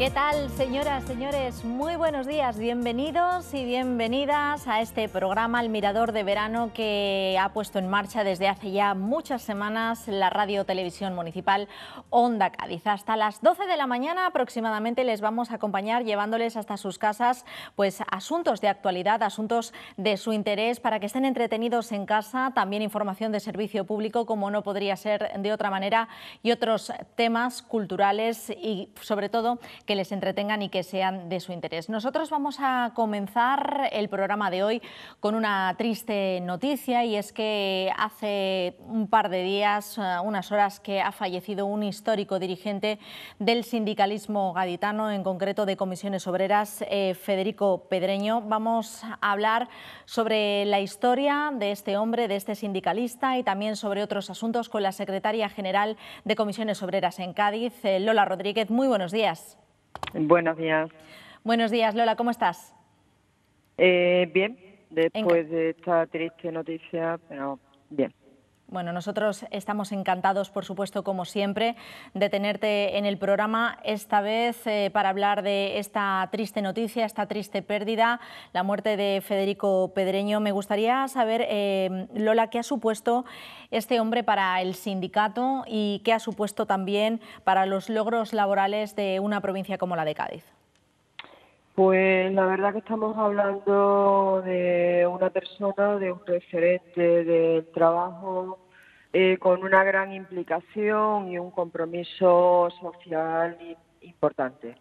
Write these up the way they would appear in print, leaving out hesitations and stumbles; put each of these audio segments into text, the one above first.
¿Qué tal, señoras, señores? Muy buenos días, bienvenidos y bienvenidas a este programa El Mirador de Verano que ha puesto en marcha desde hace ya muchas semanas la Radio Televisión Municipal Onda Cádiz. Hasta las 12 de la mañana aproximadamente les vamos a acompañar llevándoles hasta sus casas pues asuntos de actualidad, asuntos de su interés para que estén entretenidos en casa, también información de servicio público como no podría ser de otra manera y otros temas culturales y sobre todo que les entretengan y que sean de su interés. Nosotros vamos a comenzar el programa de hoy con una triste noticia y es que hace un par de días, unas horas, que ha fallecido un histórico dirigente del sindicalismo gaditano, en concreto de Comisiones Obreras, Federico Pedreño. Vamos a hablar sobre la historia de este hombre, de este sindicalista y también sobre otros asuntos con la secretaria general de Comisiones Obreras en Cádiz, Lola Rodríguez. Muy buenos días. Buenos días. Buenos días, Lola, ¿cómo estás? Bien, después de esta triste noticia, pero bien. Bueno, nosotros estamos encantados, por supuesto, como siempre, de tenerte en el programa, esta vez para hablar de esta triste noticia, esta triste pérdida, la muerte de Federico Pedreño. Me gustaría saber, Lola, qué ha supuesto este hombre para el sindicato y qué ha supuesto también para los logros laborales de una provincia como la de Cádiz. Pues la verdad que estamos hablando de una persona, de un referente del trabajo con una gran implicación y un compromiso social importante.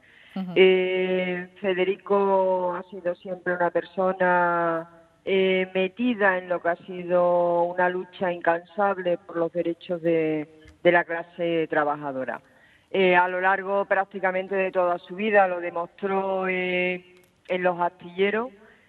Federico ha sido siempre una persona metida en lo que ha sido una lucha incansable por los derechos de la clase trabajadora. A lo largo prácticamente de toda su vida lo demostró en los astilleros,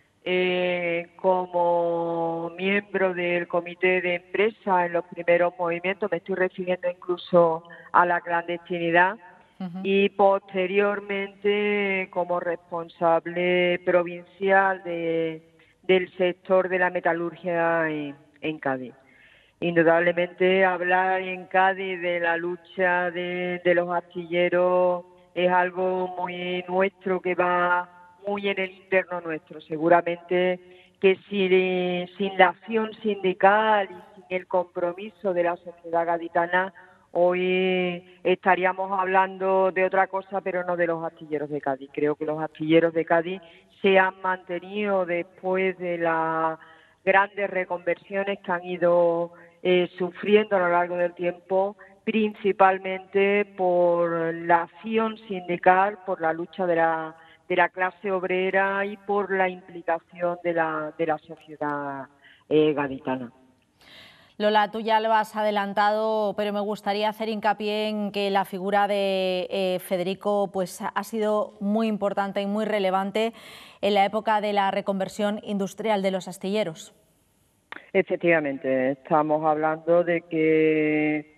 como miembro del comité de empresa en los primeros movimientos, me estoy refiriendo incluso a la clandestinidad, y posteriormente como responsable provincial del sector de la metalurgia en Cádiz. Indudablemente hablar en Cádiz de la lucha de los astilleros es algo muy nuestro, que va muy en el interno nuestro. Seguramente que sin la acción sindical y sin el compromiso de la sociedad gaditana, hoy estaríamos hablando de otra cosa, pero no de los astilleros de Cádiz. Creo que los astilleros de Cádiz se han mantenido después de las grandes reconversiones que han ido sufriendo a lo largo del tiempo, principalmente por la acción sindical, por la lucha de la clase obrera y por la implicación de la sociedad gaditana. Lola, tú ya lo has adelantado, pero me gustaría hacer hincapié en que la figura de Federico pues, ha sido muy importante y muy relevante en la época de la reconversión industrial de los astilleros. Efectivamente, estamos hablando de que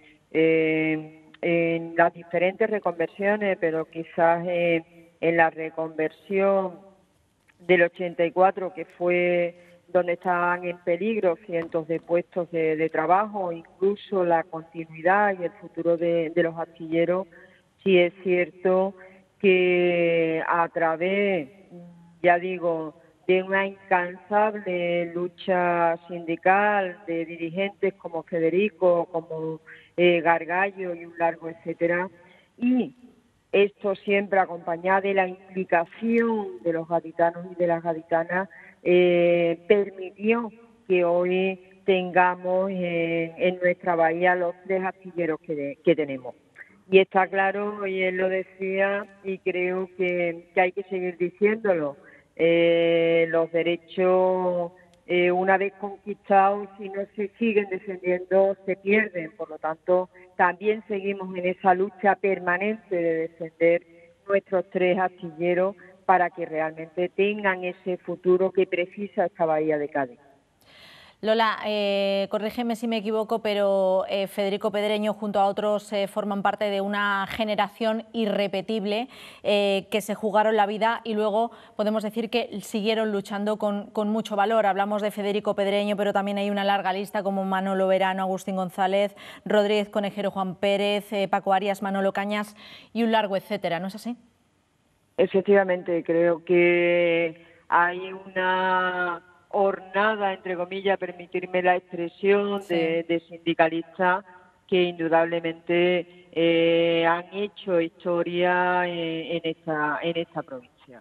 en las diferentes reconversiones, pero quizás en la reconversión del 84, que fue donde estaban en peligro cientos de puestos de trabajo, incluso la continuidad y el futuro de los astilleros, sí es cierto que a través, ya digo, de una incansable lucha sindical de dirigentes como Federico, como Gargallo y un largo etcétera, y esto siempre acompañado de la implicación de los gaditanos y de las gaditanas, permitió que hoy tengamos en nuestra bahía los 3 astilleros que tenemos. Y está claro, y él lo decía, y creo que hay que seguir diciéndolo, los derechos, una vez conquistados, si no se siguen defendiendo, se pierden. Por lo tanto, también seguimos en esa lucha permanente de defender nuestros 3 astilleros para que realmente tengan ese futuro que precisa esta bahía de Cádiz. Lola, corrígeme si me equivoco, pero Federico Pedreño junto a otros forman parte de una generación irrepetible que se jugaron la vida y luego podemos decir que siguieron luchando con mucho valor. Hablamos de Federico Pedreño, pero también hay una larga lista como Manolo Verano, Agustín González, Rodríguez Conejero, Juan Pérez, Paco Arias, Manolo Cañas y un largo etcétera, ¿no es así? Efectivamente, creo que hay una hornada, entre comillas, permitirme la expresión, Sí. de sindicalistas que indudablemente han hecho historia en esta provincia.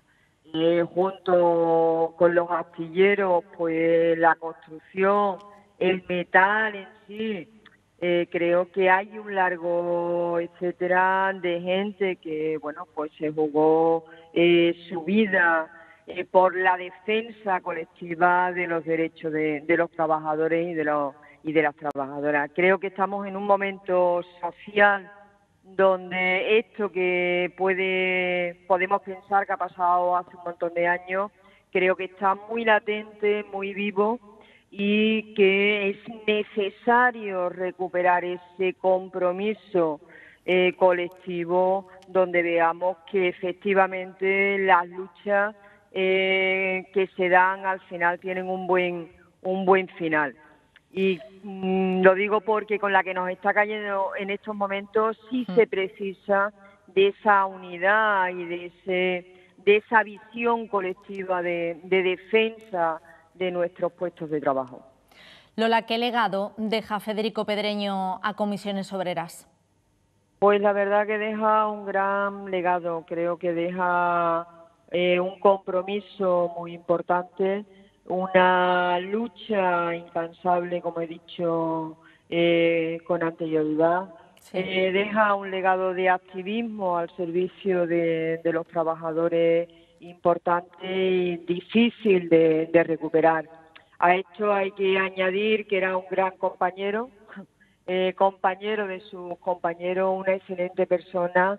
Junto con los astilleros, pues la construcción, el metal en sí, creo que hay un largo etcétera de gente que, bueno, pues se jugó su vida por la defensa colectiva de los derechos de los trabajadores y de las trabajadoras. Creo que estamos en un momento social donde esto que podemos pensar que ha pasado hace un montón de años, creo que está muy latente, muy vivo, y que es necesario recuperar ese compromiso colectivo donde veamos que efectivamente las luchas que se dan al final tienen un buen final. Y lo digo porque con la que nos está cayendo en estos momentos sí se precisa de esa unidad y de esa visión colectiva de defensa de nuestros puestos de trabajo. Lola, ¿qué legado deja Federico Pedreño a Comisiones Obreras? Pues la verdad que deja un gran legado, creo que deja un compromiso muy importante, una lucha incansable, como he dicho con anterioridad, Sí. Deja un legado de activismo al servicio de los trabajadores importante y difícil de recuperar. A esto hay que añadir que era un gran compañero, compañero de sus compañeros, una excelente persona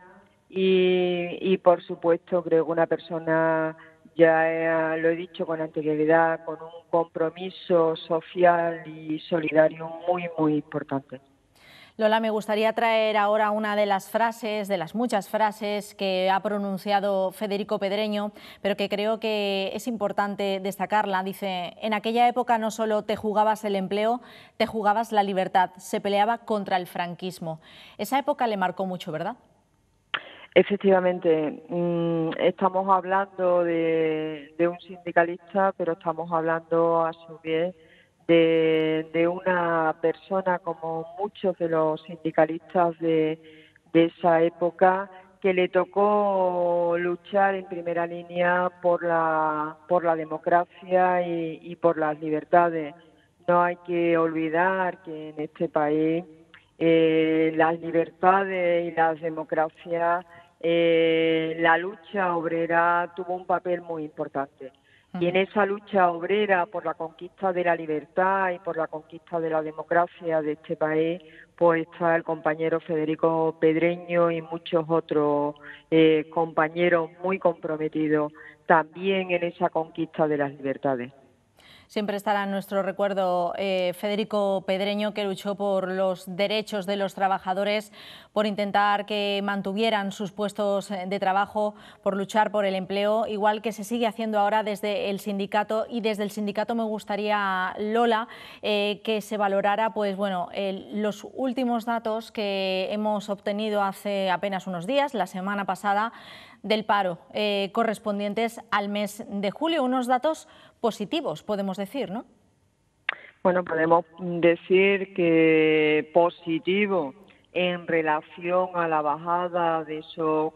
y por supuesto creo que una persona, ya lo he dicho con anterioridad, con un compromiso social y solidario muy importante. Lola, me gustaría traer ahora una de las frases, de las muchas frases que ha pronunciado Federico Pedreño, pero que creo que es importante destacarla. Dice: en aquella época no solo te jugabas el empleo, te jugabas la libertad, se peleaba contra el franquismo. Esa época le marcó mucho, ¿verdad? Efectivamente, estamos hablando de un sindicalista, pero estamos hablando a su vez de una persona, como muchos de los sindicalistas de esa época, que le tocó luchar en primera línea por la democracia y por las libertades. No hay que olvidar que en este país las libertades y las democracias, la lucha obrera tuvo un papel muy importante. Y en esa lucha obrera por la conquista de la libertad y por la conquista de la democracia de este país, pues está el compañero Federico Pedreño y muchos otros compañeros muy comprometidos también en esa conquista de las libertades. Siempre estará en nuestro recuerdo Federico Pedreño, que luchó por los derechos de los trabajadores, por intentar que mantuvieran sus puestos de trabajo, por luchar por el empleo, igual que se sigue haciendo ahora desde el sindicato. Y desde el sindicato me gustaría, Lola, que se valorara pues, bueno, los últimos datos que hemos obtenido hace apenas unos días, la semana pasada, del paro, correspondientes al mes de julio. Unos datos positivos, podemos decir, ¿no? Bueno, podemos decir que positivo en relación a la bajada de esos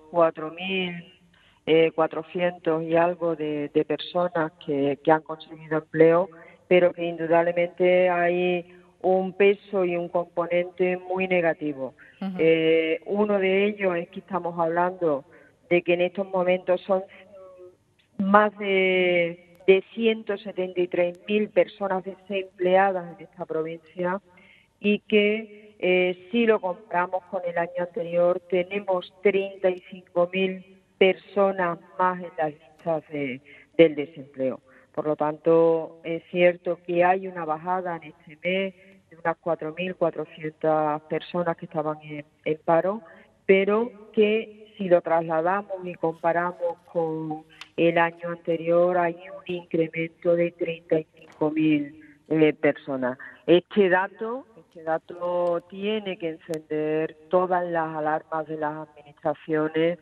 4.400 y algo de personas que han conseguido empleo, pero que indudablemente hay un peso y un componente muy negativo. Uno de ellos es que estamos hablando de que en estos momentos son más de 173.000 personas desempleadas en esta provincia y que si lo comparamos con el año anterior tenemos 35.000 personas más en las listas del desempleo. Por lo tanto, es cierto que hay una bajada en este mes de unas 4.400 personas que estaban en paro, pero que si lo trasladamos y comparamos con el año anterior hay un incremento de 35.000 personas. Este dato tiene que encender todas las alarmas de las administraciones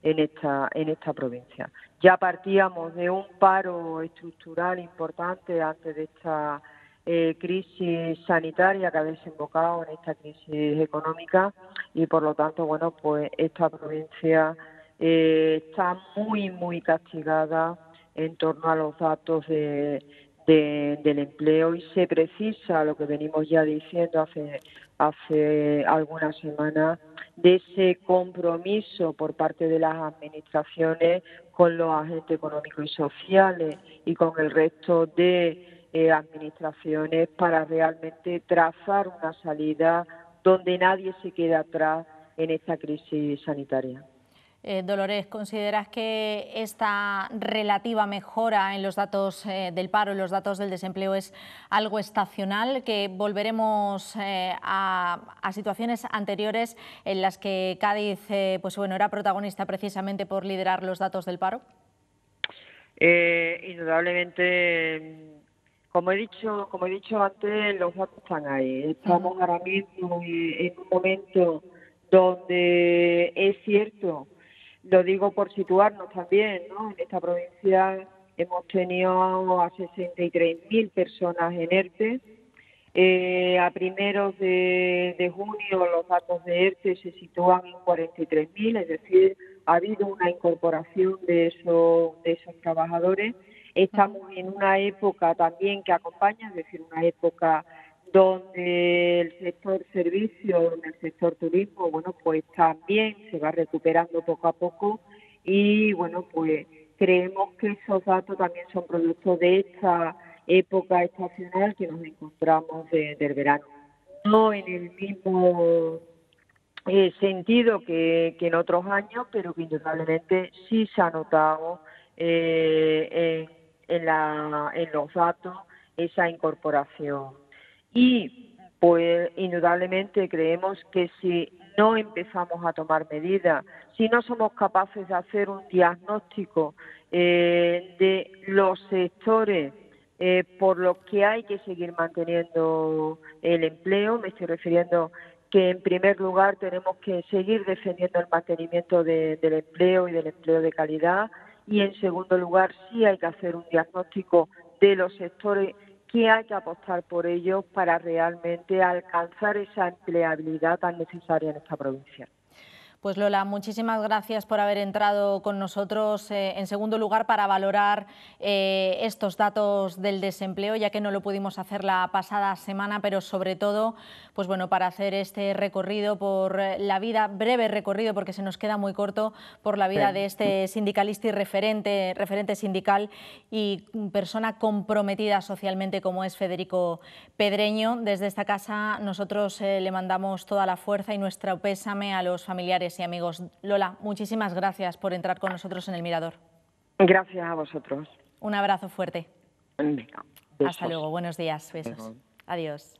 en esta provincia. Ya partíamos de un paro estructural importante antes de esta crisis sanitaria que ha desembocado en esta crisis económica y por lo tanto, bueno, pues esta provincia está muy castigada en torno a los datos del empleo y se precisa lo que venimos ya diciendo hace algunas semanas de ese compromiso por parte de las administraciones con los agentes económicos y sociales y con el resto de administraciones para realmente trazar una salida donde nadie se quede atrás en esta crisis sanitaria. Dolores, ¿consideras que esta relativa mejora en los datos del paro, en los datos del desempleo, es algo estacional, que volveremos a situaciones anteriores en las que Cádiz pues bueno, era protagonista precisamente por liderar los datos del paro? Indudablemente, como he dicho antes, los datos están ahí. Estamos ahora mismo en un momento donde es cierto. Lo digo por situarnos también, ¿no? En esta provincia hemos tenido a 63.000 personas en ERTE. A primeros de junio los datos de ERTE se sitúan en 43.000, es decir, ha habido una incorporación de esos trabajadores. Estamos en una época también que acompaña, es decir, una época donde el sector servicios, donde el sector turismo, bueno, pues también se va recuperando poco a poco y, bueno, pues creemos que esos datos también son productos de esta época estacional que nos encontramos del verano. No en el mismo sentido que en otros años, pero que indudablemente sí se ha notado en los datos esa incorporación. Y pues indudablemente creemos que si no empezamos a tomar medidas, si no somos capaces de hacer un diagnóstico de los sectores por los que hay que seguir manteniendo el empleo, me estoy refiriendo que en primer lugar tenemos que seguir defendiendo el mantenimiento del empleo y del empleo de calidad, y en segundo lugar sí hay que hacer un diagnóstico de los sectores que hay que apostar por ellos para realmente alcanzar esa empleabilidad tan necesaria en esta provincia. Pues Lola, muchísimas gracias por haber entrado con nosotros. En segundo lugar, para valorar estos datos del desempleo, ya que no lo pudimos hacer la pasada semana, pero sobre todo, pues bueno, para hacer este recorrido por la vida, breve recorrido, porque se nos queda muy corto, por la vida de este sindicalista y referente sindical y persona comprometida socialmente como es Federico Pedreño. Desde esta casa nosotros le mandamos toda la fuerza y nuestro pésame a los familiares y amigos. Lola, muchísimas gracias por entrar con nosotros en El Mirador. Gracias a vosotros. Un abrazo fuerte. Venga, hasta luego, buenos días, besos. Adiós.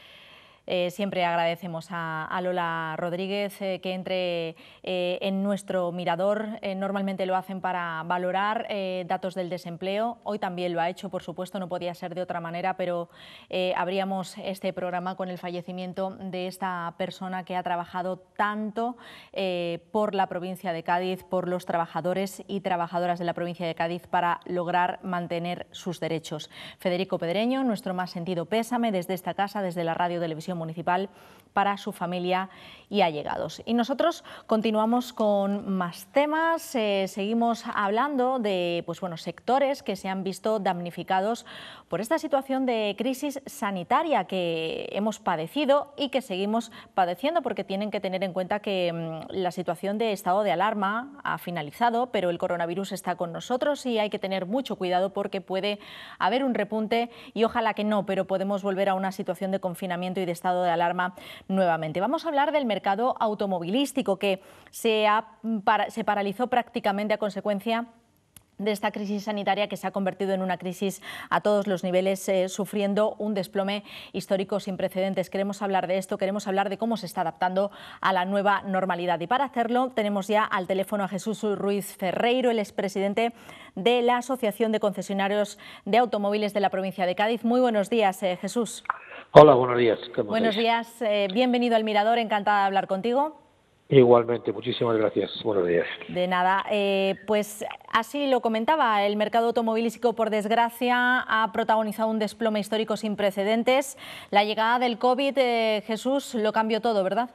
Siempre agradecemos a Lola Rodríguez que entre en nuestro Mirador. Normalmente lo hacen para valorar datos del desempleo. Hoy también lo ha hecho, por supuesto, no podía ser de otra manera, pero abríamos este programa con el fallecimiento de esta persona que ha trabajado tanto por la provincia de Cádiz, por los trabajadores y trabajadoras de la provincia de Cádiz para lograr mantener sus derechos. Federico Pedreño, nuestro más sentido pésame desde esta casa, desde la Radio Televisión Municipal, para su familia y allegados. Y nosotros continuamos con más temas, seguimos hablando de sectores que se han visto damnificados por esta situación de crisis sanitaria que hemos padecido y que seguimos padeciendo, porque tienen que tener en cuenta que la situación de estado de alarma ha finalizado, pero el coronavirus está con nosotros y hay que tener mucho cuidado porque puede haber un repunte y ojalá que no, pero podemos volver a una situación de confinamiento y de estado de alarma nuevamente. Vamos a hablar del mercado automovilístico que se paralizó prácticamente a consecuencia de esta crisis sanitaria que se ha convertido en una crisis a todos los niveles, sufriendo un desplome histórico sin precedentes. Queremos hablar de esto, queremos hablar de cómo se está adaptando a la nueva normalidad. Y para hacerlo tenemos ya al teléfono a Jesús Ruiz Ferreiro, el expresidente de la Asociación de Concesionarios de Automóviles de la provincia de Cádiz. Muy buenos días, Jesús. Hola, buenos días. Buenos días, bienvenido al Mirador, encantada de hablar contigo. Igualmente, muchísimas gracias. Buenos días. De nada. Pues así lo comentaba, el mercado automovilístico, por desgracia, ha protagonizado un desplome histórico sin precedentes. La llegada del COVID, Jesús, lo cambió todo, ¿verdad?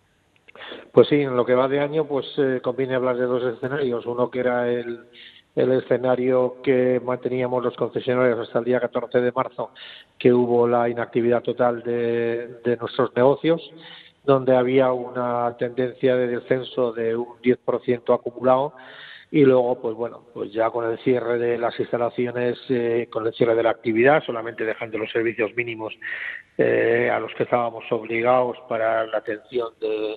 Pues sí, en lo que va de año, pues conviene hablar de dos escenarios. Uno que era el escenario que manteníamos los concesionarios hasta el día 14 de marzo, que hubo la inactividad total de nuestros negocios, donde había una tendencia de descenso de un 10% acumulado, y luego, pues bueno, pues ya con el cierre de las instalaciones, con el cierre de la actividad, solamente dejando los servicios mínimos a los que estábamos obligados para la atención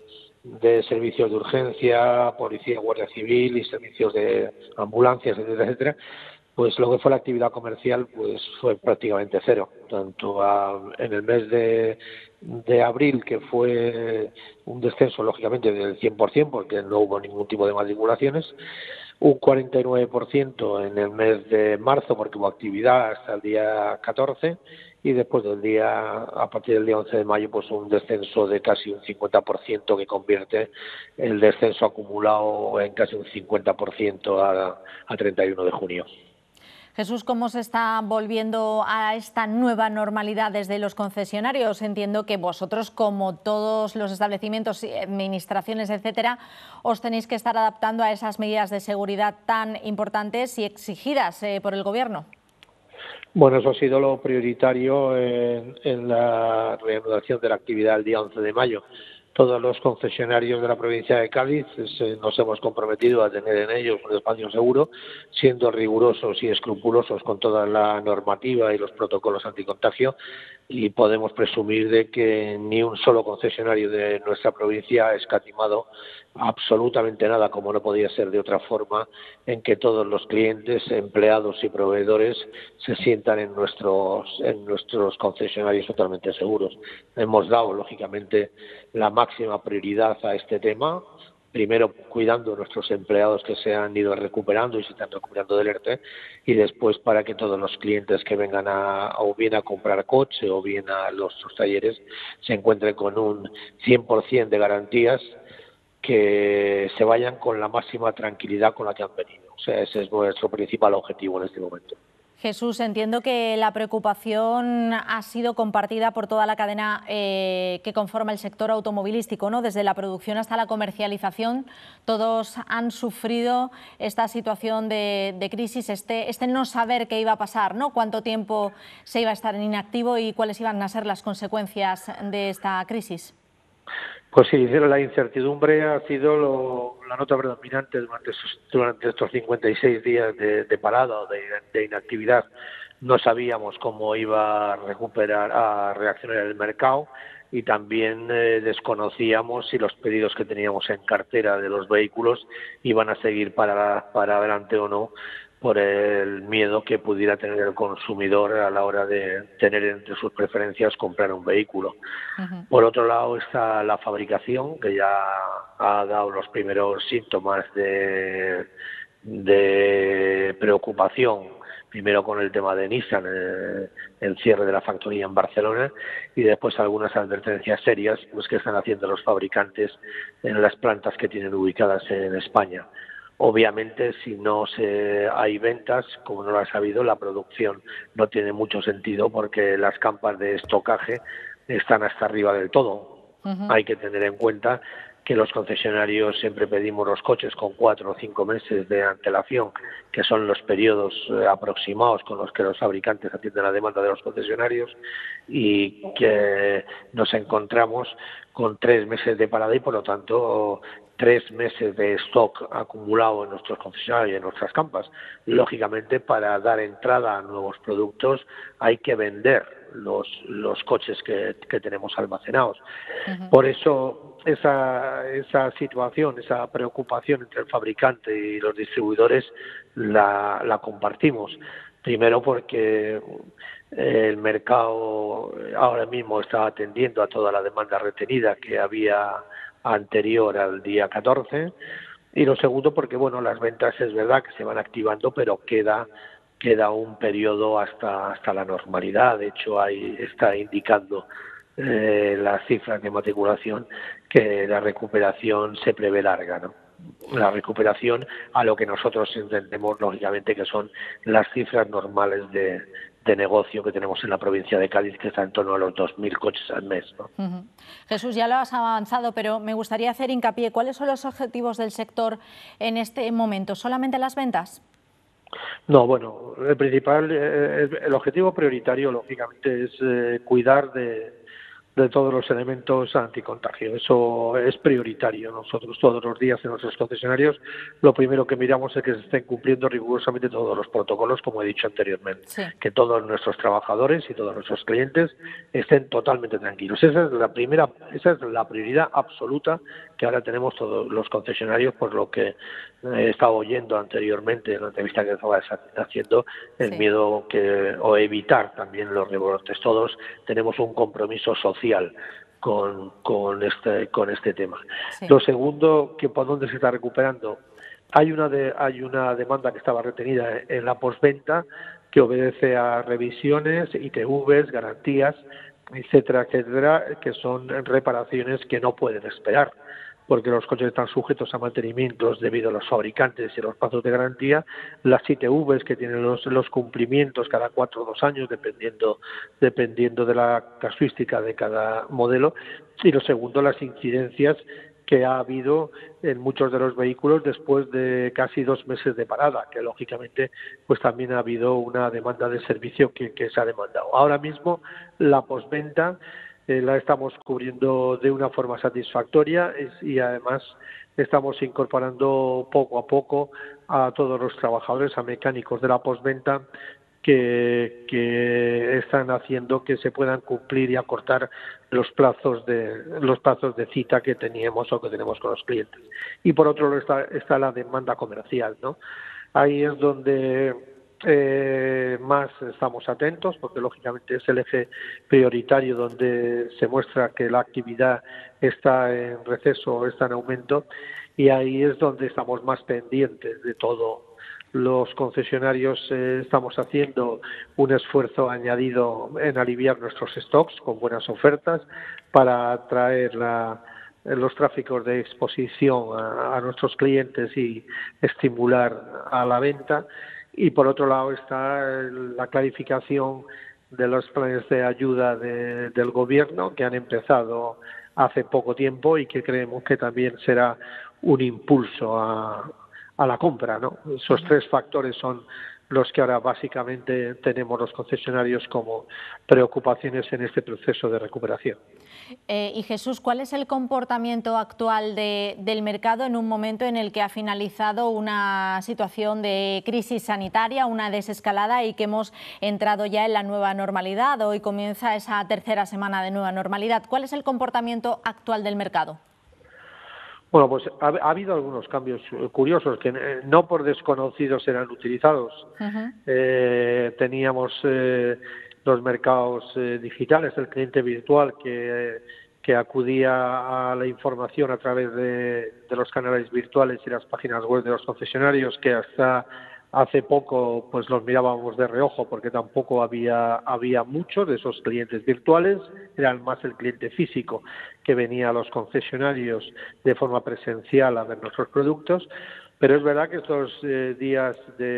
de servicios de urgencia, policía, guardia civil y servicios de ambulancias, etcétera, etcétera, pues lo que fue la actividad comercial pues fue prácticamente cero, tanto en el mes de abril, que fue un descenso lógicamente del 100% porque no hubo ningún tipo de matriculaciones, un 49% en el mes de marzo porque hubo actividad hasta el día 14, y después a partir del día 11 de mayo, pues un descenso de casi un 50% que convierte el descenso acumulado en casi un 50% a 31 de junio. Jesús, ¿cómo se está volviendo a esta nueva normalidad desde los concesionarios? Entiendo que vosotros, como todos los establecimientos, administraciones, etcétera, os tenéis que estar adaptando a esas medidas de seguridad tan importantes y exigidas por el Gobierno. Bueno, eso ha sido lo prioritario en la reanudación de la actividad el día 11 de mayo. Todos los concesionarios de la provincia de Cádiz nos hemos comprometido a tener en ellos un espacio seguro, siendo rigurosos y escrupulosos con toda la normativa y los protocolos anticontagio, y podemos presumir de que ni un solo concesionario de nuestra provincia ha escatimado absolutamente nada, como no podía ser de otra forma, en que todos los clientes, empleados y proveedores se sientan en nuestros concesionarios totalmente seguros. Hemos dado, lógicamente, la máxima prioridad a este tema, primero cuidando a nuestros empleados que se han ido recuperando y se están recuperando del ERTE, y después para que todos los clientes que vengan o bien a comprar coche o bien a nuestros talleres se encuentren con un 100% de garantías, que se vayan con la máxima tranquilidad con la que han venido. O sea, ese es nuestro principal objetivo en este momento. Jesús, entiendo que la preocupación ha sido compartida por toda la cadena que conforma el sector automovilístico, ¿no? Desde la producción hasta la comercialización, todos han sufrido esta situación de crisis, este no saber qué iba a pasar, ¿no? Cuánto tiempo se iba a estar en inactivo y cuáles iban a ser las consecuencias de esta crisis. Pues sí, la incertidumbre ha sido la nota predominante durante estos 56 días de parada o de inactividad. No sabíamos cómo iba a reaccionar el mercado, y también desconocíamos si los pedidos que teníamos en cartera de los vehículos iban a seguir para adelante o no, por el miedo que pudiera tener el consumidor a la hora de tener entre sus preferencias comprar un vehículo. Uh-huh. Por otro lado está la fabricación, que ya ha dado los primeros síntomas de preocupación, primero con el tema de Nissan, el cierre de la factoría en Barcelona, y después algunas advertencias serias pues que están haciendo los fabricantes en las plantas que tienen ubicadas en España. Obviamente, si no hay ventas, como no las ha habido, la producción no tiene mucho sentido, porque las campas de estocaje están hasta arriba del todo. Uh-huh. Hay que tener en cuenta que los concesionarios siempre pedimos los coches con 4 o 5 meses de antelación, que son los periodos aproximados con los que los fabricantes atienden la demanda de los concesionarios, y que nos encontramos con 3 meses de parada y, por lo tanto, 3 meses de stock acumulado en nuestros concesionarios y en nuestras campas. Lógicamente, para dar entrada a nuevos productos hay que vender los coches que tenemos almacenados. Uh-huh. Por eso esa situación, esa preocupación entre el fabricante y los distribuidores la compartimos. Primero porque el mercado ahora mismo está atendiendo a toda la demanda retenida que había anterior al día 14, y lo segundo porque bueno, las ventas es verdad que se van activando, pero queda un periodo hasta la normalidad. De hecho, ahí está indicando las cifras de matriculación que la recuperación se prevé larga, ¿no? La recuperación a lo que nosotros entendemos, lógicamente, que son las cifras normales de negocio que tenemos en la provincia de Cádiz, que está en torno a los 2.000 coches al mes, ¿no? Jesús, ya lo has avanzado, pero me gustaría hacer hincapié. ¿Cuáles son los objetivos del sector en este momento? ¿Solamente las ventas? No, bueno, el principal, el objetivo prioritario, lógicamente, es cuidar de todos los elementos anticontagio. Eso es prioritario. Nosotros todos los días en nuestros concesionarios lo primero que miramos es que se estén cumpliendo rigurosamente todos los protocolos, como he dicho anteriormente, sí, que todos nuestros trabajadores y todos nuestros clientes estén totalmente tranquilos. Esa es la prioridad absoluta que ahora tenemos todos los concesionarios, por lo que he estado oyendo anteriormente en la entrevista que estaba haciendo, el sí, miedo o evitar también los rebrotes. Todos tenemos un compromiso social con este tema. sí. Lo segundo, que por dónde se está recuperando. Hay una demanda que estaba retenida en la postventa, que obedece a revisiones, ITVs, garantías, etcétera, etcétera, que son reparaciones que no pueden esperar, porque los coches están sujetos a mantenimientos debido a los fabricantes y los plazos de garantía, las ITVs que tienen los cumplimientos cada 4 o 2 años, dependiendo de la casuística de cada modelo, y lo segundo, las incidencias que ha habido en muchos de los vehículos después de casi 2 meses de parada, que lógicamente pues también ha habido una demanda de servicio que se ha demandado. Ahora mismo la postventa la estamos cubriendo de una forma satisfactoria y además estamos incorporando poco a poco a todos los trabajadores, a mecánicos de la postventa que están haciendo que se puedan cumplir y acortar los plazos de cita que teníamos o que tenemos con los clientes. Y por otro lado está la demanda comercial, ¿no? Ahí es donde más estamos atentos, porque lógicamente es el eje prioritario donde se muestra que la actividad está en receso o está en aumento, y ahí es donde estamos más pendientes de todo. Los concesionarios estamos haciendo un esfuerzo añadido en aliviar nuestros stocks con buenas ofertas para atraer los tráficos de exposición a nuestros clientes y estimular a la venta. Y por otro lado está la clarificación de los planes de ayuda del gobierno, que han empezado hace poco tiempo y que creemos que también será un impulso a la compra, ¿no? Esos 3 factores son los que ahora básicamente tenemos los concesionarios como preocupaciones en este proceso de recuperación. Y Jesús, ¿cuál es el comportamiento actual del mercado en un momento en el que ha finalizado una situación de crisis sanitaria, una desescalada, y que hemos entrado ya en la nueva normalidad? Hoy comienza esa tercera semana de nueva normalidad. ¿Cuál es el comportamiento actual del mercado? Bueno, pues ha habido algunos cambios curiosos que no por desconocidos eran utilizados. Teníamos los mercados digitales, el cliente virtual que acudía a la información a través de los canales virtuales y las páginas web de los concesionarios, que hasta hace poco pues los mirábamos de reojo porque tampoco había muchos de esos clientes virtuales, eran más el cliente físico que venía a los concesionarios de forma presencial a ver nuestros productos. Pero es verdad que estos días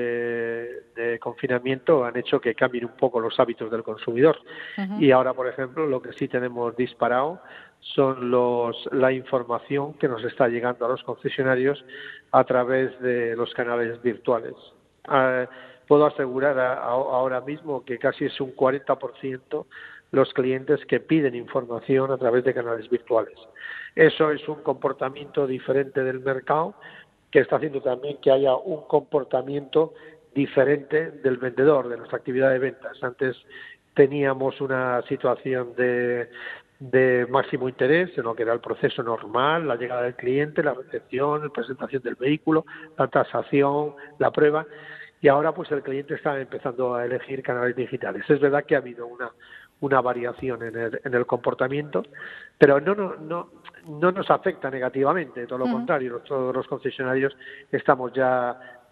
de confinamiento han hecho que cambien un poco los hábitos del consumidor. Y ahora, por ejemplo, lo que sí tenemos disparado son la información que nos está llegando a los concesionarios a través de los canales virtuales. Puedo asegurar ahora mismo que casi es un 40% los clientes que piden información a través de canales virtuales. Eso es un comportamiento diferente del mercado, que está haciendo también que haya un comportamiento diferente del vendedor, de nuestra actividad de ventas. Antes teníamos una situación de máximo interés en lo que era el proceso normal, la llegada del cliente, la recepción, la presentación del vehículo, la tasación, la prueba, y ahora pues el cliente está empezando a elegir canales digitales. Es verdad que ha habido una variación en el comportamiento, pero no nos afecta negativamente, todo lo contrario. Todos los concesionarios estamos ya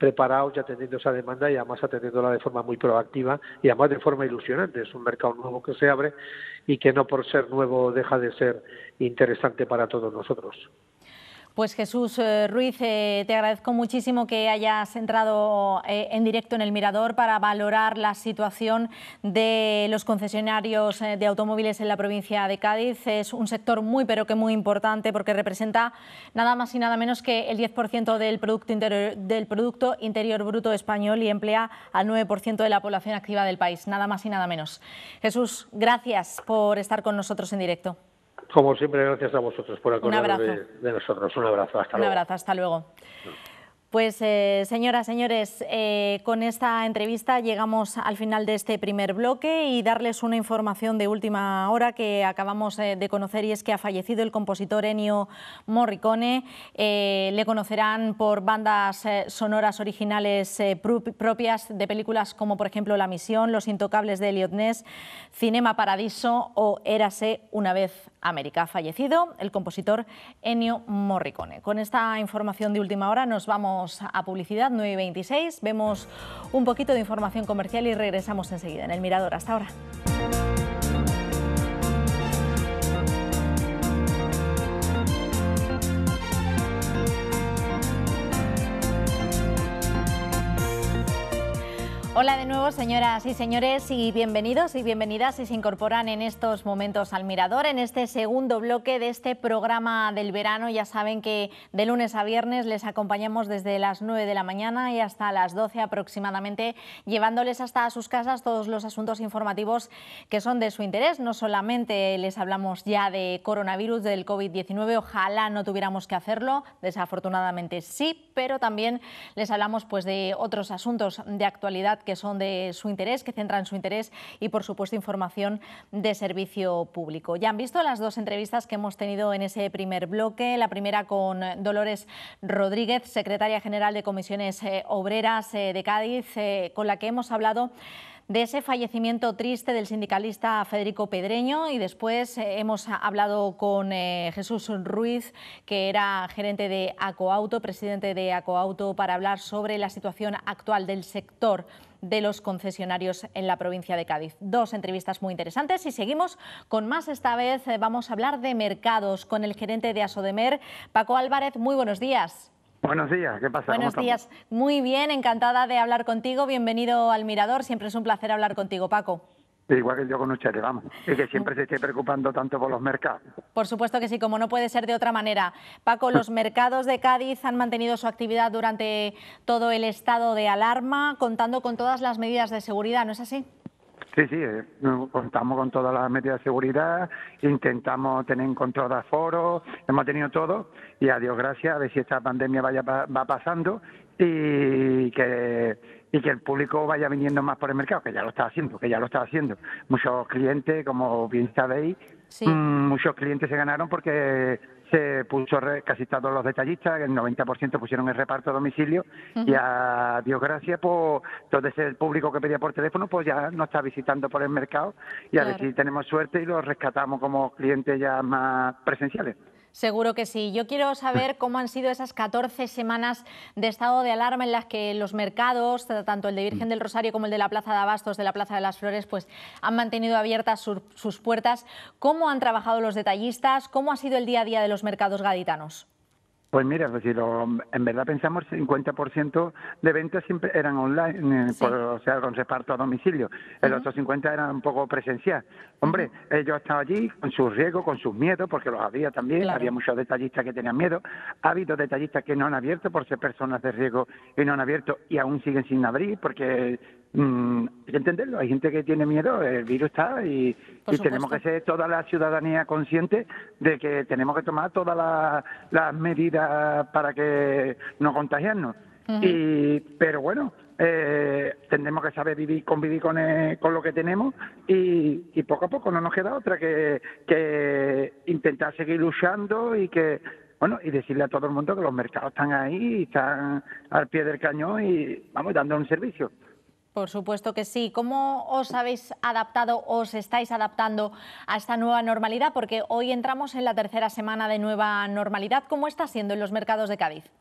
preparados y atendiendo esa demanda, y además atendiéndola de forma muy proactiva y además de forma ilusionante. Es un mercado nuevo que se abre y que no por ser nuevo deja de ser interesante para todos nosotros. Pues Jesús Ruiz, te agradezco muchísimo que hayas entrado en directo en El Mirador para valorar la situación de los concesionarios de automóviles en la provincia de Cádiz. Es un sector muy, pero que muy importante, porque representa nada más y nada menos que el 10% del Producto Interior Bruto español y emplea al 9% de la población activa del país, nada más y nada menos. Jesús, gracias por estar con nosotros en directo. Como siempre, gracias a vosotros por acordaros de nosotros. Un abrazo, hasta luego. Un abrazo, hasta luego. Pues señoras, señores, con esta entrevista llegamos al final de este primer bloque y darles una información de última hora que acabamos de conocer, y es que ha fallecido el compositor Ennio Morricone. Le conocerán por bandas sonoras originales propias de películas como por ejemplo La Misión, Los Intocables de Elliot Ness, Cinema Paradiso o Érase una vez América. Ha fallecido el compositor Ennio Morricone. Con esta información de última hora nos vamos a publicidad, 9:26, vemos un poquito de información comercial y regresamos enseguida en El Mirador. Hasta ahora. Hola de nuevo, señoras y señores, y bienvenidos y bienvenidas si se incorporan en estos momentos al Mirador, en este segundo bloque de este programa del verano. Ya saben que de lunes a viernes les acompañamos desde las 9 de la mañana y hasta las 12 aproximadamente, llevándoles hasta sus casas todos los asuntos informativos que son de su interés. No solamente les hablamos ya de coronavirus, del COVID-19, ojalá no tuviéramos que hacerlo, desafortunadamente sí, pero también les hablamos pues de otros asuntos de actualidad que son de su interés, que centran su interés, y por supuesto información de servicio público. Ya han visto las dos entrevistas que hemos tenido en ese primer bloque, la primera con Dolores Rodríguez, secretaria general de Comisiones Obreras de Cádiz, con la que hemos hablado de ese fallecimiento triste del sindicalista Federico Pedreño, y después hemos hablado con Jesús Ruiz, que era gerente de Acoauto, presidente de Acoauto, para hablar sobre la situación actual del sector de los concesionarios en la provincia de Cádiz. Dos entrevistas muy interesantes y seguimos con más. Esta vez vamos a hablar de mercados con el gerente de Asodemer, Paco Álvarez. Muy buenos días. Buenos días, ¿qué pasa? Buenos días, muy bien, encantada de hablar contigo. Bienvenido al Mirador, siempre es un placer hablar contigo, Paco. Igual que yo con ustedes, vamos, y que siempre se esté preocupando tanto por los mercados. Por supuesto que sí, como no puede ser de otra manera. Paco, los mercados de Cádiz han mantenido su actividad durante todo el estado de alarma, contando con todas las medidas de seguridad, ¿no es así? Sí, contamos con todas las medidas de seguridad, intentamos tener en control de aforo, hemos tenido todo, y a Dios gracias, a ver si esta pandemia va pasando y que el público vaya viniendo más por el mercado, que ya lo está haciendo, Muchos clientes, como bien sabéis, sí. Muchos clientes se ganaron porque se puso casi todos los detallistas, el 90% pusieron el reparto a domicilio, y a Dios gracias, pues todo ese público que pedía por teléfono pues ya nos está visitando por el mercado, y a ver si tenemos suerte y los rescatamos como clientes ya más presenciales. Seguro que sí. Yo quiero saber cómo han sido esas 14 semanas de estado de alarma en las que los mercados, tanto el de Virgen del Rosario como el de la Plaza de Abastos, de la Plaza de las Flores, pues han mantenido abiertas sus puertas. ¿Cómo han trabajado los detallistas? ¿Cómo ha sido el día a día de los mercados gaditanos? Pues mira, pues si en verdad pensamos, 50% de ventas siempre eran online, sí. O sea, con reparto a domicilio. El otro 50% era un poco presencial. Hombre, yo estaba allí con sus riesgos, con sus miedos, porque los había también. Claro. Había muchos detallistas que tenían miedo. Ha habido detallistas que no han abierto por ser personas de riesgo y no han abierto y aún siguen sin abrir porque hay que entenderlo. Hay gente que tiene miedo, el virus está y tenemos que ser toda la ciudadanía consciente de que tenemos que tomar todas las medidas para que no contagiarnos. Pero bueno, tendremos que saber convivir con lo que tenemos y poco a poco no nos queda otra que intentar seguir luchando y decirle a todo el mundo que los mercados están ahí, están al pie del cañón y vamos dando un servicio. Por supuesto que sí. ¿Cómo os habéis adaptado, os estáis adaptando a esta nueva normalidad? Porque hoy entramos en la tercera semana de nueva normalidad. ¿Cómo está siendo en los mercados de Cádiz?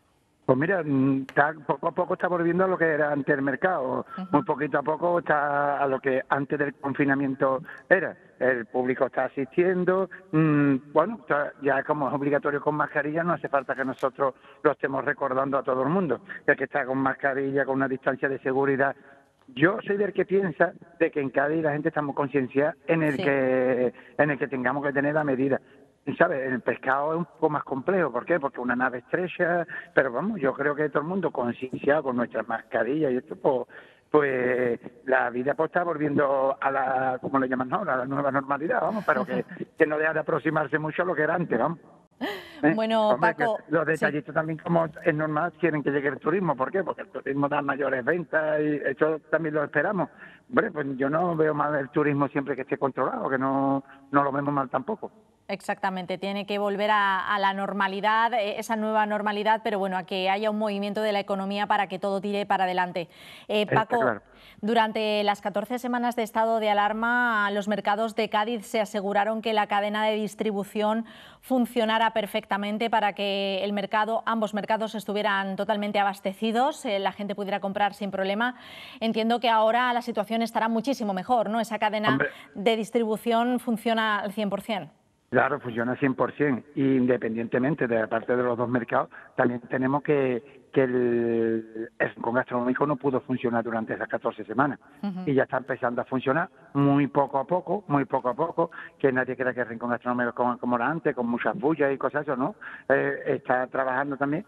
Pues mira, poco a poco está volviendo a lo que era antes el mercado. Muy poquito a poco está a lo que antes del confinamiento era. El público está asistiendo. Bueno, ya como es obligatorio con mascarilla, no hace falta que nosotros lo estemos recordando a todo el mundo. El que está con mascarilla, con una distancia de seguridad. Yo soy del que piensa de que en Cádiz la gente estamos concienciados en el que tengamos que tener la medida. ¿Sabes? El pescado es un poco más complejo. ¿Por qué? Porque una nave estrecha, pero vamos, yo creo que todo el mundo concienciado con nuestras mascarillas y esto, pues la vida pues está volviendo a la, ¿cómo le llaman ahora? A la nueva normalidad, vamos, pero que no deja de aproximarse mucho a lo que era antes, vamos. Bueno, Hombre, Paco, los detallistas también, como es normal, quieren que llegue el turismo. ¿Por qué? Porque el turismo da mayores ventas y eso también lo esperamos. Hombre, pues yo no veo mal el turismo siempre que esté controlado, que no lo vemos mal tampoco. Exactamente, tiene que volver a la normalidad, esa nueva normalidad, pero bueno, a que haya un movimiento de la economía para que todo tire para adelante. Paco, claro. Durante las 14 semanas de estado de alarma, los mercados de Cádiz se aseguraron que la cadena de distribución funcionara perfectamente para que ambos mercados estuvieran totalmente abastecidos, la gente pudiera comprar sin problema. Entiendo que ahora la situación estará muchísimo mejor, ¿no? Esa cadena de distribución funciona al 100%. Claro, funciona 100%. Y independientemente de la parte de los dos mercados, también tenemos que el rincón gastronómico no pudo funcionar durante esas 14 semanas. Y ya está empezando a funcionar muy poco a poco, que nadie crea que el rincón gastronómico como era antes, con muchas bullas y cosas, eso no. Está trabajando también.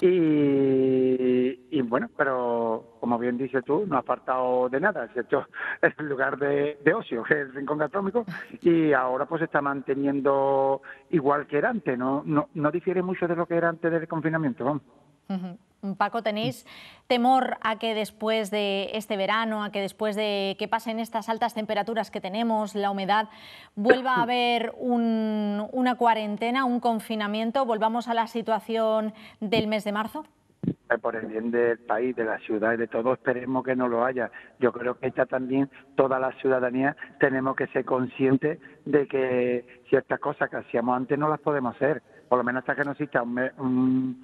Y bueno, pero como bien dices tú, no ha faltado de nada, ¿cierto? Es el lugar de ocio, que es el rincón gastronómico, y ahora pues se está manteniendo igual que era antes, no difiere mucho de lo que era antes del confinamiento, vamos. Paco, ¿tenéis temor a que después de este verano, a que después de que pasen estas altas temperaturas que tenemos, la humedad, vuelva a haber una cuarentena, un confinamiento, volvamos a la situación del mes de marzo? Por el bien del país, de la ciudad y de todo, esperemos que no lo haya. Yo creo que también toda la ciudadanía tenemos que ser conscientes de que ciertas cosas que hacíamos antes no las podemos hacer, por lo menos hasta que no exista un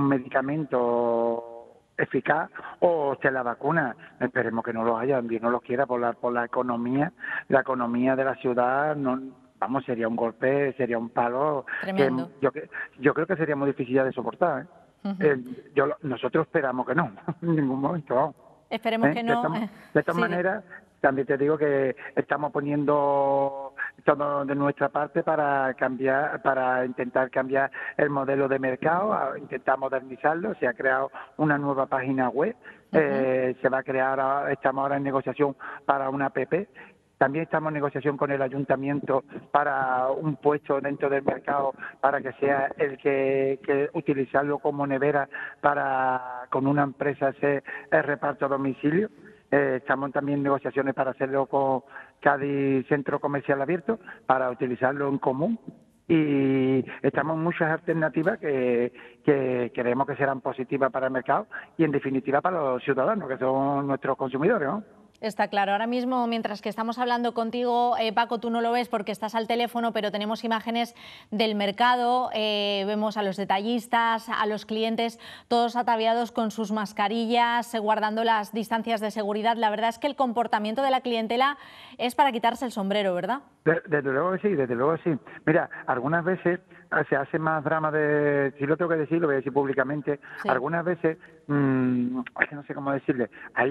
medicamento eficaz o esté la vacuna. Esperemos que no lo haya, Dios no lo quiera, por la economía de la ciudad. No, vamos, sería un golpe, sería un palo. Tremendo. Yo creo que sería muy difícil de soportar, ¿eh? Nosotros esperamos que no, en ningún momento. Vamos. Esperemos que no. De todas maneras, también te digo que estamos poniendo todo de nuestra parte para intentar cambiar el modelo de mercado, intentar modernizarlo. Se ha creado una nueva página web, se va a crear, estamos ahora en negociación para una app. También estamos en negociación con el ayuntamiento para un puesto dentro del mercado para que sea el que utilizarlo como nevera con una empresa hacer el reparto a domicilio. Estamos también en negociaciones para hacerlo con Cádiz Centro Comercial Abierto, para utilizarlo en común. Y estamos en muchas alternativas que creemos que serán positivas para el mercado y en definitiva para los ciudadanos, que son nuestros consumidores, ¿no? Está claro. Ahora mismo, mientras que estamos hablando contigo, Paco, tú no lo ves porque estás al teléfono, pero tenemos imágenes del mercado, vemos a los detallistas, a los clientes, todos ataviados con sus mascarillas, guardando las distancias de seguridad. La verdad es que el comportamiento de la clientela es para quitarse el sombrero, ¿verdad? Desde luego que sí. Mira, algunas veces se hace más drama si lo tengo que decir, lo voy a decir públicamente, sí. Algunas veces, es que no sé cómo decirle, hay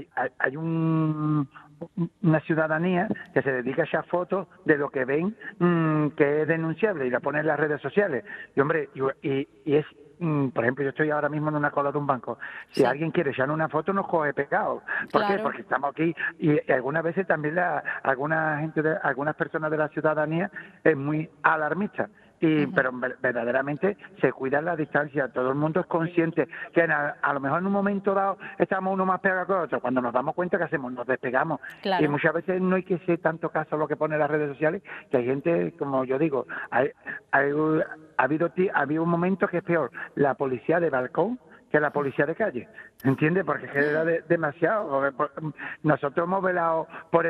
una ciudadanía que se dedica a echar fotos de lo que ven que es denunciable y la pone en las redes sociales. Y hombre, y es... por ejemplo, yo estoy ahora mismo en una cola de un banco. Si alguien quiere echar una foto, nos coge pegado. ¿Por qué? Porque estamos aquí y algunas veces también algunas personas de la ciudadanía es muy alarmista. Pero verdaderamente se cuida la distancia, todo el mundo es consciente que a lo mejor en un momento dado estamos uno más pegado que otro, cuando nos damos cuenta que hacemos, nos despegamos. Y muchas veces no hay que hacer tanto caso a lo que pone las redes sociales, que hay gente, como yo digo, ha habido un momento que es peor, la policía de balcón que la policía de calle, ¿entiendes? Porque es que era demasiado. Nosotros hemos velado por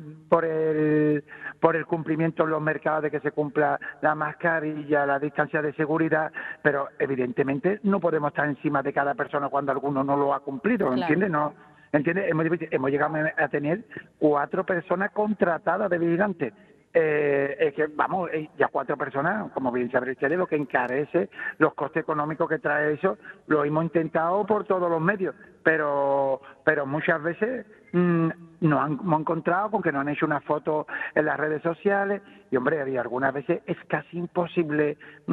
el cumplimiento en los mercados de que se cumpla la mascarilla, la distancia de seguridad, pero evidentemente no podemos estar encima de cada persona cuando alguno no lo ha cumplido, ¿entiendes? No, ¿entiendes? Hemos llegado a tener 4 personas contratadas de vigilantes. Es que, vamos, ya 4 personas, como bien saben ustedes, lo que encarece los costes económicos que trae eso, lo hemos intentado por todos los medios, pero muchas veces nos hemos encontrado con que nos han hecho una foto en las redes sociales y, hombre, algunas veces es casi imposible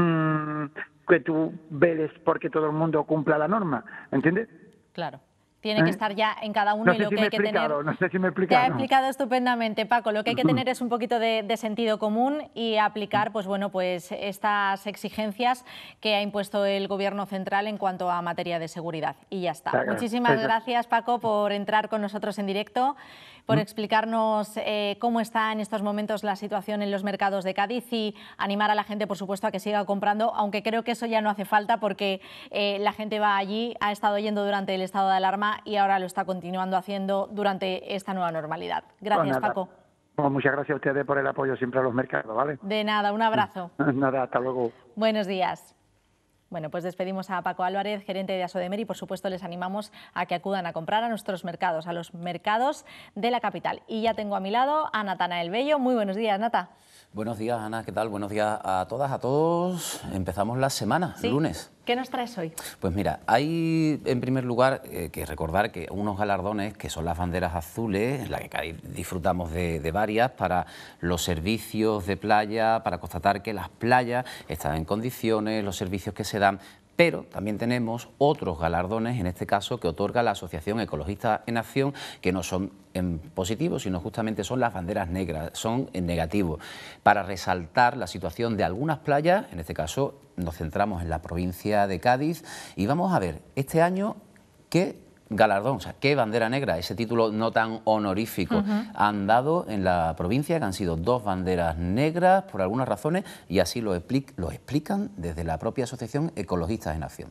que tú veles porque todo el mundo cumpla la norma, ¿entiendes? Claro. Tiene que estar ya en cada uno y lo que hay que tener. No sé si me he explicado. Te ha explicado estupendamente, Paco. Lo que hay que tener es un poquito de sentido común y aplicar, pues bueno, pues estas exigencias que ha impuesto el Gobierno central en cuanto a materia de seguridad. Y ya está. Muchísimas gracias, Paco, por entrar con nosotros en directo, por explicarnos cómo está en estos momentos la situación en los mercados de Cádiz y animar a la gente, por supuesto, a que siga comprando, aunque creo que eso ya no hace falta porque la gente va allí, ha estado yendo durante el estado de alarma y ahora lo está continuando haciendo durante esta nueva normalidad. Gracias, Paco. Pues muchas gracias a ustedes por el apoyo siempre a los mercados, ¿vale? De nada, un abrazo. Nada, hasta luego. Buenos días. Bueno, pues despedimos a Paco Álvarez, gerente de Asodemer, y por supuesto les animamos a que acudan a comprar a nuestros mercados, a los mercados de la capital. Y ya tengo a mi lado a Natanael Bello. Muy buenos días, Nata. Buenos días, Ana, ¿qué tal? Buenos días a todas, a todos. Empezamos la semana, ¿Sí? Lunes. ¿Qué nos traes hoy? Pues mira, hay en primer lugar que recordar que unos galardones que son las banderas azules, en la que disfrutamos de varias, para los servicios de playa, para constatar que las playas están en condiciones, los servicios que se dan. Pero también tenemos otros galardones, en este caso, que otorga la Asociación Ecologista en Acción, que no son en positivo, sino justamente son las banderas negras, son en negativo, para resaltar la situación de algunas playas. En este caso nos centramos en la provincia de Cádiz y vamos a ver este año qué galardón, o sea, qué bandera negra, ese título no tan honorífico han dado en la provincia, que han sido 2 banderas negras por algunas razones, y así lo explican desde la propia Asociación Ecologistas en Acción.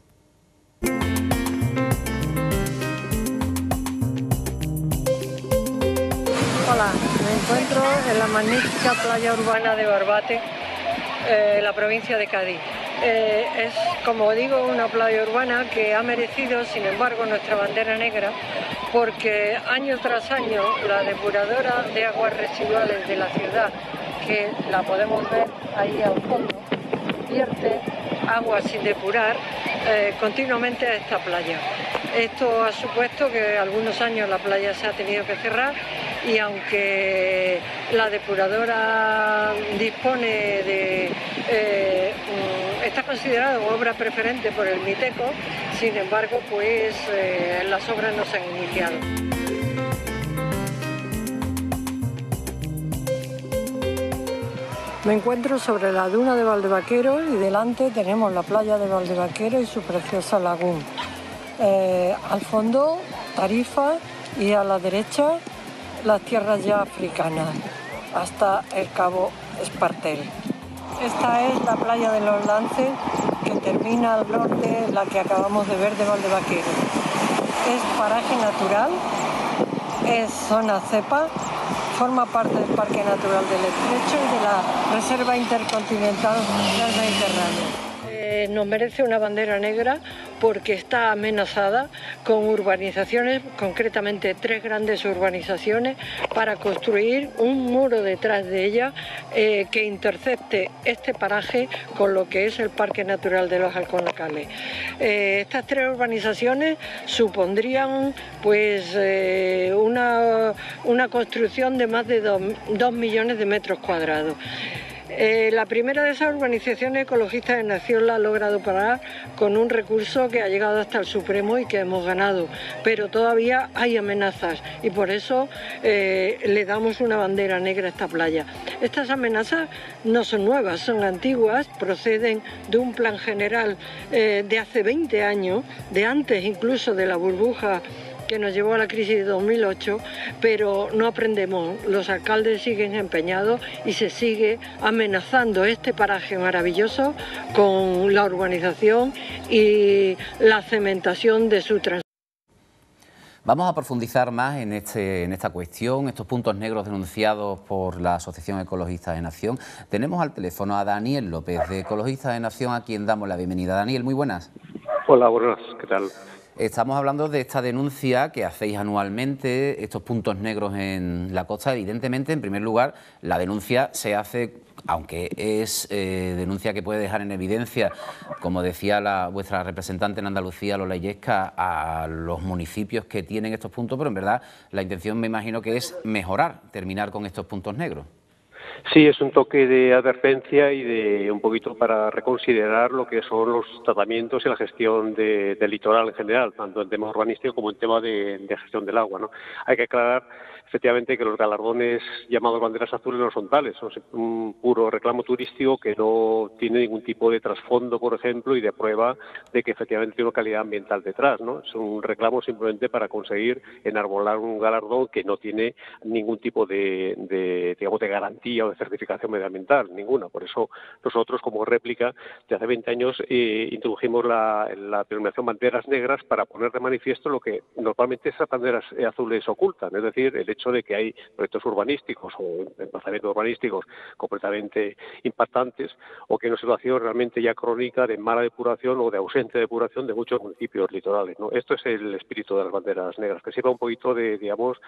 Hola, me encuentro en la magnífica playa urbana de Barbate, la provincia de Cádiz. Es, como digo, una playa urbana que ha merecido, sin embargo, nuestra bandera negra, porque año tras año la depuradora de aguas residuales de la ciudad, que la podemos ver ahí al fondo, vierte agua sin depurar continuamente a esta playa. Esto ha supuesto que algunos años la playa se ha tenido que cerrar y aunque la depuradora dispone de... está considerada como obra preferente por el MITECO, sin embargo, pues las obras no se han iniciado. Me encuentro sobre la duna de Valdevaquero y delante tenemos la playa de Valdevaquero y su preciosa laguna. Al fondo, Tarifa, y a la derecha las tierras ya africanas, hasta el Cabo Espartel. Esta es la playa de los Lances, que termina al norte, la que acabamos de ver de Valdevaquero. Es paraje natural, es zona cepa, forma parte del Parque Natural del Estrecho y de la Reserva Intercontinental del Mediterráneo. Nos merece una bandera negra porque está amenazada con urbanizaciones, concretamente 3 grandes urbanizaciones, para construir un muro detrás de ella que intercepte este paraje con lo que es el Parque Natural de los Alconacales. Estas 3 urbanizaciones supondrían pues una construcción de más de 2 millones de metros cuadrados. La primera de esas urbanizaciones ecologistas en Acción la ha logrado parar con un recurso que ha llegado hasta el Supremo y que hemos ganado, pero todavía hay amenazas y por eso le damos una bandera negra a esta playa. Estas amenazas no son nuevas, son antiguas, proceden de un plan general de hace 20 años, de antes incluso de la burbuja que nos llevó a la crisis de 2008, pero no aprendemos. Los alcaldes siguen empeñados y se sigue amenazando este paraje maravilloso con la urbanización y la cementación de su transporte. Vamos a profundizar más en esta cuestión, estos puntos negros denunciados por la Asociación Ecologistas en Acción. Tenemos al teléfono a Daniel López, de Ecologistas en Acción, a quien damos la bienvenida. Daniel, muy buenas. Hola, buenas, ¿qué tal? Estamos hablando de esta denuncia que hacéis anualmente, estos puntos negros en la costa. Evidentemente, en primer lugar, la denuncia se hace, aunque es denuncia que puede dejar en evidencia, como decía vuestra representante en Andalucía, Lola Illesca, a los municipios que tienen estos puntos, pero en verdad la intención me imagino que es mejorar, terminar con estos puntos negros. Sí, es un toque de advertencia y de un poquito para reconsiderar lo que son los tratamientos y la gestión del litoral en general, tanto en tema urbanístico como en tema de gestión del agua, ¿no? Hay que aclarar efectivamente que los galardones llamados banderas azules no son tales, son un puro reclamo turístico que no tiene ningún tipo de trasfondo, por ejemplo, y de prueba de que efectivamente tiene una calidad ambiental detrás, ¿no? Es un reclamo simplemente para conseguir enarbolar un galardón que no tiene ningún tipo de garantía o de certificación medioambiental, ninguna. Por eso nosotros, como réplica, de hace 20 años introdujimos la denominación banderas negras para poner de manifiesto lo que normalmente esas banderas azules ocultan, es decir, el hecho de que hay proyectos urbanísticos o emplazamientos urbanísticos completamente impactantes o que hay una situación realmente ya crónica de mala depuración o de ausencia de depuración de muchos municipios litorales, ¿no? Esto es el espíritu de las banderas negras, que sirva un poquito de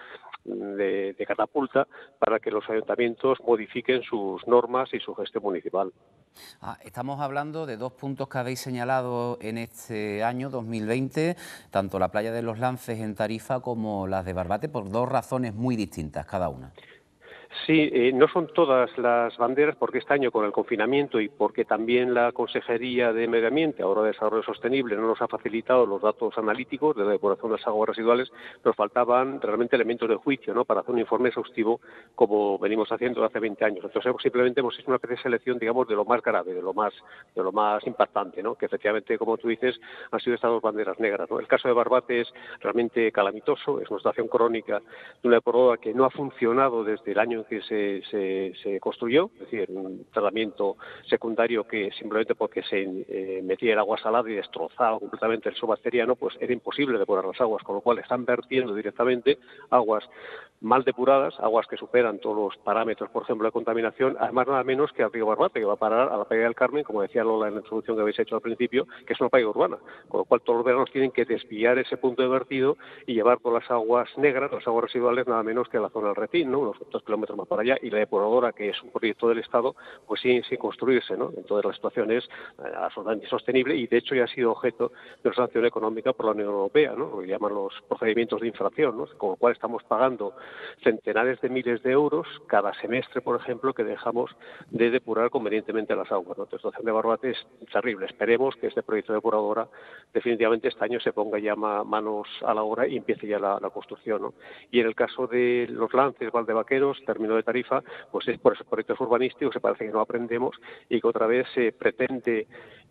catapulta para que los ayuntamientos modifiquen sus normas y su gestión municipal. Estamos hablando de dos puntos que habéis señalado en este año 2020, tanto la playa de los Lances en Tarifa como las de Barbate, por dos razones muy distintas cada una. Sí, no son todas las banderas, porque este año con el confinamiento y porque también la Consejería de Medio Ambiente, ahora de Desarrollo Sostenible, no nos ha facilitado los datos analíticos de la depuración de las aguas residuales, nos faltaban realmente elementos de juicio, ¿no?, para hacer un informe exhaustivo como venimos haciendo hace 20 años. Entonces simplemente hemos hecho una especie de selección, digamos, de lo más grave, de lo más impactante, ¿no?, que efectivamente, como tú dices, han sido estas dos banderas negras, ¿no? El caso de Barbate es realmente calamitoso, es una situación crónica de una depuradora que no ha funcionado desde el año en que se construyó, es decir, un tratamiento secundario que simplemente porque se metía el agua salada y destrozaba completamente el suelo bacteriano, pues era imposible depurar las aguas, con lo cual están vertiendo directamente aguas mal depuradas, aguas que superan todos los parámetros, por ejemplo, de contaminación, además nada menos que al río Barbate, que va a parar a la playa del Carmen, como decía Lola en la introducción que habéis hecho al principio, que es una playa urbana, con lo cual todos los veranos tienen que desviar ese punto de vertido y llevar todas las aguas negras, las aguas residuales, nada menos que a la zona del Retín, ¿no?, unos 2 kilómetros más para allá, y la depuradora, que es un proyecto del Estado, pues sin construirse, ¿no? Entonces la situación es absolutamente insostenible y de hecho ya ha sido objeto de una sanción económica por la Unión Europea, ¿no?, lo que llaman los procedimientos de infracción, ¿no?, con lo cual estamos pagando centenares de miles de euros cada semestre, por ejemplo, que dejamos de depurar convenientemente las aguas, ¿no? La situación de Barbate es terrible. Esperemos que este proyecto de depuradora definitivamente este año se ponga ya manos a la obra y empiece ya la construcción, ¿no? Y en el caso de los Lances, Valdevaqueros, término de Tarifa, pues es por esos proyectos urbanísticos que parece que no aprendemos y que otra vez se pretende,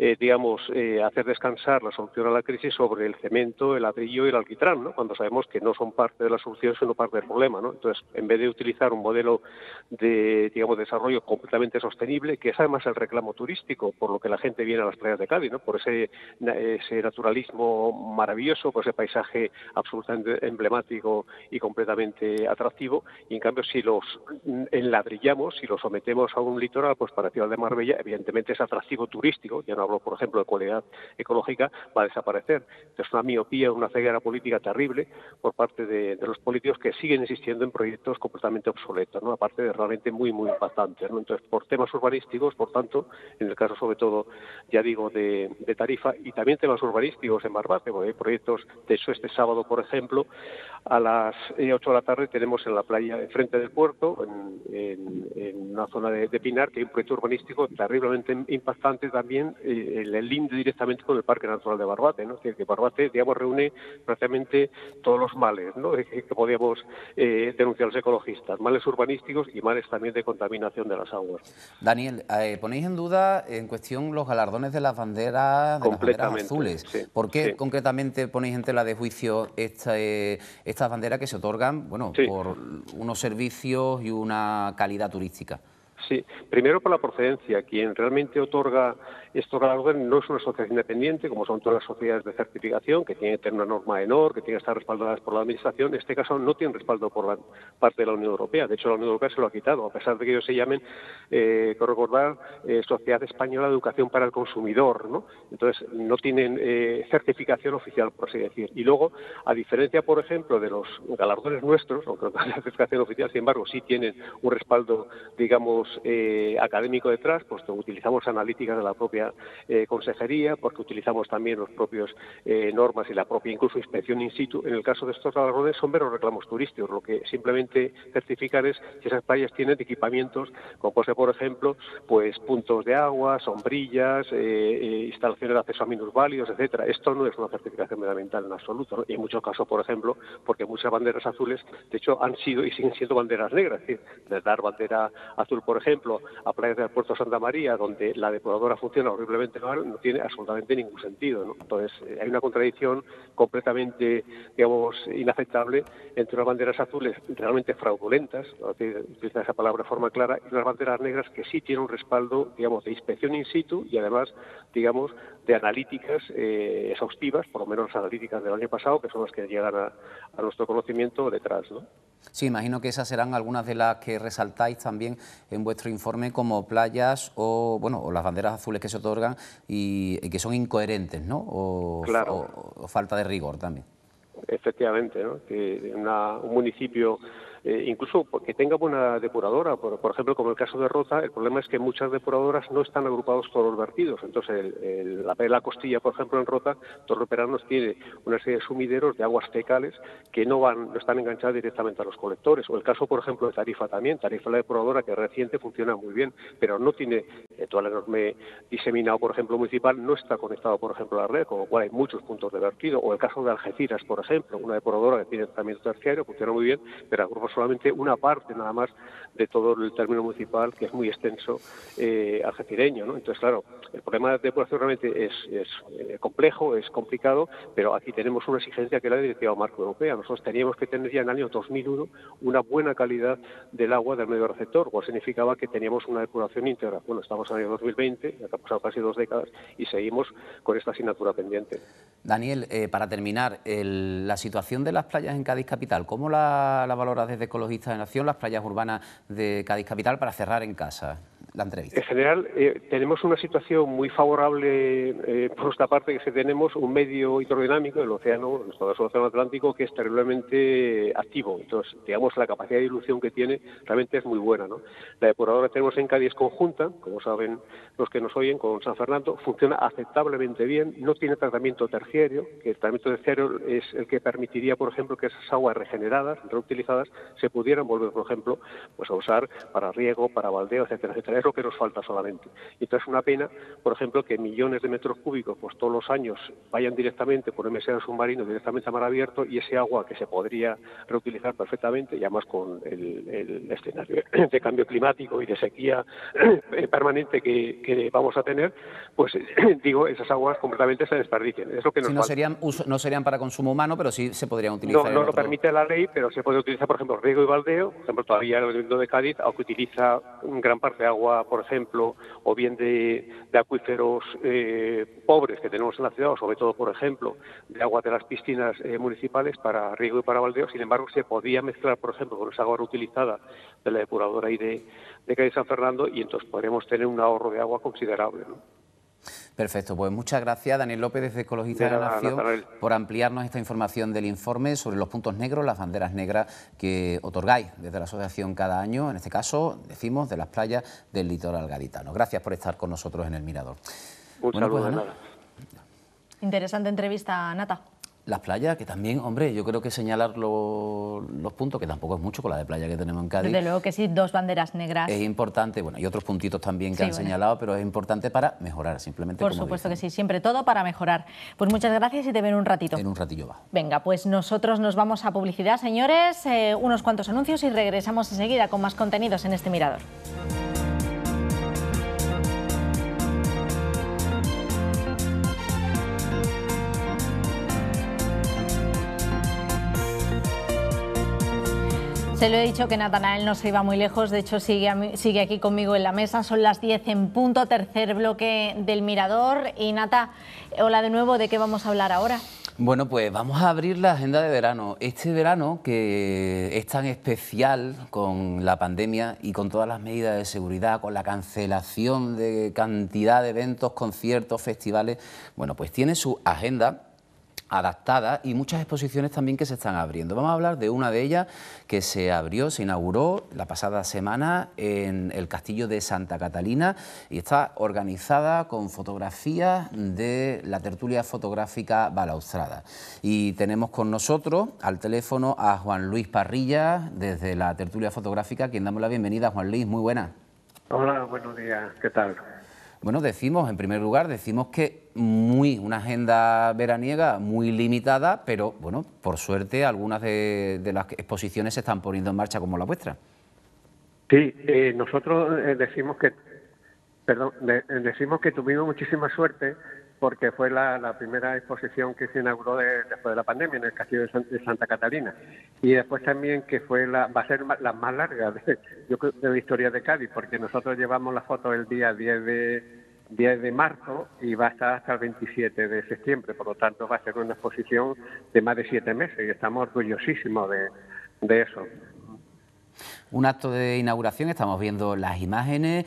hacer descansar la solución a la crisis sobre el cemento, el ladrillo y el alquitrán, ¿no?, cuando sabemos que no son parte de la solución, sino parte del problema, ¿no? Entonces, en vez de utilizar un modelo de desarrollo completamente sostenible, que es además el reclamo turístico, por lo que la gente viene a las playas de Cádiz, ¿no?, por ese naturalismo maravilloso, por ese paisaje absolutamente emblemático y completamente atractivo, y en cambio si los enladrillamos, si los sometemos a un litoral, pues parecido al de Marbella, evidentemente ese atractivo turístico, ya no hablo, por ejemplo, de cualidad ecológica, va a desaparecer. Entonces, una miopía, una ceguera política terrible por parte de los políticos que siguen insistiendo en proyectos completamente obsoletos, ¿no?, aparte de realmente muy impactantes, ¿no? Entonces, por temas urbanísticos, por tanto, en el caso sobre todo, ya digo, de Tarifa, y también temas urbanísticos en Barbate, porque hay proyectos, de hecho este sábado, por ejemplo, a las 8 de la tarde tenemos en la playa, enfrente del puerto, Puerto, en una zona de Pinar, que hay un proyecto urbanístico terriblemente impactante también, en el linde directamente con el Parque Natural de Barbate, ¿no? Es decir, que Barbate, digamos, reúne prácticamente todos los males, ¿no?, que podíamos denunciar los ecologistas, males urbanísticos y males también de contaminación de las aguas. Daniel, ponéis en duda en cuestión los galardones de las banderas azules. Sí, ¿Por qué sí. concretamente ponéis en tela de juicio estas banderas que se otorgan, bueno, Sí. por unos servicios y una calidad turística? Sí, primero por la procedencia. Quien realmente otorga estos galardones no es una sociedad independiente, como son todas las sociedades de certificación, que tienen que tener una norma ENOR, que tienen que estar respaldadas por la Administración. En este caso no tienen respaldo por la parte de la Unión Europea. De hecho, la Unión Europea se lo ha quitado, a pesar de que ellos se llamen, quiero recordar, Sociedad Española de Educación para el Consumidor, ¿no? Entonces, no tienen certificación oficial, por así decir. Y luego, a diferencia, por ejemplo, de los galardones nuestros, aunque no tienen certificación oficial, sin embargo, sí tienen un respaldo, digamos, académico detrás, pues utilizamos analíticas de la propia consejería, porque utilizamos también los propios normas y la propia incluso inspección in situ. En el caso de estos galardones son meros reclamos turísticos, lo que simplemente certificar es si esas playas tienen equipamientos, como puede ser, por ejemplo, pues puntos de agua, sombrillas, instalaciones de acceso a minusválidos, etcétera. Esto no es una certificación medioambiental en absoluto, ¿no? Y en muchos casos, por ejemplo, porque muchas banderas azules, de hecho, han sido y siguen siendo banderas negras, es decir, de dar bandera azul, por ejemplo, a playas del Puerto Santa María, donde la depuradora funciona horriblemente mal, no tiene absolutamente ningún sentido, ¿no? Entonces, hay una contradicción completamente, digamos, inaceptable entre unas banderas azules realmente fraudulentas, ¿no?, utilizar esa palabra de forma clara, y unas banderas negras que sí tienen un respaldo, digamos, de inspección in situ y además, digamos, de analíticas exhaustivas, por lo menos las analíticas del año pasado, que son las que llegan a nuestro conocimiento detrás, ¿no? Sí, imagino que esas serán algunas de las que resaltáis también en vuestro informe como playas o, bueno, o las banderas azules que se otorgan y que son incoherentes, ¿no? Claro. O falta de rigor también. Efectivamente, ¿no? Que un municipio, incluso que tenga buena depuradora, por ejemplo, como el caso de Rota, el problema es que muchas depuradoras no están agrupados todos los vertidos. Entonces, la Costilla, por ejemplo, en Rota, Torreperanos tiene una serie de sumideros de aguas fecales que no están enganchadas directamente a los colectores. O el caso, por ejemplo, de Tarifa también. Tarifa, la depuradora, que es reciente, funciona muy bien, pero no tiene todo el enorme diseminado, por ejemplo, municipal, no está conectado, por ejemplo, a la red, con lo cual hay muchos puntos de vertido. O el caso de Algeciras, por ejemplo, una depuradora que tiene tratamiento terciario, funciona muy bien, pero agrupa solamente una parte nada más de todo el término municipal, que es muy extenso, algecireño, ¿no? Entonces, claro, el problema de depuración realmente es complejo, es complicado, pero aquí tenemos una exigencia que es la Directiva Marco Europea. Nosotros teníamos que tener ya en el año 2001 una buena calidad del agua del medio receptor, cual significaba que teníamos una depuración íntegra. Bueno, estamos en el año 2020, ya han pasado casi 2 décadas y seguimos con esta asignatura pendiente. Daniel, para terminar, la situación de las playas en Cádiz Capital, ¿cómo la valoras desde Ecologistas de Nación, las playas urbanas de Cádiz Capital, para cerrar en casa la entrevista? En general, tenemos una situación muy favorable por nuestra parte, que es que tenemos un medio hidrodinámico, el océano, nuestro océano Atlántico, que es terriblemente activo. Entonces, digamos, la capacidad de dilución que tiene realmente es muy buena, ¿no? La depuradora que tenemos en Cádiz es conjunta, como saben los que nos oyen, con San Fernando, funciona aceptablemente bien, no tiene tratamiento terciario, que el tratamiento terciario es el que permitiría, por ejemplo, que esas aguas regeneradas, reutilizadas, se pudieran volver, por ejemplo, pues a usar para riego, para baldeo, etcétera, etcétera. Es lo que nos falta solamente. Y entonces es una pena, por ejemplo, que millones de metros cúbicos, pues todos los años vayan directamente por MSA submarino, directamente a mar abierto, y ese agua que se podría reutilizar perfectamente, y además con el escenario de cambio climático y de sequía permanente que vamos a tener, pues digo, esas aguas completamente se desperdicien. Es lo que nos falta. No serían para consumo humano, pero sí se podrían utilizar. No lo permite la ley, pero se puede utilizar, por ejemplo, riego y baldeo. Por ejemplo, todavía el Ayuntamiento de Cádiz, aunque utiliza gran parte de agua, por ejemplo, o bien de acuíferos pobres que tenemos en la ciudad, o sobre todo, por ejemplo, de agua de las piscinas municipales para riego y para baldeo. Sin embargo, se podía mezclar, por ejemplo, con esa agua reutilizada de la depuradora y de Cádiz San Fernando, y entonces podremos tener un ahorro de agua considerable, ¿no? Perfecto, pues muchas gracias, Daniel López, desde Ecologistas de la Nación, por ampliarnos esta información del informe sobre los puntos negros, las banderas negras que otorgáis desde la asociación cada año, en este caso, decimos, de las playas del litoral gaditano. Gracias por estar con nosotros en El Mirador. Un saludo, Ana. Interesante entrevista, Nata. Las playas, que también, hombre, yo creo que señalar los puntos, que tampoco es mucho con la de playa que tenemos en Cádiz. Desde luego que sí, 2 banderas negras. Es importante, bueno, y otros puntitos también que han señalado, pero es importante para mejorar, simplemente. Por supuesto que sí, siempre todo para mejorar. Pues muchas gracias y te ven un ratito. En un ratillo va. Venga, pues nosotros nos vamos a publicidad, señores, unos cuantos anuncios y regresamos enseguida con más contenidos en este Mirador. Se lo he dicho que Natanael no se iba muy lejos, de hecho sigue aquí conmigo en la mesa, son las 10 en punto, tercer bloque del Mirador. Y Nata, hola de nuevo, ¿de qué vamos a hablar ahora? Bueno, pues vamos a abrir la agenda de verano. Este verano, que es tan especial con la pandemia y con todas las medidas de seguridad, con la cancelación de cantidad de eventos, conciertos, festivales, bueno, pues tiene su agenda adaptada y muchas exposiciones también que se están abriendo. Vamos a hablar de una de ellas que se inauguró la pasada semana en el Castillo de Santa Catalina y está organizada con fotografías de la tertulia fotográfica Balaustrada. Y tenemos con nosotros al teléfono a Juan Luis Parrilla desde la tertulia fotográfica, a quien damos la bienvenida. Juan Luis, muy buenas. Hola, buenos días, ¿qué tal? Bueno, en primer lugar, decimos que una agenda veraniega muy limitada, pero bueno, por suerte algunas de las exposiciones se están poniendo en marcha como la vuestra. Sí, nosotros decimos que tuvimos muchísima suerte porque fue la primera exposición que se inauguró después de la pandemia en el Castillo de Santa Catalina, y después también que va a ser la más larga de la historia de Cádiz, porque nosotros llevamos la foto el día 10 de marzo y va a estar hasta el 27 de septiembre, por lo tanto va a ser una exposición de más de 7 meses y estamos orgullosísimos de eso. Un acto de inauguración, estamos viendo las imágenes,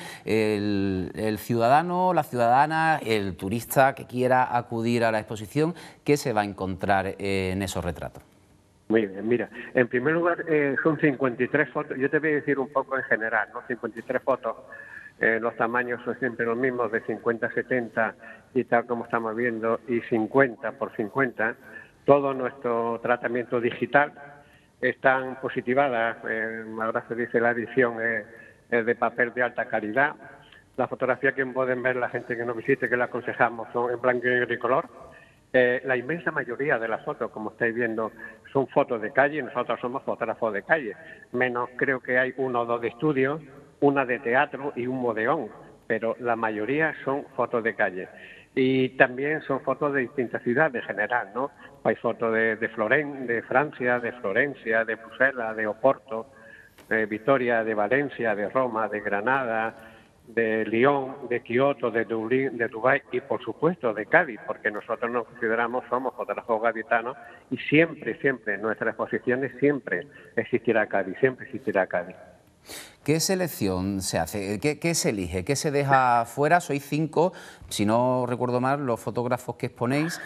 el ciudadano, la ciudadana, el turista que quiera acudir a la exposición, ¿qué se va a encontrar en esos retratos? Muy bien, mira, en primer lugar son 53 fotos, yo te voy a decir un poco en general, ¿no? 53 fotos, los tamaños son siempre los mismos, de 50-70 y tal como estamos viendo, y 50 por 50, todo nuestro tratamiento digital. Están positivadas, ahora se dice la edición es de papel de alta calidad. Las fotografías que pueden ver la gente que nos visite, que le aconsejamos, son en blanco y negro y color. La inmensa mayoría de las fotos, como estáis viendo, son fotos de calle, nosotros somos fotógrafos de calle, menos creo que hay 1 o 2 de estudio, una de teatro y un bodeón, pero la mayoría son fotos de calle. Y también son fotos de distintas ciudades en general, ¿no? Hay fotos de Francia, de Florencia, de Bruselas, de Oporto, de Vitoria, de Valencia, de Roma, de Granada, de Lyon, de Kioto, de Dublín, de Dubái y, por supuesto, de Cádiz, porque nosotros nos consideramos, somos fotógrafos gaditanos y siempre, en nuestras exposiciones siempre existirá Cádiz, siempre existirá Cádiz. ¿Qué selección se hace? ¿Qué se elige? ¿Qué se deja fuera? Sois 5, si no recuerdo mal, los fotógrafos que exponéis.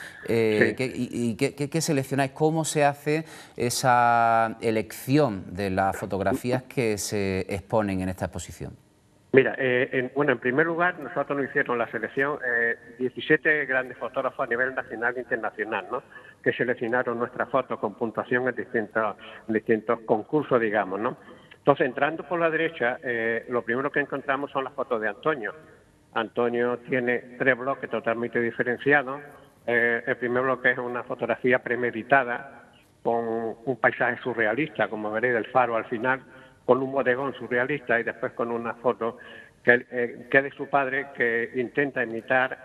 Sí. ¿Qué seleccionáis? ¿Cómo se hace esa elección de las fotografías que se exponen en esta exposición? Mira, en primer lugar, nosotros nos hicieron la selección 17 grandes fotógrafos a nivel nacional e internacional, ¿no? Que seleccionaron nuestras fotos con puntuación en distintos concursos, digamos, ¿no? Entonces, entrando por la derecha, lo primero que encontramos son las fotos de Antonio. Antonio tiene 3 bloques totalmente diferenciados. El primer bloque es una fotografía premeditada con un paisaje surrealista, como veréis del faro al final, con un bodegón surrealista y después con una foto que es de su padre, que intenta imitar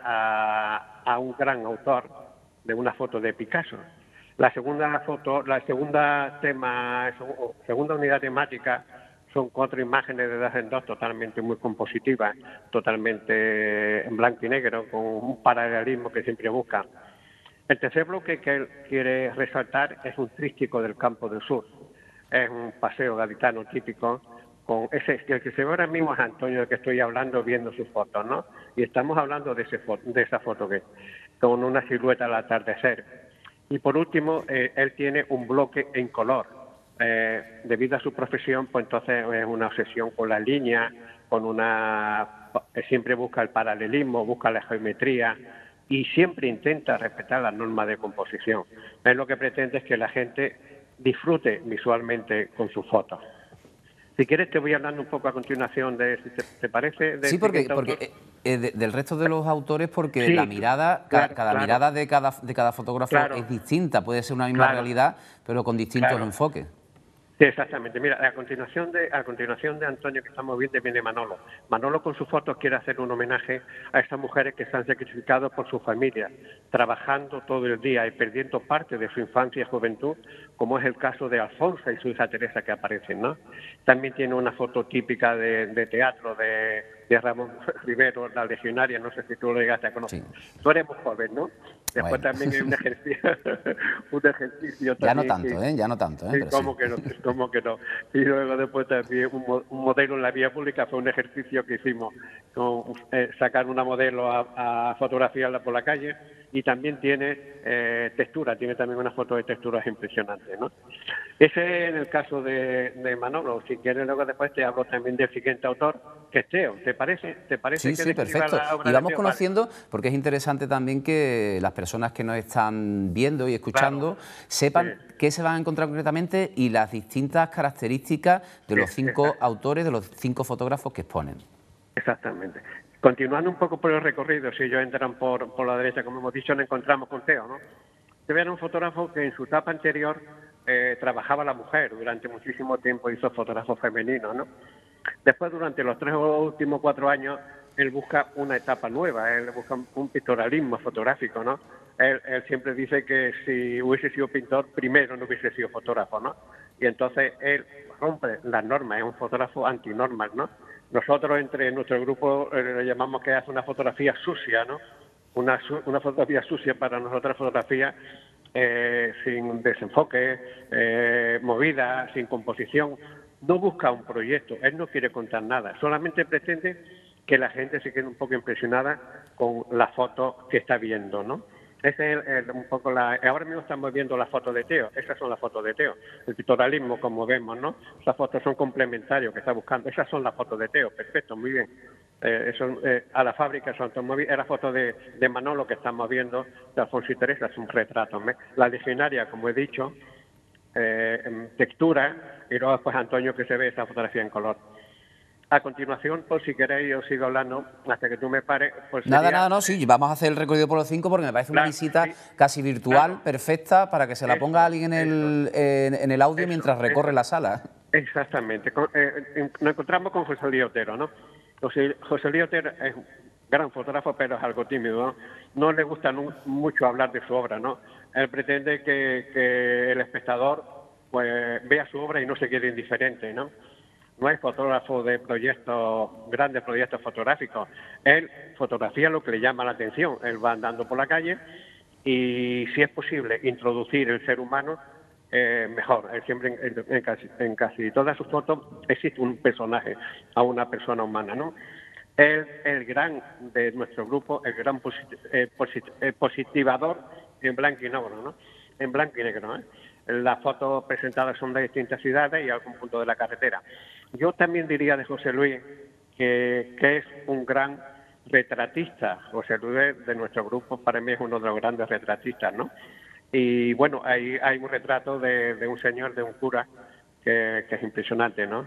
a un gran autor de una foto de Picasso. La segunda unidad temática son 4 imágenes de 2 en 2 totalmente muy compositivas, totalmente en blanco y negro, con un paralelismo que siempre busca. El tercer bloque que él quiere resaltar es un tríptico del Campo del Sur. Es un paseo gaditano típico, con el que se ve ahora mismo es Antonio, del que estoy hablando, viendo sus fotos, ¿no? Y estamos hablando de esa foto que con una silueta al atardecer. Y por último, él tiene un bloque en color. Debido a su profesión, pues entonces es una obsesión con la línea, siempre busca el paralelismo, busca la geometría, y siempre intenta respetar las normas de composición. Es lo que pretende es que la gente disfrute visualmente con sus fotos. Si quieres te voy hablando un poco a continuación de, si te parece. Sí, porque del resto de los autores, porque sí, la mirada, cada mirada de cada fotógrafo es distinta, puede ser una misma realidad, pero con distintos enfoques. Sí, exactamente. Mira, a continuación de Antonio, que estamos viendo, viene Manolo. Manolo con sus fotos quiere hacer un homenaje a estas mujeres que se han sacrificado por su familia, trabajando todo el día y perdiendo parte de su infancia y juventud, como es el caso de Alfonso y su hija Teresa que aparecen, ¿no? También tiene una foto típica de teatro de Ramón Rivero, la legionaria, no sé si tú lo llegaste a conocer. Sí. Tú eres muy joven, ¿no? Después también hay un ejercicio ya no tanto, ya no tanto, sí, ¿cómo que no? Y luego después también un modelo en la vía pública fue un ejercicio que hicimos, con sacar una modelo a fotografiarla por la calle, y también tiene textura, tiene también una foto de texturas impresionantes, ¿no? Ese es en el caso de Manolo. Si quieres luego después te hablo también del siguiente autor, que es Teo. ¿Te parece? Sí, sí, perfecto. Y vamos conociendo, porque es interesante también que las personas que nos están viendo y escuchando sepan qué se van a encontrar concretamente y las distintas características de los 5 autores, de los 5 fotógrafos que exponen. Exactamente. Continuando un poco por el recorrido, si ellos entran por la derecha, como hemos dicho, nos encontramos con Teo, ¿no? Teo era un fotógrafo que en su etapa anterior trabajaba la mujer, durante muchísimo tiempo hizo fotógrafos femeninos, ¿no? Después, durante los 3 o últimos 4 años, él busca una etapa nueva, él busca un pictorialismo fotográfico, ¿no? Él siempre dice que si hubiese sido pintor, primero no hubiese sido fotógrafo, ¿no? Y entonces él rompe las normas, es un fotógrafo antinormas, ¿no? Nosotros, entre nuestro grupo, le llamamos que hace una fotografía sucia, ¿no? Una fotografía sucia para nosotros, fotografía sin desenfoque, movida, sin composición. No busca un proyecto, él no quiere contar nada, solamente pretende que la gente se quede un poco impresionada con la foto que está viendo, ¿no? Ese es un poco ahora mismo estamos viendo las fotos de Teo, esas son las fotos de Teo. El pictorialismo, como vemos, ¿no? Esas fotos son complementarios que está buscando, esas son las fotos de Teo, perfecto, muy bien. A la fábrica son automóviles, era foto de Manolo que estamos viendo, de Alfonso y Teresa, es un retrato. La legionaria, como he dicho, en textura, y luego después Antonio que se ve esa fotografía en color. A continuación, por si queréis, os sigo hablando hasta que tú me pares. Pues nada, sí, vamos a hacer el recorrido por los 5 porque me parece una visita casi virtual, perfecta, para que se la ponga alguien en el audio mientras recorre la sala. Exactamente. Nos encontramos con José Luis Otero, ¿no? José Luis Otero es un gran fotógrafo, pero es algo tímido, ¿no? No le gusta mucho hablar de su obra, ¿no? Él pretende que el espectador pues vea su obra y no se quede indiferente, ¿no? No hay fotógrafo de grandes proyectos fotográficos. Él fotografía lo que le llama la atención. Él va andando por la calle y, si es posible, introducir el ser humano, mejor. Él siempre, en casi todas sus fotos, existe un personaje, a una persona humana, ¿no? Él, el gran de nuestro grupo, el gran positivador en blanco y negro, ¿no? En blanco y negro, ¿eh? Las fotos presentadas son de distintas ciudades y algún punto de la carretera. Yo también diría de José Luis que es un gran retratista. José Luis, de nuestro grupo, para mí es uno de los grandes retratistas, ¿no? Y bueno, hay un retrato de un señor, de un cura, que es impresionante, ¿no?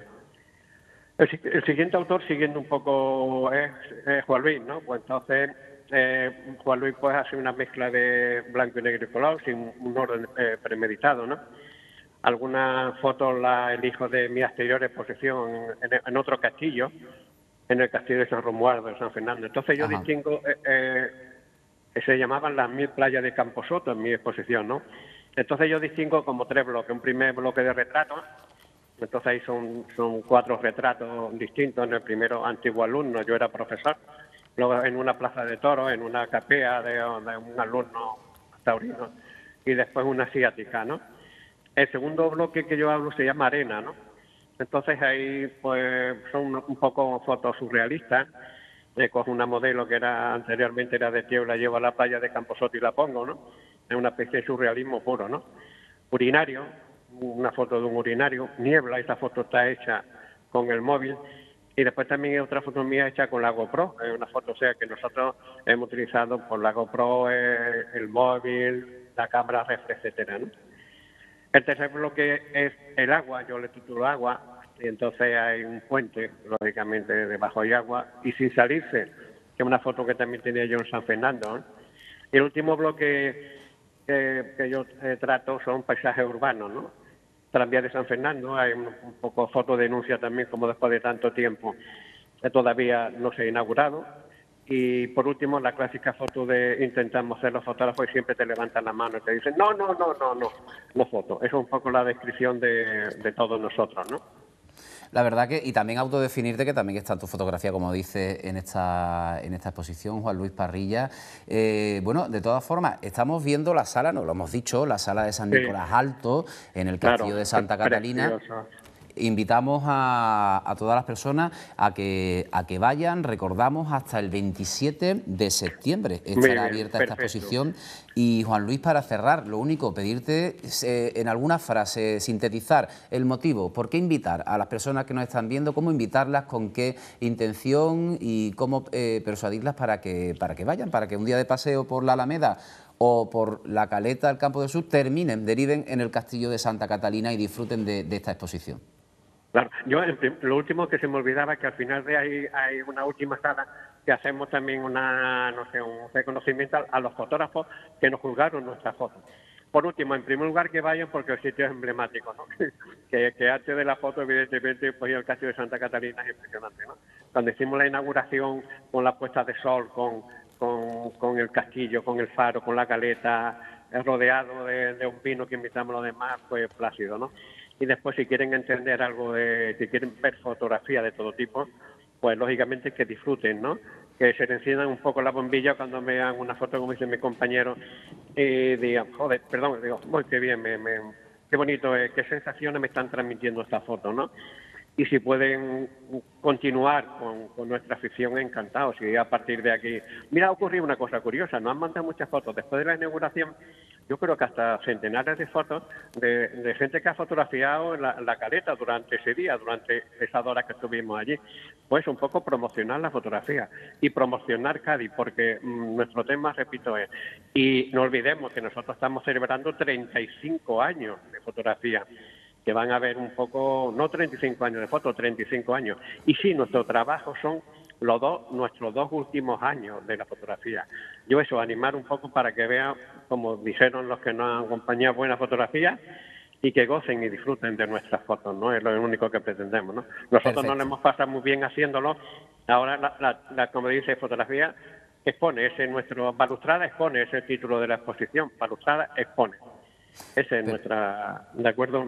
El siguiente autor, siguiendo un poco, es Juan Luis, ¿no? Pues entonces Juan Luis pues hace una mezcla de blanco y negro y color, sin un orden premeditado, ¿no? Algunas fotos las elijo de mi exterior exposición en otro castillo, en el castillo de San Romualdo, de San Fernando. Entonces yo distingo, se llamaban las 1000 playas de Camposoto en mi exposición, ¿no? Entonces yo distingo como 3 bloques. Un primer bloque de retratos, entonces ahí son 4 retratos distintos. En el primero, antiguo alumno, yo era profesor. Luego en una plaza de toros, en una capea de un alumno taurino, y después una asiática, ¿no? El segundo bloque que yo hablo se llama Arena, ¿no? Entonces ahí pues son un poco fotos surrealistas. Cojo una modelo que anteriormente era de Teo, la llevo a la playa de Camposoto y la pongo, ¿no? Es una especie de surrealismo puro, ¿no? Urinario, una foto de un urinario. Niebla, esta foto está hecha con el móvil. Y después también hay otra foto mía hecha con la GoPro, es una foto, o sea, que nosotros hemos utilizado por la GoPro, el móvil, la cámara reflex, etcétera, ¿no? El tercer bloque es el agua, yo le titulo agua, y entonces hay un puente, lógicamente, debajo hay agua, y sin salirse, que es una foto que también tenía yo en San Fernando, ¿no? Y el último bloque que yo trato son paisajes urbanos, ¿no? Tranvía de San Fernando, hay un poco foto denuncia también, como después de tanto tiempo todavía no se ha inaugurado. Y por último, la clásica foto de intentamos ser los fotógrafos y siempre te levantan la mano y te dicen no foto. Eso es un poco la descripción de todos nosotros, ¿no? La verdad que, y también autodefinirte, que también está en tu fotografía, como dice en esta exposición, Juan Luis Parrilla. Bueno, de todas formas, estamos viendo la sala, nos lo hemos dicho, la sala de San Nicolás Alto, en el Castillo de Santa Catalina. Precioso. Invitamos a todas las personas a que vayan, recordamos, hasta el 27 de septiembre estará abierta esta exposición. Y Juan Luis, para cerrar, lo único, pedirte en alguna frase, sintetizar el motivo, por qué invitar a las personas que nos están viendo, cómo invitarlas, con qué intención y cómo persuadirlas para que vayan, para que un día de paseo por la Alameda o por la Caleta del Campo de Sur deriven en el Castillo de Santa Catalina y disfruten de esta exposición. Claro, yo lo último que se me olvidaba, que al final de ahí hay una última sala que hacemos también un reconocimiento a los fotógrafos que nos juzgaron nuestras fotos. Por último, en primer lugar, que vayan porque el sitio es emblemático, ¿no? que antes de la foto, evidentemente, pues el Castillo de Santa Catalina es impresionante, ¿no? Cuando hicimos la inauguración con la puesta de sol, con el castillo, con el faro, con la caleta, rodeado de un vino que invitamos a los demás, pues plácido, ¿no? Y después, si quieren entender algo si quieren ver fotografía de todo tipo, pues lógicamente que disfruten, ¿no? Que se le enciendan un poco la bombilla cuando vean una foto, como dice mi compañero, y digan, joder, perdón, digo, muy qué bien, qué bonito, qué sensaciones me están transmitiendo esta foto, ¿no? Y si pueden continuar con nuestra afición, encantados. Y a partir de aquí, mira, ha ocurrido una cosa curiosa, nos han mandado muchas fotos después de la inauguración, yo creo que hasta centenares de fotos de gente que ha fotografiado la Caleta durante ese día, durante esas horas que estuvimos allí. Pues un poco promocionar la fotografía y promocionar Cádiz, porque nuestro tema, repito, es, y no olvidemos que nosotros estamos celebrando 35 años de fotografía, que van a ver un poco, no 35 años de foto, 35 años. Y sí, nuestro trabajo son nuestros dos últimos años de la fotografía. Yo eso, animar un poco para que vean, como dijeron los que nos han acompañado, buena fotografía y que gocen y disfruten de nuestras fotos, ¿no? Es lo único que pretendemos, ¿no? Nosotros nos lo hemos pasado muy bien haciéndolo. Ahora, como dice, fotografía expone, ese nuestro Balustrada expone, ese es el título de la exposición, Balustrada expone. Ese es nuestra, ¿de acuerdo?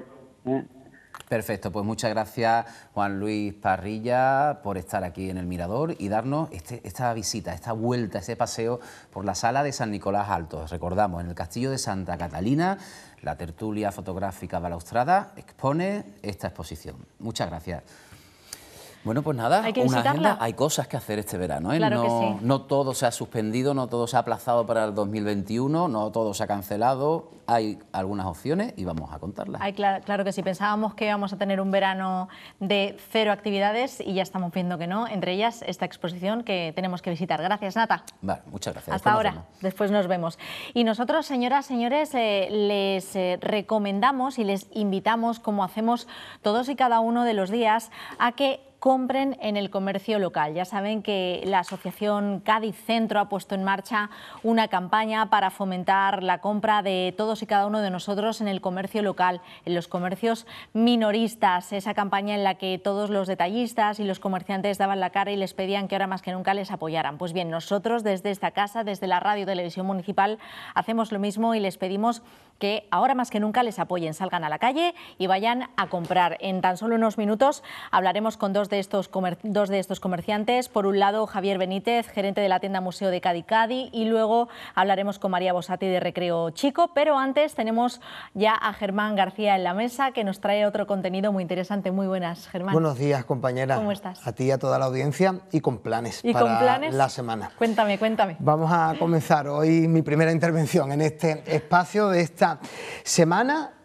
Perfecto, pues muchas gracias Juan Luis Parrilla por estar aquí en el Mirador y darnos esta visita, esta vuelta, ese paseo por la sala de San Nicolás Alto. Recordamos, en el Castillo de Santa Catalina, la tertulia fotográfica Balustrada expone esta exposición. Muchas gracias. Bueno, pues nada, una agenda, hay cosas que hacer este verano, ¿eh? Claro que sí. No todo se ha suspendido, no todo se ha aplazado para el 2021, no todo se ha cancelado, hay algunas opciones y vamos a contarlas. Claro que sí, pensábamos que íbamos a tener un verano de 0 actividades y ya estamos viendo que no, entre ellas esta exposición que tenemos que visitar. Gracias, Nata. Vale, muchas gracias. Hasta ahora, después nos vemos. Y nosotros, señoras, señores, les recomendamos y les invitamos, como hacemos todos y cada uno de los días, a que compren en el comercio local. Ya saben que la Asociación Cádiz Centro ha puesto en marcha una campaña para fomentar la compra de todos y cada uno de nosotros en el comercio local, en los comercios minoristas. Esa campaña en la que todos los detallistas y los comerciantes daban la cara y les pedían que ahora más que nunca les apoyaran. Pues bien, nosotros desde esta casa, desde la Radio Televisión Municipal, hacemos lo mismo y les pedimos que ahora más que nunca les apoyen, salgan a la calle y vayan a comprar. En tan solo unos minutos hablaremos con dos de estos comerciantes. Por un lado, Javier Benítez, gerente de la tienda Museo de Cádiz, y luego hablaremos con María Bosati de Recreo Chico, pero antes tenemos ya a Germán García en la mesa, que nos trae otro contenido muy interesante. Muy buenas, Germán. Buenos días, compañera. ¿Cómo estás? A ti y a toda la audiencia, y con planes para la semana. Cuéntame. Vamos a comenzar hoy mi primera intervención en este espacio de esta semana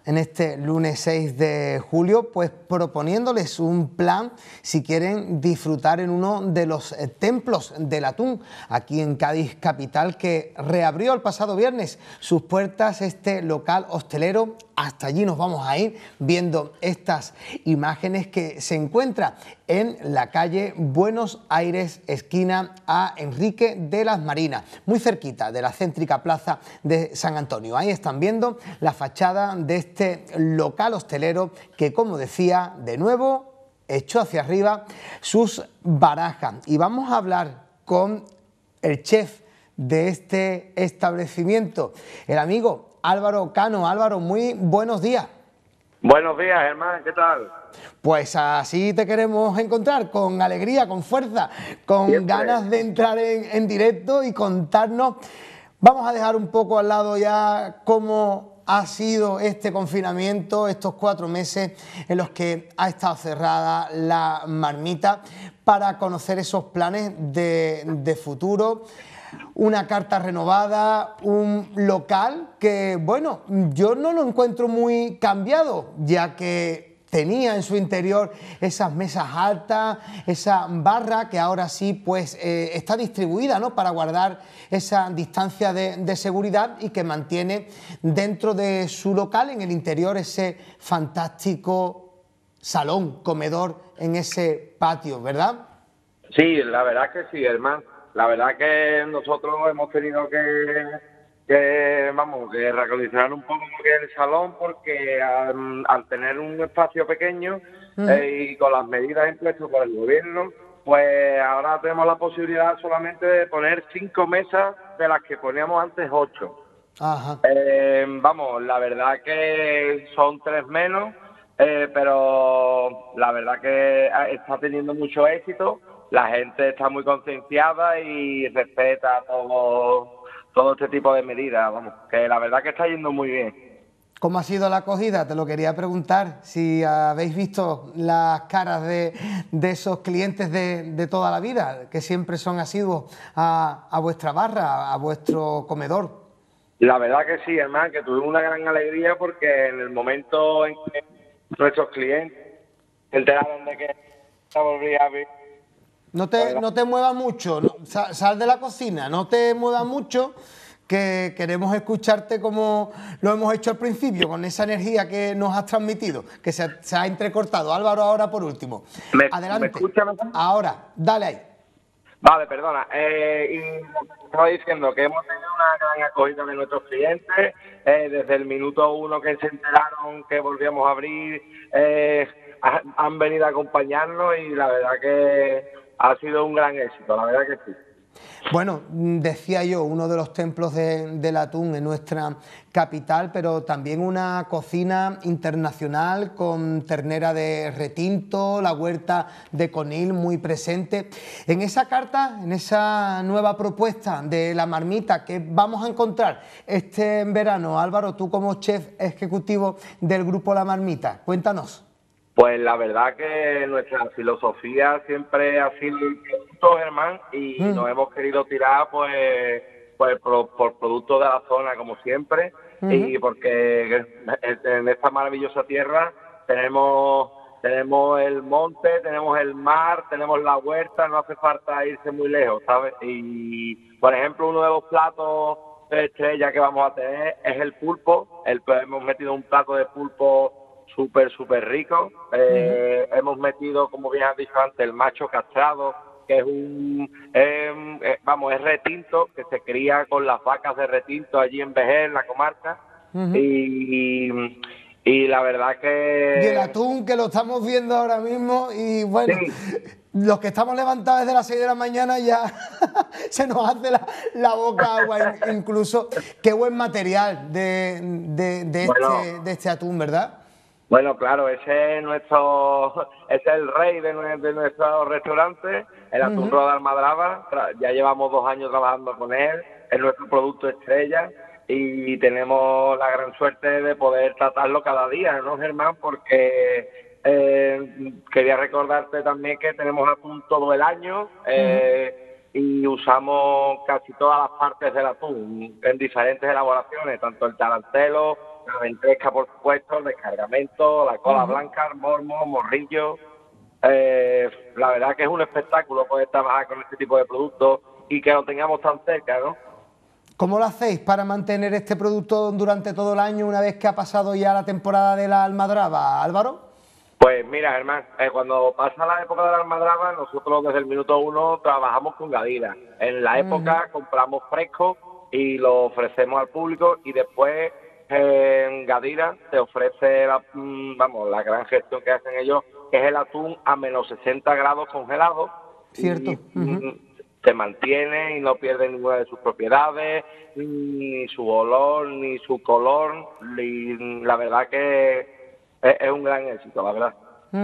en este lunes 6 de julio, pues proponiéndoles un plan si quieren disfrutar en uno de los templos del atún, aquí en Cádiz capital, que reabrió el pasado viernes sus puertas este local hostelero. Hasta allí nos vamos a ir viendo estas imágenes, que se encuentra en la calle Buenos Aires, esquina a Enrique de las Marinas, muy cerquita de la céntrica plaza de San Antonio. Ahí están viendo la fachada de este local hostelero que, como decía, de nuevo echó hacia arriba sus barajas. Y vamos a hablar con el chef de este establecimiento, el amigo Álvaro Cano. Álvaro, muy buenos días. Buenos días, Germán, ¿qué tal? Pues así te queremos encontrar, con alegría, con fuerza, con Siempre. ganas de entrar en directo y contarnos. Vamos a dejar un poco al lado ya cómo ha sido este confinamiento, estos 4 meses en los que ha estado cerrada la Marmita, para conocer esos planes de futuro. Una carta renovada, un local que, bueno, yo no lo encuentro muy cambiado, ya que tenía en su interior esas mesas altas, esa barra que ahora sí pues está distribuida, ¿no?, para guardar esa distancia de seguridad, y que mantiene dentro de su local, en el interior, ese fantástico salón, comedor en ese patio, ¿verdad? Sí, la verdad que sí, Germán. La verdad que nosotros hemos tenido que reacondicionar un poco el salón, porque al tener un espacio pequeño y con las medidas impuestas por el gobierno, pues ahora tenemos la posibilidad solamente de poner 5 mesas de las que poníamos antes 8. Ajá. La verdad que son 3 menos, pero la verdad que está teniendo mucho éxito. La gente está muy concienciada y respeta todo este tipo de medidas, que la verdad que está yendo muy bien. ¿Cómo ha sido la acogida? Te lo quería preguntar, si habéis visto las caras de esos clientes de toda la vida, que siempre son asiduos a vuestra barra, a vuestro comedor. La verdad que sí, hermano, que tuvimos una gran alegría, porque en el momento en que nuestros clientes se enteraron de que se volvía a abrir. No te muevas mucho, no, sal de la cocina, no te muevas mucho, que queremos escucharte como lo hemos hecho al principio, con esa energía que nos has transmitido, que se ha entrecortado. Álvaro, ahora por último. Adelante. ¿Me escuchas? Ahora, dale ahí. Vale, perdona. Y estaba diciendo que hemos tenido una gran acogida de nuestros clientes. Desde el minuto 1 que se enteraron que volvíamos a abrir, han venido a acompañarnos, y la verdad que ha sido un gran éxito, la verdad que sí. Bueno, decía yo, uno de los templos del atún en nuestra capital, pero también una cocina internacional con ternera de retinto, la huerta de conil muy presente. En esa carta, en esa nueva propuesta de la Marmita que vamos a encontrar este verano, Álvaro, tú como chef ejecutivo del grupo La Marmita, cuéntanos. Pues la verdad que nuestra filosofía siempre ha sido el producto, Germán, y nos hemos querido tirar pues por productos de la zona, como siempre, y porque en esta maravillosa tierra tenemos el monte, tenemos el mar, tenemos la huerta, no hace falta irse muy lejos, ¿sabes? Y, por ejemplo, uno de los platos estrella que vamos a tener es el pulpo. Hemos metido un plato de pulpo súper rico. Hemos metido, como bien has dicho antes, el macho castrado, que es retinto, que se cría con las vacas de retinto allí en Vejer, en la comarca. Y la verdad que... Y el atún, que lo estamos viendo ahora mismo, y bueno... Sí. Los que estamos levantados desde las 6 de la mañana ya se nos hace la boca agua, incluso. Qué buen material de este atún, ¿verdad? Bueno, claro, ese es el rey de nuestro restaurante, el atún Roda Almadraba. Ya llevamos 2 años trabajando con él, es nuestro producto estrella, y tenemos la gran suerte de poder tratarlo cada día, ¿no, Germán? Porque quería recordarte también que tenemos atún todo el año, y usamos casi todas las partes del atún en diferentes elaboraciones, tanto el tarantelo, la ventresca, por supuesto, el descargamento, la cola blanca, el mormo, morrillo. La verdad que es un espectáculo poder trabajar con este tipo de productos y que lo tengamos tan cerca, ¿no? ¿Cómo lo hacéis para mantener este producto durante todo el año una vez que ha pasado ya la temporada de la almadraba, Álvaro? Pues mira, Germán, cuando pasa la época de la almadraba, nosotros desde el minuto 1 trabajamos con Gadira. En la época compramos fresco y lo ofrecemos al público, y después en Gadira te ofrece la gran gestión que hacen ellos, que es el atún a menos 60 grados congelado. Cierto. Se mantiene y no pierde ninguna de sus propiedades, ni su olor, ni su color, y la verdad que es un gran éxito, la verdad.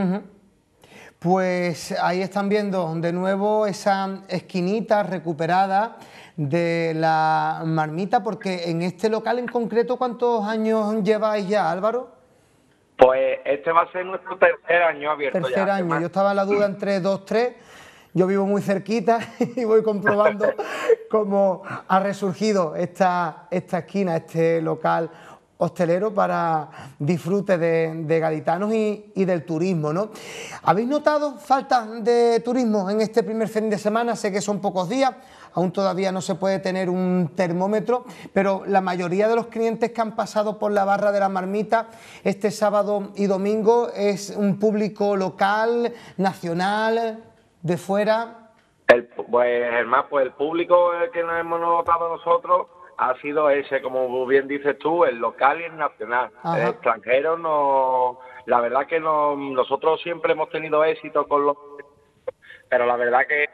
Pues ahí están viendo de nuevo esa esquinita recuperada de la marmita, porque en este local en concreto, ¿cuántos años lleváis ya, Álvaro? Pues este va a ser nuestro tercer año abierto. Tercer año, yo estaba en la duda entre 2, 3... Yo vivo muy cerquita y voy comprobando cómo ha resurgido esta esquina, este local hostelero para disfrute de gaditanos y del turismo, ¿no? ¿Habéis notado falta de turismo en este primer fin de semana? Sé que son pocos días, aún todavía no se puede tener un termómetro, pero la mayoría de los clientes que han pasado por la barra de la marmita este sábado y domingo es un público local, nacional, de fuera. El público que nos hemos notado nosotros ha sido ese, como bien dices tú, el local y el nacional. El extranjero no, la verdad que no, nosotros siempre hemos tenido éxito con los, pero la verdad que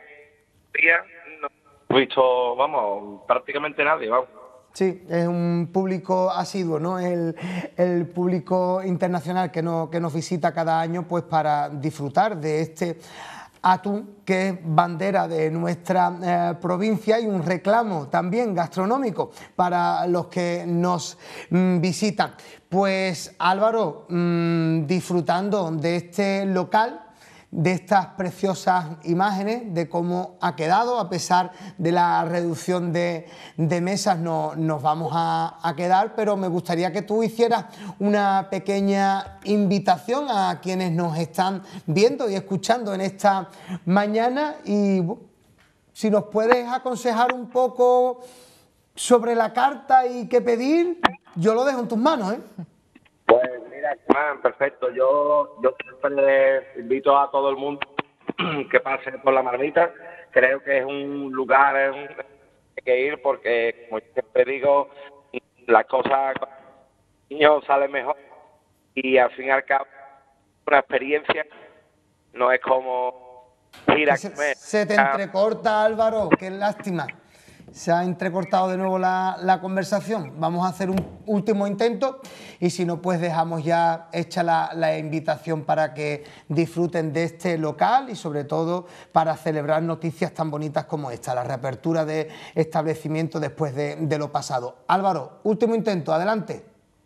no hemos visto, prácticamente nadie, Sí, es un público asiduo, ¿no? El público internacional que nos visita cada año, pues para disfrutar de este atún, que es bandera de nuestra provincia y un reclamo también gastronómico para los que nos visitan. Pues Álvaro, disfrutando de este local, de estas preciosas imágenes, de cómo ha quedado, a pesar de la reducción de mesas, nos vamos a quedar, pero me gustaría que tú hicieras una pequeña invitación a quienes nos están viendo y escuchando en esta mañana, y si nos puedes aconsejar un poco sobre la carta y qué pedir, yo lo dejo en tus manos, ¿eh? Pues mira, perfecto. Yo siempre invito a todo el mundo que pase por la marmita. Creo que es un lugar hay que ir porque, como siempre digo, las cosas con los niños salen mejor y al fin y al cabo una experiencia, no es como ir a comer. Se te entrecorta, Álvaro, qué lástima. Se ha entrecortado de nuevo la conversación. Vamos a hacer un último intento y si no, pues dejamos ya hecha la invitación para que disfruten de este local y sobre todo para celebrar noticias tan bonitas como esta, la reapertura de establecimiento después de lo pasado. Álvaro, último intento, adelante.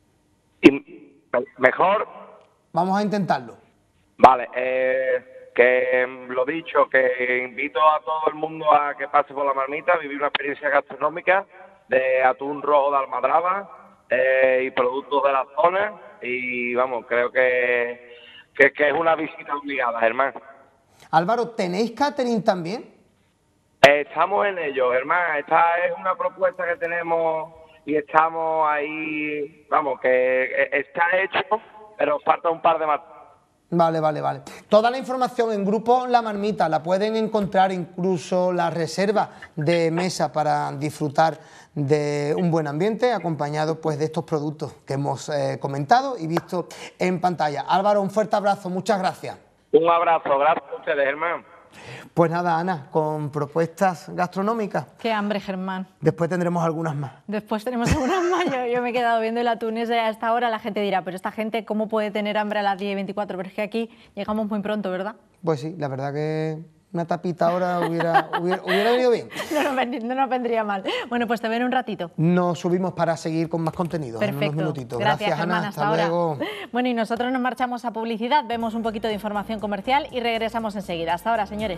¿Mejor? Vamos a intentarlo. Vale, que lo dicho, que invito a todo el mundo a que pase por la marmita, a vivir una experiencia gastronómica de atún rojo de almadraba y productos de la zona, y creo que es una visita obligada, Germán. Álvaro, ¿tenéis catering también? Estamos en ello, Germán. Esta es una propuesta que tenemos y estamos ahí, que está hecho, pero falta un par de más. Vale. Toda la información en Grupo La Marmita la pueden encontrar, incluso la reserva de mesa para disfrutar de un buen ambiente acompañado pues de estos productos que hemos comentado y visto en pantalla. Álvaro, un fuerte abrazo, muchas gracias. Un abrazo, gracias a ustedes, Germán. Pues nada, Ana, con propuestas gastronómicas. Qué hambre, Germán. Después tendremos algunas más. Después tenemos algunas más. Yo me he quedado viendo el atún ese a esta hora. La gente dirá, pero esta gente, ¿cómo puede tener hambre a las 10:24? Pero es que aquí llegamos muy pronto, ¿verdad? Pues sí, la verdad que una tapita ahora hubiera venido bien. No nos vendría mal. Bueno, pues te veo en un ratito. Nos subimos para seguir con más contenido. Perfecto. En unos minutitos. Gracias, Germán, Ana. Hasta luego. Bueno, y nosotros nos marchamos a publicidad, vemos un poquito de información comercial y regresamos enseguida. Hasta ahora, señores.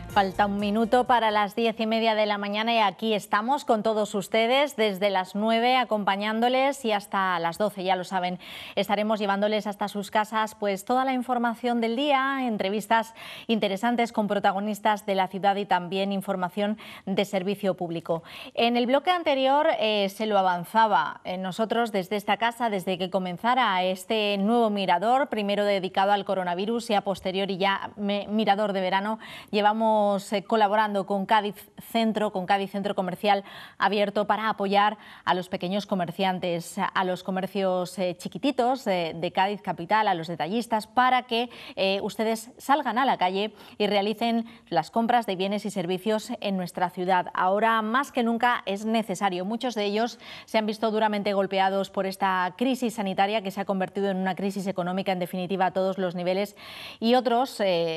Falta un minuto para las 10:30 de la mañana y aquí estamos con todos ustedes desde las 9 acompañándoles y hasta las 12, ya lo saben. Estaremos llevándoles hasta sus casas pues toda la información del día, entrevistas interesantes con protagonistas de la ciudad y también información de servicio público. En el bloque anterior se lo avanzaba. Nosotros desde esta casa, desde que comenzara este nuevo mirador, primero dedicado al coronavirus y a posteriori ya mirador de verano, llevamos colaborando con Cádiz Centro Comercial Abierto para apoyar a los pequeños comerciantes, a los comercios chiquititos de Cádiz capital, a los detallistas, para que ustedes salgan a la calle y realicen las compras de bienes y servicios en nuestra ciudad. Ahora más que nunca es necesario. Muchos de ellos se han visto duramente golpeados por esta crisis sanitaria que se ha convertido en una crisis económica, en definitiva, a todos los niveles, y otros,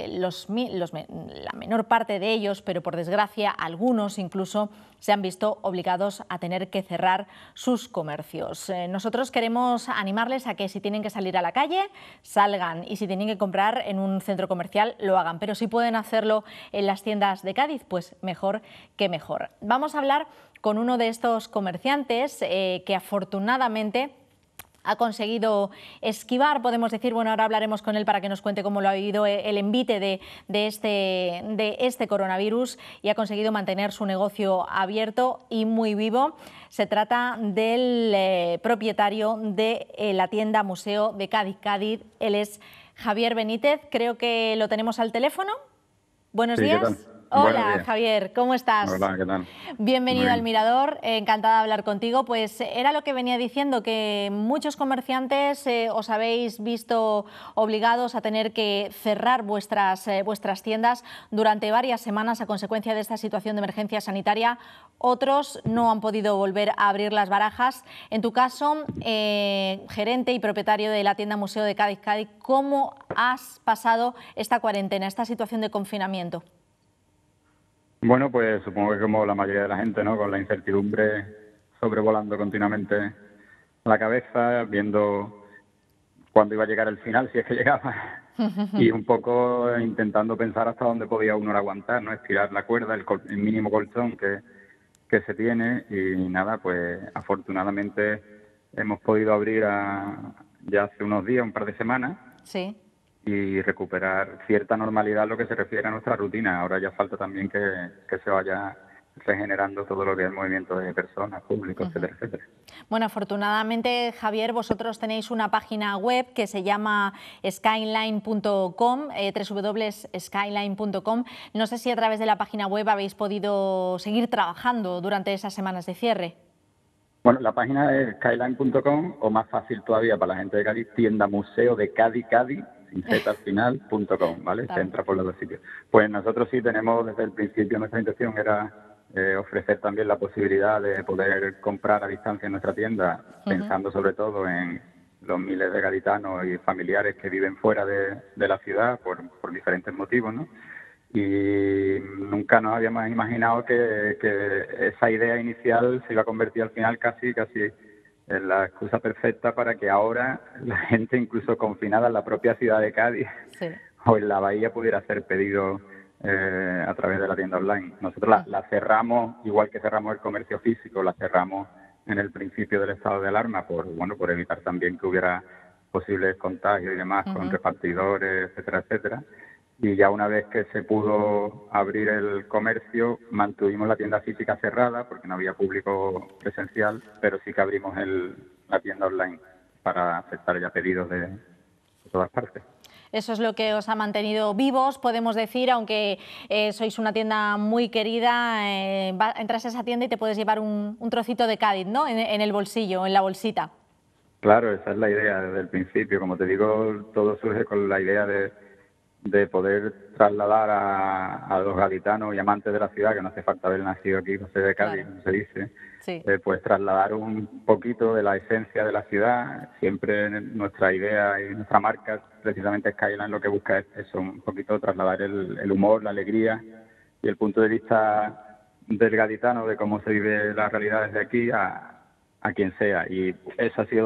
la menor parte de ellos, pero por desgracia algunos incluso, se han visto obligados a tener que cerrar sus comercios. Nosotros queremos animarles a que si tienen que salir a la calle, salgan, y si tienen que comprar en un centro comercial, lo hagan. Pero si pueden hacerlo en las tiendas de Cádiz, pues mejor que mejor. Vamos a hablar con uno de estos comerciantes que afortunadamente ha conseguido esquivar, podemos decir. Bueno, ahora hablaremos con él para que nos cuente cómo lo ha vivido el envite de este coronavirus, y ha conseguido mantener su negocio abierto y muy vivo. Se trata del propietario de la tienda Museo de Cádiz. Él es Javier Benítez, creo que lo tenemos al teléfono. Buenos días. ¿Qué tal? Hola, Javier, ¿cómo estás? Hola, ¿qué tal? Bienvenido al Mirador, encantada de hablar contigo. Pues era lo que venía diciendo, que muchos comerciantes os habéis visto obligados a tener que cerrar vuestras tiendas durante varias semanas a consecuencia de esta situación de emergencia sanitaria. Otros no han podido volver a abrir las barajas. En tu caso, gerente y propietario de la tienda Museo de Cádiz, ¿cómo has pasado esta cuarentena, esta situación de confinamiento? Bueno, pues supongo que como la mayoría de la gente, ¿no? Con la incertidumbre sobrevolando continuamente la cabeza, viendo cuándo iba a llegar el final, si es que llegaba, y un poco intentando pensar hasta dónde podía uno aguantar, ¿no? Estirar la cuerda, el mínimo colchón que se tiene, y nada, pues afortunadamente hemos podido abrir ya hace unos días, un par de semanas. Sí. Y recuperar cierta normalidad en lo que se refiere a nuestra rutina. Ahora ya falta también que se vaya regenerando todo lo que es el movimiento de personas, públicos, etcétera, etcétera. Bueno, afortunadamente, Javier, vosotros tenéis una página web que se llama skyline.com, www.skyline.com. No sé si a través de la página web habéis podido seguir trabajando durante esas semanas de cierre. Bueno, la página es skyline.com, o más fácil todavía para la gente de Cádiz, tienda Museo de Cádiz, @final.com, ¿vale? Se entra por los dos sitios. Pues nosotros sí tenemos, desde el principio, nuestra intención era ofrecer también la posibilidad de poder comprar a distancia en nuestra tienda, pensando sobre todo en los miles de gaditanos y familiares que viven fuera de la ciudad por diferentes motivos, ¿no? Y nunca nos habíamos imaginado que esa idea inicial se iba a convertir al final casi en la excusa perfecta para que ahora la gente, incluso confinada en la propia ciudad de Cádiz, sí, o en la bahía, pudiera hacer pedidos a través de la tienda online. Nosotros la cerramos, igual que cerramos el comercio físico, la cerramos en el principio del estado de alarma por evitar también que hubiera posibles contagios y demás con repartidores, etcétera, etcétera. Y ya una vez que se pudo abrir el comercio, mantuvimos la tienda física cerrada porque no había público presencial, pero sí que abrimos la tienda online para aceptar ya pedidos de todas partes. Eso es lo que os ha mantenido vivos, podemos decir, aunque sois una tienda muy querida. Entras a esa tienda y te puedes llevar un trocito de Cádiz, ¿no? En el bolsillo, en la bolsita. Claro, esa es la idea desde el principio. Como te digo, todo surge con la idea de poder trasladar a los gaditanos y amantes de la ciudad, que no hace falta haber nacido aquí, José de Cádiz, como se dice, sí, pues trasladar un poquito de la esencia de la ciudad. Siempre nuestra idea y nuestra marca, precisamente Skyline, lo que busca es eso, un poquito trasladar el humor, la alegría y el punto de vista del gaditano, de cómo se vive la realidad desde aquí a quien sea. Y esa ha sido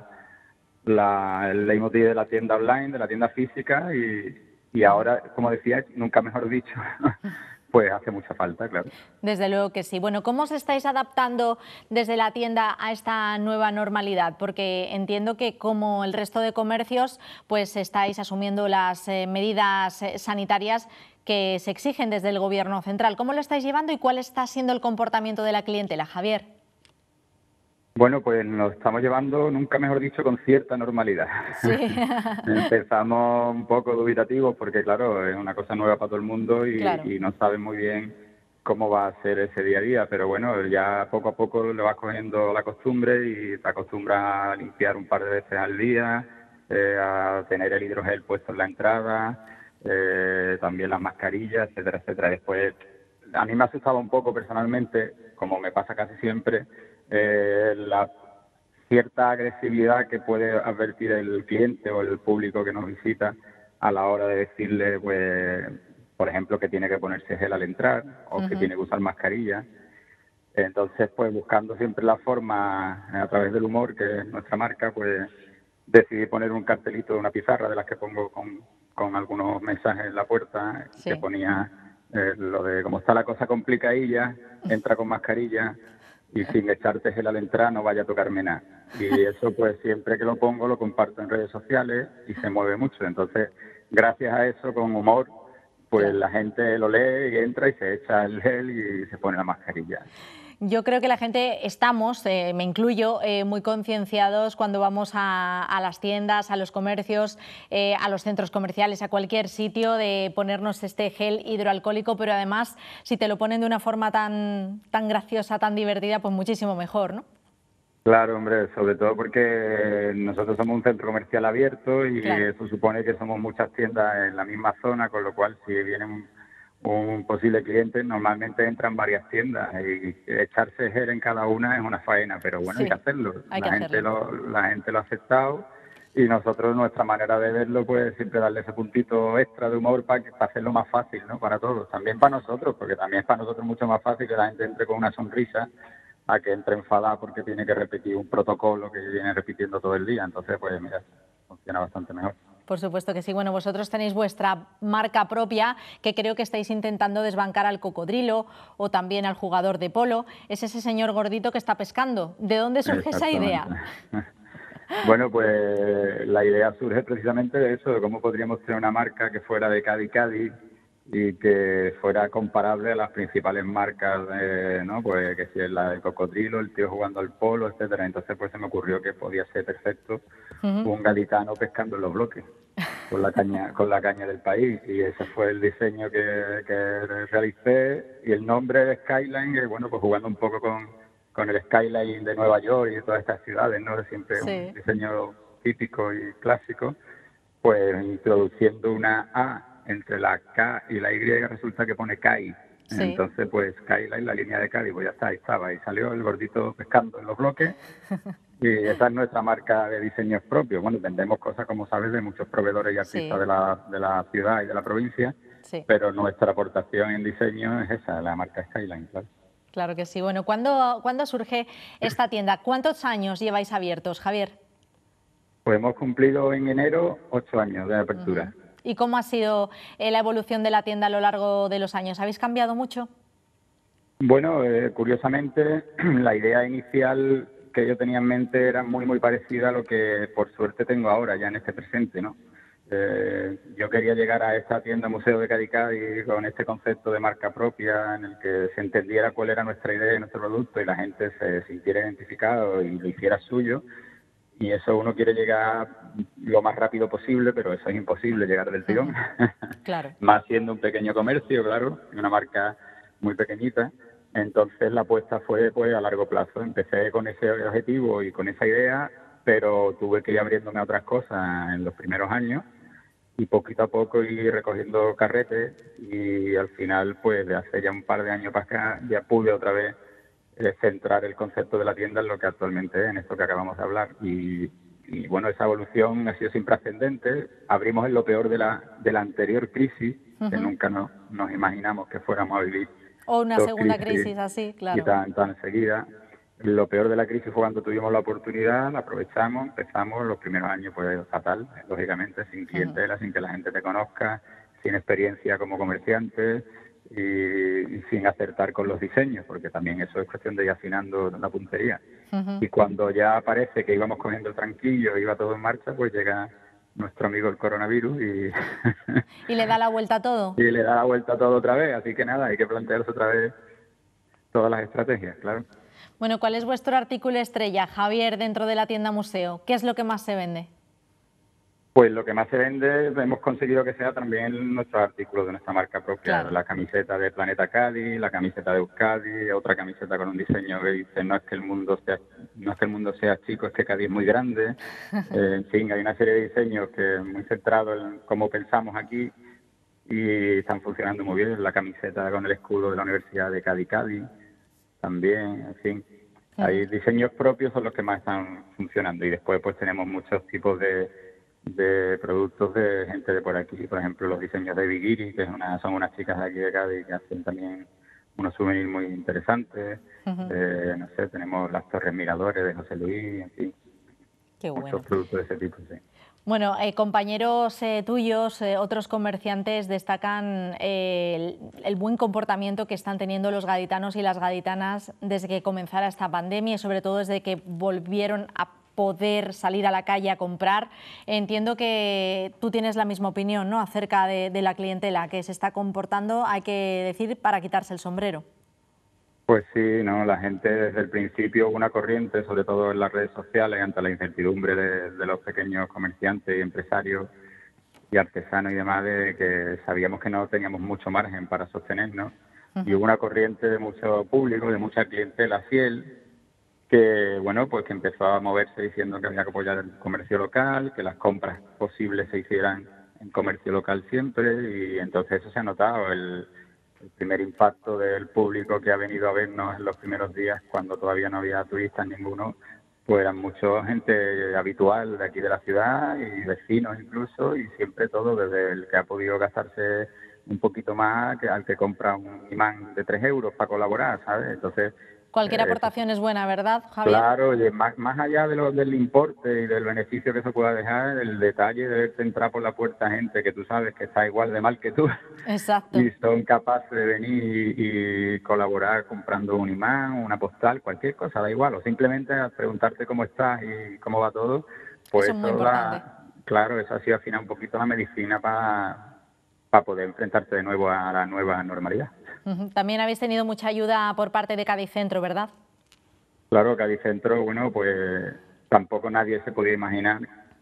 el leitmotiv de la tienda online, de la tienda física, y ahora, como decía, nunca mejor dicho, pues hace mucha falta, claro. Desde luego que sí. Bueno, ¿cómo os estáis adaptando desde la tienda a esta nueva normalidad? Porque entiendo que, como el resto de comercios, pues estáis asumiendo las medidas sanitarias que se exigen desde el Gobierno central. ¿Cómo lo estáis llevando y cuál está siendo el comportamiento de la clientela, Javier? Bueno, pues nos estamos llevando, nunca mejor dicho, con cierta normalidad. Sí. Empezamos un poco dubitativos porque, claro, es una cosa nueva para todo el mundo Claro. y no saben muy bien cómo va a ser ese día a día, pero bueno, ya poco a poco le vas cogiendo la costumbre y te acostumbras a limpiar un par de veces al día, a tener el hidrogel puesto en la entrada, también las mascarillas, etcétera, etcétera. Después, a mí me asustaba un poco personalmente, como me pasa casi siempre, la cierta agresividad que puede advertir el cliente o el público que nos visita a la hora de decirle, pues, por ejemplo, que tiene que ponerse gel al entrar o que tiene que usar mascarilla. Entonces, pues, buscando siempre la forma, a través del humor, que es nuestra marca, pues, decidí poner un cartelito, una pizarra de las que pongo con algunos mensajes en la puerta, Sí. que ponía lo de como está la cosa complicadilla, entra con mascarilla y sin echarte gel al entrar no vaya a tocarme nada. Y eso, pues, siempre que lo pongo lo comparto en redes sociales y se mueve mucho. Entonces, gracias a eso, con humor, pues la gente lo lee y entra y se echa el gel y se pone la mascarilla. Yo creo que la gente estamos, me incluyo, muy concienciados cuando vamos a las tiendas, a los comercios, a los centros comerciales, a cualquier sitio, de ponernos este gel hidroalcohólico, pero además, si te lo ponen de una forma tan graciosa, tan divertida, pues muchísimo mejor, ¿no? Claro, hombre, sobre todo porque nosotros somos un centro comercial abierto y Claro. eso supone que somos muchas tiendas en la misma zona, con lo cual si viene un posible cliente, normalmente entran varias tiendas y echarse gel en cada una es una faena, pero bueno, Sí, hay que hacerlo. hay que La gente hacerlo. la gente lo ha aceptado y nosotros, nuestra manera de verlo, pues siempre darle ese puntito extra de humor para hacerlo más fácil, ¿no? Para todos, también para nosotros, porque también es para nosotros mucho más fácil que la gente entre con una sonrisa a que entre enfadada porque tiene que repetir un protocolo que viene repitiendo todo el día. Entonces, pues mira, funciona bastante mejor. Por supuesto que sí. Bueno, vosotros tenéis vuestra marca propia, que creo que estáis intentando desbancar al cocodrilo o también al jugador de polo. Es ese señor gordito que está pescando. ¿De dónde surge esa idea? Bueno, pues la idea surge precisamente de eso, de cómo podríamos tener una marca que fuera de Cádiz y que fuera comparable a las principales marcas, ¿no? Pues que si es la de cocodrilo, el tío jugando al polo, etcétera. Entonces, pues se me ocurrió que podía ser perfecto un gaditano pescando en los bloques con la caña del país, y ese fue el diseño que realicé, y el nombre de Skyline, bueno, pues jugando un poco con el Skyline de Nueva York y de todas estas ciudades, ¿no? Siempre un diseño típico y clásico, pues introduciendo una A entre la K y la Y, resulta que pone CAI. Sí. Entonces, pues Skyline, la línea de Cádiz, pues ya está, ahí estaba, y salió el gordito pescando en los bloques. Y esa es nuestra marca de diseños propios. Bueno, vendemos cosas, como sabes, de muchos proveedores y artistas de la ciudad y de la provincia, pero nuestra aportación en diseño es esa, la marca Skyline, claro. Claro que sí. Bueno, ¿cuándo surge esta tienda? ¿Cuántos años lleváis abiertos, Javier? Pues hemos cumplido en enero 8 años de apertura. ¿Y cómo ha sido la evolución de la tienda a lo largo de los años? ¿Habéis cambiado mucho? Bueno, curiosamente, la idea inicial que yo tenía en mente era muy parecida a lo que por suerte tengo ahora, ya en este presente, ¿no? Yo quería llegar a esta tienda Museo de Cádiz con este concepto de marca propia, en el que se entendiera cuál era nuestra idea y nuestro producto y la gente se sintiera identificado y lo hiciera suyo. Y eso uno quiere llegar lo más rápido posible, pero eso es imposible, llegar del tirón. Claro. Más siendo un pequeño comercio, claro, una marca muy pequeñita. Entonces la apuesta fue pues a largo plazo. Empecé con ese objetivo y con esa idea, pero tuve que ir abriéndome a otras cosas en los primeros años y poquito a poco ir recogiendo carretes, y al final, pues de hace ya un par de años para acá, ya pude otra vez centrar el concepto de la tienda en lo que actualmente es, en esto que acabamos de hablar. Y bueno, esa evolución ha sido siempre ascendente. Abrimos en lo peor de la anterior crisis, que nunca nos imaginamos que fuéramos a vivir. O una segunda crisis así, claro. Y tan seguida. Lo peor de la crisis fue cuando tuvimos la oportunidad, la aprovechamos, empezamos. Los primeros años pues fatal, lógicamente, sin clientela, sin que la gente te conozca, sin experiencia como comerciante. y sin acertar con los diseños, porque también eso es cuestión de ir afinando la puntería. Y cuando ya parece que íbamos cogiendo el tranquillo, iba todo en marcha, pues llega nuestro amigo el coronavirus y le da la vuelta a todo. Y le da la vuelta a todo otra vez, así que nada, hay que plantearse otra vez todas las estrategias, claro. Bueno, ¿cuál es vuestro artículo estrella, Javier, dentro de la tienda museo? ¿Qué es lo que más se vende? Pues lo que más se vende, hemos conseguido que sea también nuestros artículos de nuestra marca propia. Claro. La camiseta de Planeta Cádiz, la camiseta de Euskadi, otra camiseta con un diseño que dice no es que el mundo sea chico, es que Cádiz es muy grande. En fin, hay una serie de diseños que muy centrados en cómo pensamos aquí y están funcionando muy bien. La camiseta con el escudo de la Universidad de Cádiz también, en fin. Hay diseños propios, son los que más están funcionando, y después pues tenemos muchos tipos de productos de gente de por aquí, por ejemplo los diseños de Bigiri, que son unas chicas de aquí de Cádiz que hacen también unos souvenirs muy interesantes. No sé, tenemos las torres miradores de José Luis, en fin. Qué bueno. Muchos productos de ese tipo, sí. Bueno, compañeros tuyos, otros comerciantes destacan el buen comportamiento que están teniendo los gaditanos y las gaditanas desde que comenzara esta pandemia y sobre todo desde que volvieron a poder salir a la calle a comprar. Entiendo que tú tienes la misma opinión, ¿no?, acerca de la clientela que se está comportando, hay que decir, para quitarse el sombrero. Pues sí, no, la gente desde el principio hubo una corriente, sobre todo en las redes sociales, ante la incertidumbre de los pequeños comerciantes y empresarios y artesanos y demás, de que sabíamos que no teníamos mucho margen para sostenernos. Y hubo una corriente de mucho público, de mucha clientela fiel, que bueno, pues que empezó a moverse diciendo que había que apoyar el comercio local, que las compras posibles se hicieran en comercio local siempre, y entonces eso se ha notado, el primer impacto del público que ha venido a vernos en los primeros días, cuando todavía no había turistas ninguno, pues eran mucha gente habitual de aquí de la ciudad y vecinos incluso, y siempre todo, desde el que ha podido gastarse un poquito más que al que compra un imán de 3 euros para colaborar, ¿sabes? Entonces cualquier aportación es buena, ¿verdad, Javier? Claro, y más allá del importe y del beneficio que eso pueda dejar, el detalle de verte entrar por la puerta gente que tú sabes que está igual de mal que tú. Exacto. Y son capaces de venir y colaborar comprando un imán, una postal, cualquier cosa, da igual. O simplemente a preguntarte cómo estás y cómo va todo. Pues eso es muy importante. Claro, eso ha sido al final un poquito la medicina para poder enfrentarte de nuevo a la nueva normalidad. También habéis tenido mucha ayuda por parte de Cádiz Centro, ¿verdad? Claro, Cádiz Centro, bueno, pues tampoco nadie se podía imaginar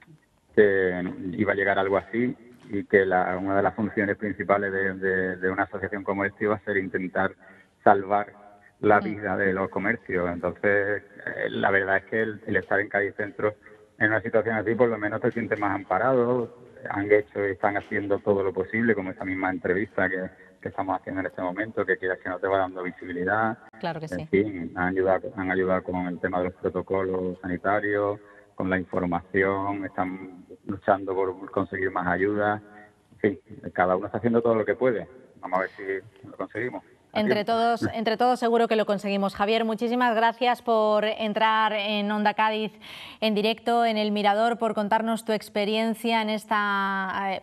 que iba a llegar algo así, y que una de las funciones principales de una asociación como esta iba a ser intentar salvar la vida de los comercios. Entonces, la verdad es que el estar en Cádiz Centro en una situación así, por lo menos te sientes más amparado. Han hecho y están haciendo todo lo posible, como esta misma entrevista que estamos haciendo en este momento, que quieras que no te va dando visibilidad. Claro que sí. En fin, han ayudado con el tema de los protocolos sanitarios, con la información, están luchando por conseguir más ayuda. En fin, cada uno está haciendo todo lo que puede. Vamos a ver si lo conseguimos. Entre todos seguro que lo conseguimos. Javier, muchísimas gracias por entrar en Onda Cádiz en directo, en El Mirador, por contarnos tu experiencia en esta,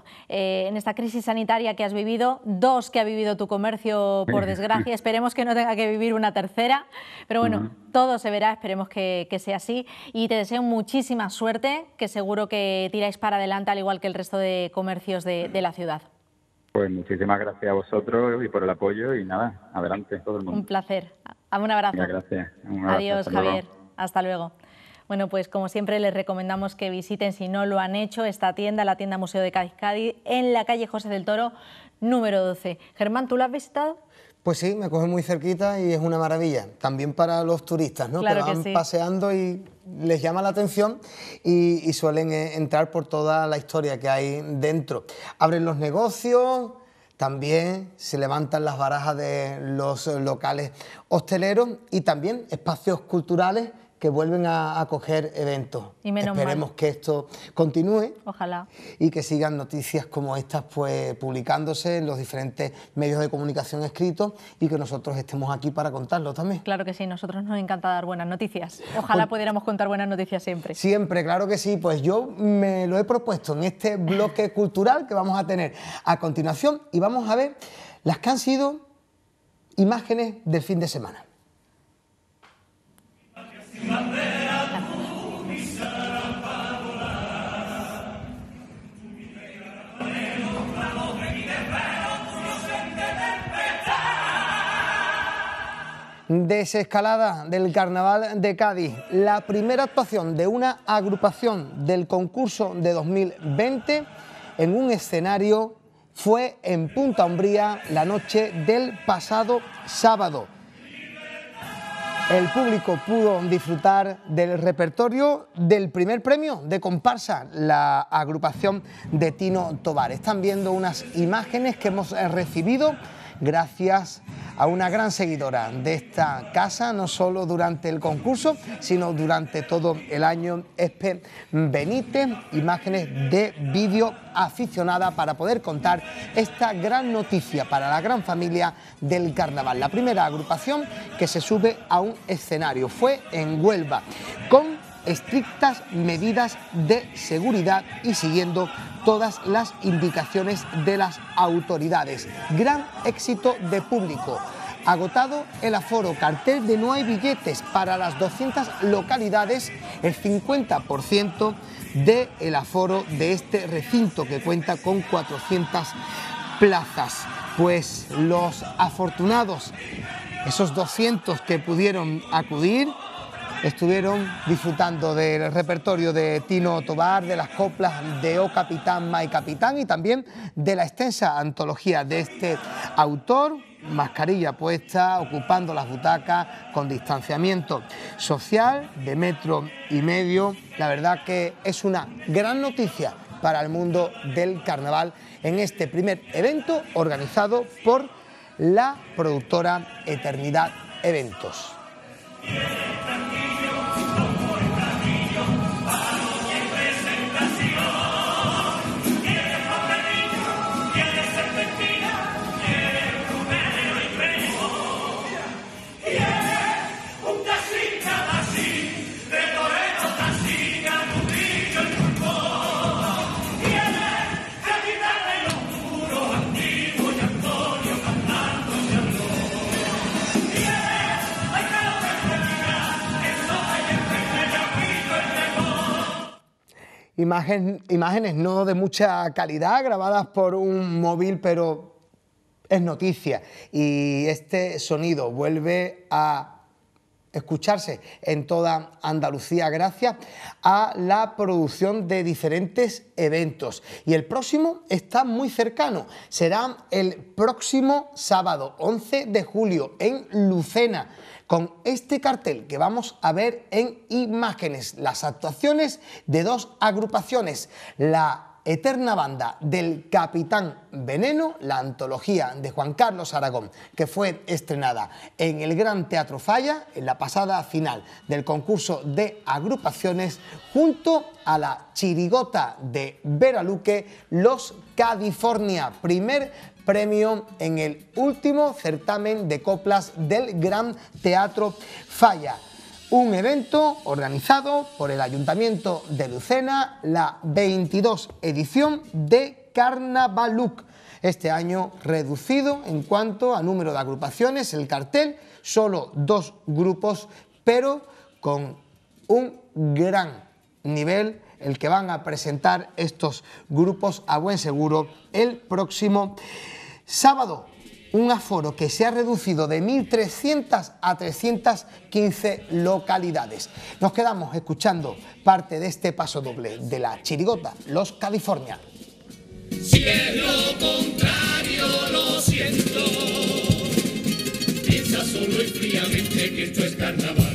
en esta crisis sanitaria que has vivido, 2 que ha vivido tu comercio, por desgracia. Esperemos que no tenga que vivir una tercera, pero bueno, todo se verá, esperemos que sea así, y te deseo muchísima suerte, que seguro que tiráis para adelante al igual que el resto de comercios de la ciudad. Pues muchísimas gracias a vosotros y por el apoyo, y nada, adelante todo el mundo. Un placer. Un abrazo. Muchas gracias. Un abrazo. Adiós, Javier. Hasta luego. Bueno, pues como siempre les recomendamos que visiten, si no lo han hecho, esta tienda, la tienda Museo de Cádiz, en la calle José del Toro, número 12. Germán, ¿tú lo has visitado? Pues sí, me coge muy cerquita y es una maravilla. También para los turistas, ¿no? Claro que van sí. paseando y les llama la atención y suelen entrar por toda la historia que hay dentro. Abren los negocios, también se levantan las barajas de los locales hosteleros y también espacios culturales que vuelven a acoger eventos. Y menos Esperemos mal que esto continúe. Ojalá. Y que sigan noticias como estas pues publicándose en los diferentes medios de comunicación escritos y que nosotros estemos aquí para contarlo también. Claro que sí, nosotros nos encanta dar buenas noticias. Ojalá pudiéramos contar buenas noticias siempre. Siempre, claro que sí. Pues yo me lo he propuesto en este bloque cultural que vamos a tener a continuación, y vamos a ver las que han sido imágenes del fin de semana. Desescalada del Carnaval de Cádiz, la primera actuación de una agrupación del concurso de 2020 en un escenario fue en Punta Umbría la noche del pasado sábado. El público pudo disfrutar del repertorio del primer premio de comparsa, la agrupación de Tino Tobar. Están viendo unas imágenes que hemos recibido gracias a una gran seguidora de esta casa, no solo durante el concurso, sino durante todo el año, Espe Benítez, imágenes de vídeo aficionada para poder contar esta gran noticia para la gran familia del carnaval. La primera agrupación que se sube a un escenario fue en Huelva, con estrictas medidas de seguridad y siguiendo todas las indicaciones de las autoridades. Gran éxito de público. Agotado el aforo, cartel de no hay billetes para las 200 localidades, el 50% del aforo de este recinto que cuenta con 400 plazas. Pues los afortunados, esos 200 que pudieron acudir, estuvieron disfrutando del repertorio de Tino Tobar, de las coplas de O Capitán, Mai Capitán y también de la extensa antología de este autor, mascarilla puesta, ocupando las butacas con distanciamiento social de 1,5 metros. La verdad que es una gran noticia para el mundo del carnaval en este primer evento organizado por la productora Eternidad Eventos. Imágenes no de mucha calidad, grabadas por un móvil, pero es noticia. Y este sonido vuelve a escucharse en toda Andalucía gracias a la producción de diferentes eventos. Y el próximo está muy cercano, será el próximo sábado 11 de julio en Lucena, con este cartel que vamos a ver en imágenes, las actuaciones de dos agrupaciones, la Eterna Banda del Capitán Veneno, la antología de Juan Carlos Aragón, que fue estrenada en el Gran Teatro Falla en la pasada final del concurso de agrupaciones, junto a la chirigota de Vera Luque, Los California, primer premio en el último certamen de coplas del Gran Teatro Falla. Un evento organizado por el Ayuntamiento de Lucena, la 22 edición de Carnavaluc. Este año reducido en cuanto a número de agrupaciones, el cartel, solo 2 grupos, pero con un gran nivel el que van a presentar estos grupos a buen seguro el próximo sábado. Un aforo que se ha reducido de 1.300 a 315 localidades. Nos quedamos escuchando parte de este paso doble de la chirigota Los California. Si es lo contrario, lo siento. Piensa solo y fríamente que esto es carnaval.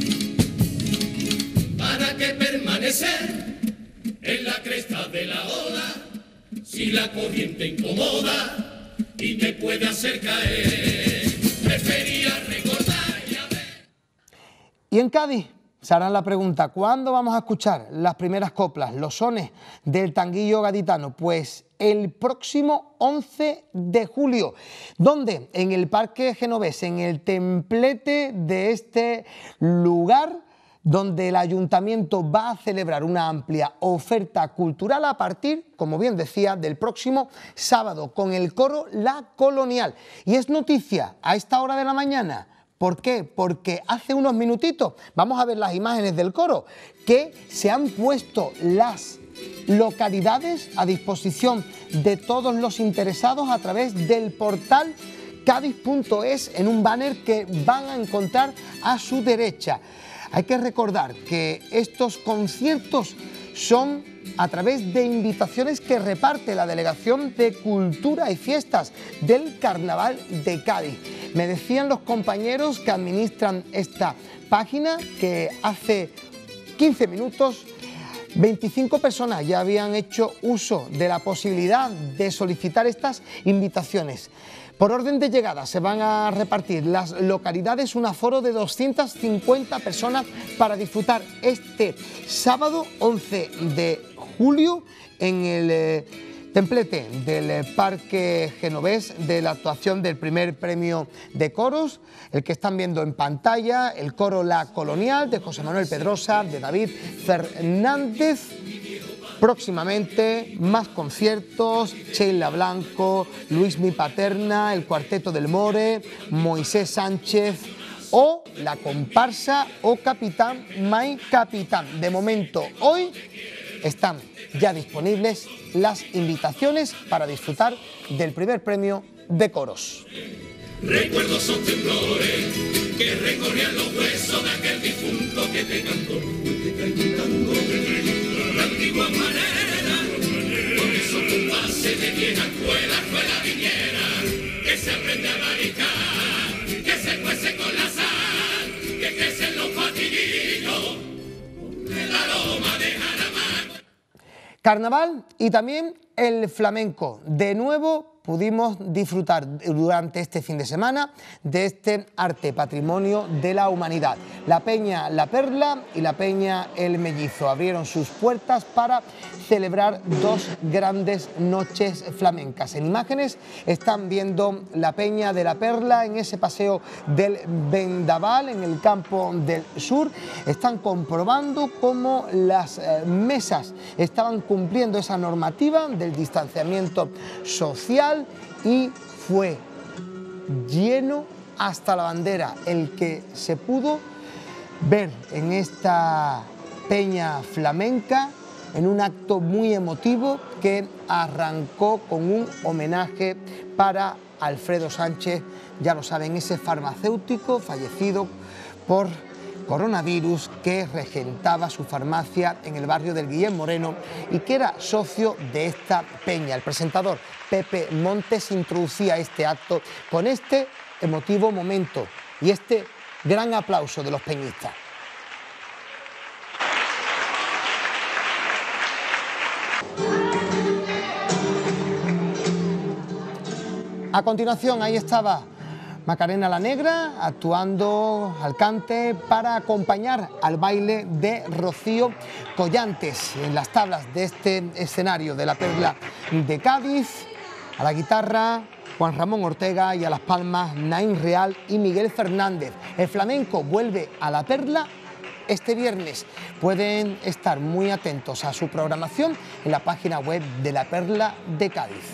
¿Para qué permanecer en la cresta de la ola si la corriente incomoda y te puede hacer caer? Prefería recordar y a ver. Y en Cádiz se harán la pregunta, ¿cuándo vamos a escuchar las primeras coplas, los sones del tanguillo gaditano? Pues el próximo 11 de julio, donde en el Parque Genovés, en el templete de este lugar, donde el ayuntamiento va a celebrar una amplia oferta cultural a partir, como bien decía, del próximo sábado con el coro La Colonial. Y es noticia a esta hora de la mañana. ¿Por qué? Porque hace unos minutitos, vamos a ver las imágenes del coro, que se han puesto las localidades a disposición de todos los interesados a través del portal cádiz.es en un banner que van a encontrar a su derecha. Hay que recordar que estos conciertos son a través de invitaciones que reparte la Delegación de Cultura y Fiestas del Carnaval de Cádiz. Me decían los compañeros que administran esta página que hace 15 minutos 25 personas ya habían hecho uso de la posibilidad de solicitar estas invitaciones. Por orden de llegada se van a repartir las localidades, un aforo de 250 personas para disfrutar este sábado 11 de julio en el templete del Parque Genovés de la actuación del primer premio de coros, el que están viendo en pantalla, el coro La Colonial de José Manuel Pedrosa, de David Fernández. Próximamente más conciertos, Sheila Blanco, Luis Mi Paterna, el Cuarteto del More, Moisés Sánchez o la comparsa O Capitán Mai Capitán. De momento hoy están ya disponibles las invitaciones para disfrutar del primer premio de coros. Recuerdos son temblores que recorrían los huesos de aquel difunto que te cantó, la antigua manera, por eso tu base de vieja escuela viniera, que se aprende a maricar, que se cuece con la sal, que crecen los fatiguillos, con el aroma de Jaramá. Carnaval y también el flamenco. De nuevo pudimos disfrutar durante este fin de semana de este arte patrimonio de la humanidad. La Peña La Perla y la Peña El Mellizo abrieron sus puertas para celebrar dos grandes noches flamencas. En imágenes están viendo la Peña de La Perla en ese paseo del Vendaval en el Campo del Sur. Están comprobando cómo las mesas estaban cumpliendo esa normativa del distanciamiento social y fue lleno hasta la bandera el que se pudo ver en esta peña flamenca en un acto muy emotivo que arrancó con un homenaje para Alfredo Sánchez, ya lo saben, ese farmacéutico fallecido por coronavirus que regentaba su farmacia en el barrio del Guillem Moreno y que era socio de esta peña. El presentador Pepe Montes introducía este acto con este emotivo momento y este gran aplauso de los peñistas. A continuación, ahí estaba Macarena la Negra actuando al cante para acompañar al baile de Rocío Collantes en las tablas de este escenario de la Perla de Cádiz, a la guitarra Juan Ramón Ortega y a las palmas Naín Real y Miguel Fernández. El flamenco vuelve a la Perla este viernes. Pueden estar muy atentos a su programación en la página web de la Perla de Cádiz.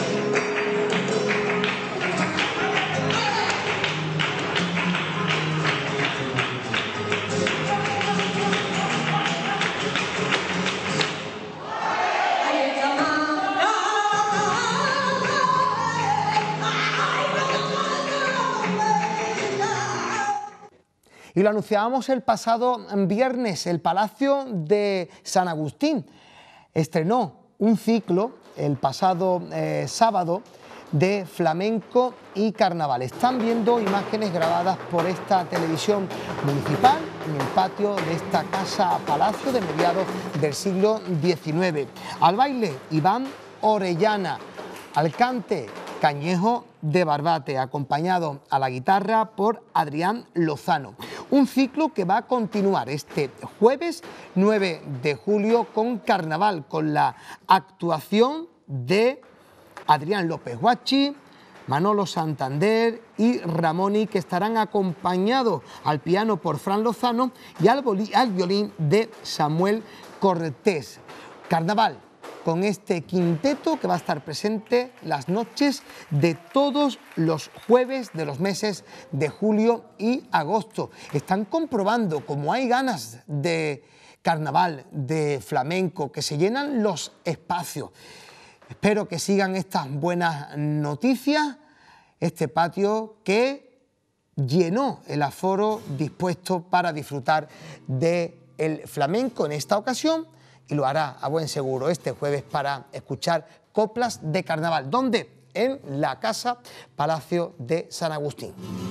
Y lo anunciábamos el pasado viernes, el Palacio de San Agustín estrenó un ciclo el pasado sábado de flamenco y carnaval. Están viendo imágenes grabadas por esta televisión municipal en el patio de esta casa palacio de mediados del siglo XIX. Al baile, Iván Orellana, al cante, Cañejo de Barbate, acompañado a la guitarra por Adrián Lozano. Un ciclo que va a continuar este jueves 9 de julio con carnaval, con la actuación de Adrián López Guachi, Manolo Santander y Ramoni, que estarán acompañados al piano por Fran Lozano y al violín de Samuel Cortés. Carnaval con este quinteto que va a estar presente las noches de todos los jueves de los meses de julio y agosto. Están comprobando cómo hay ganas de carnaval, de flamenco, que se llenan los espacios. Espero que sigan estas buenas noticias, este patio que llenó el aforo dispuesto para disfrutar del flamenco en esta ocasión, y lo hará a buen seguro este jueves para escuchar coplas de carnaval. ¿Dónde? En la Casa Palacio de San Agustín.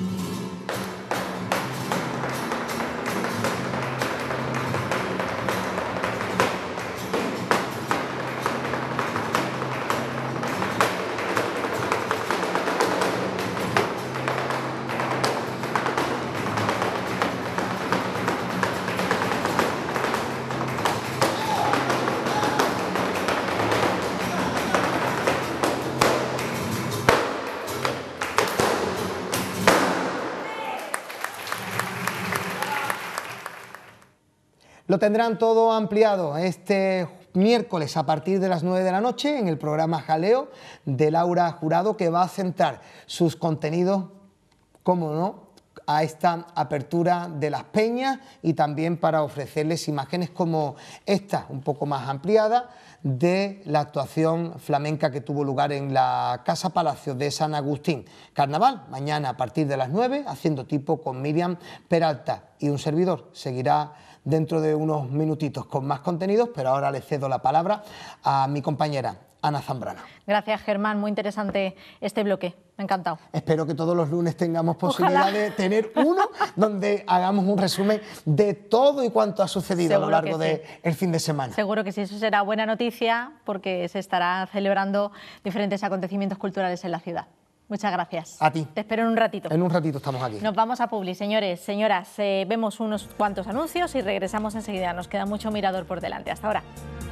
Lo tendrán todo ampliado este miércoles a partir de las 9 de la noche en el programa Jaleo de Laura Jurado, que va a centrar sus contenidos, cómo no, a esta apertura de las peñas y también para ofrecerles imágenes como esta, un poco más ampliada, de la actuación flamenca que tuvo lugar en la Casa Palacio de San Agustín. Carnaval, mañana a partir de las 9, haciendo tipo con Miriam Peralta, y un servidor seguirá dentro de unos minutitos con más contenidos, pero ahora le cedo la palabra a mi compañera Ana Zambrana. Gracias, Germán, muy interesante este bloque, me ha encantado. Espero que todos los lunes tengamos posibilidad Ojalá de tener uno donde hagamos un resumen de todo y cuanto ha sucedido Seguro a lo largo que sí. del fin de semana. Seguro que sí, eso será buena noticia porque se estará celebrando diferentes acontecimientos culturales en la ciudad. Muchas gracias. A ti. Te espero en un ratito. En un ratito estamos aquí. Nos vamos a Publi, señores, señoras. Vemos unos cuantos anuncios y regresamos enseguida. Nos queda mucho mirador por delante. Hasta ahora.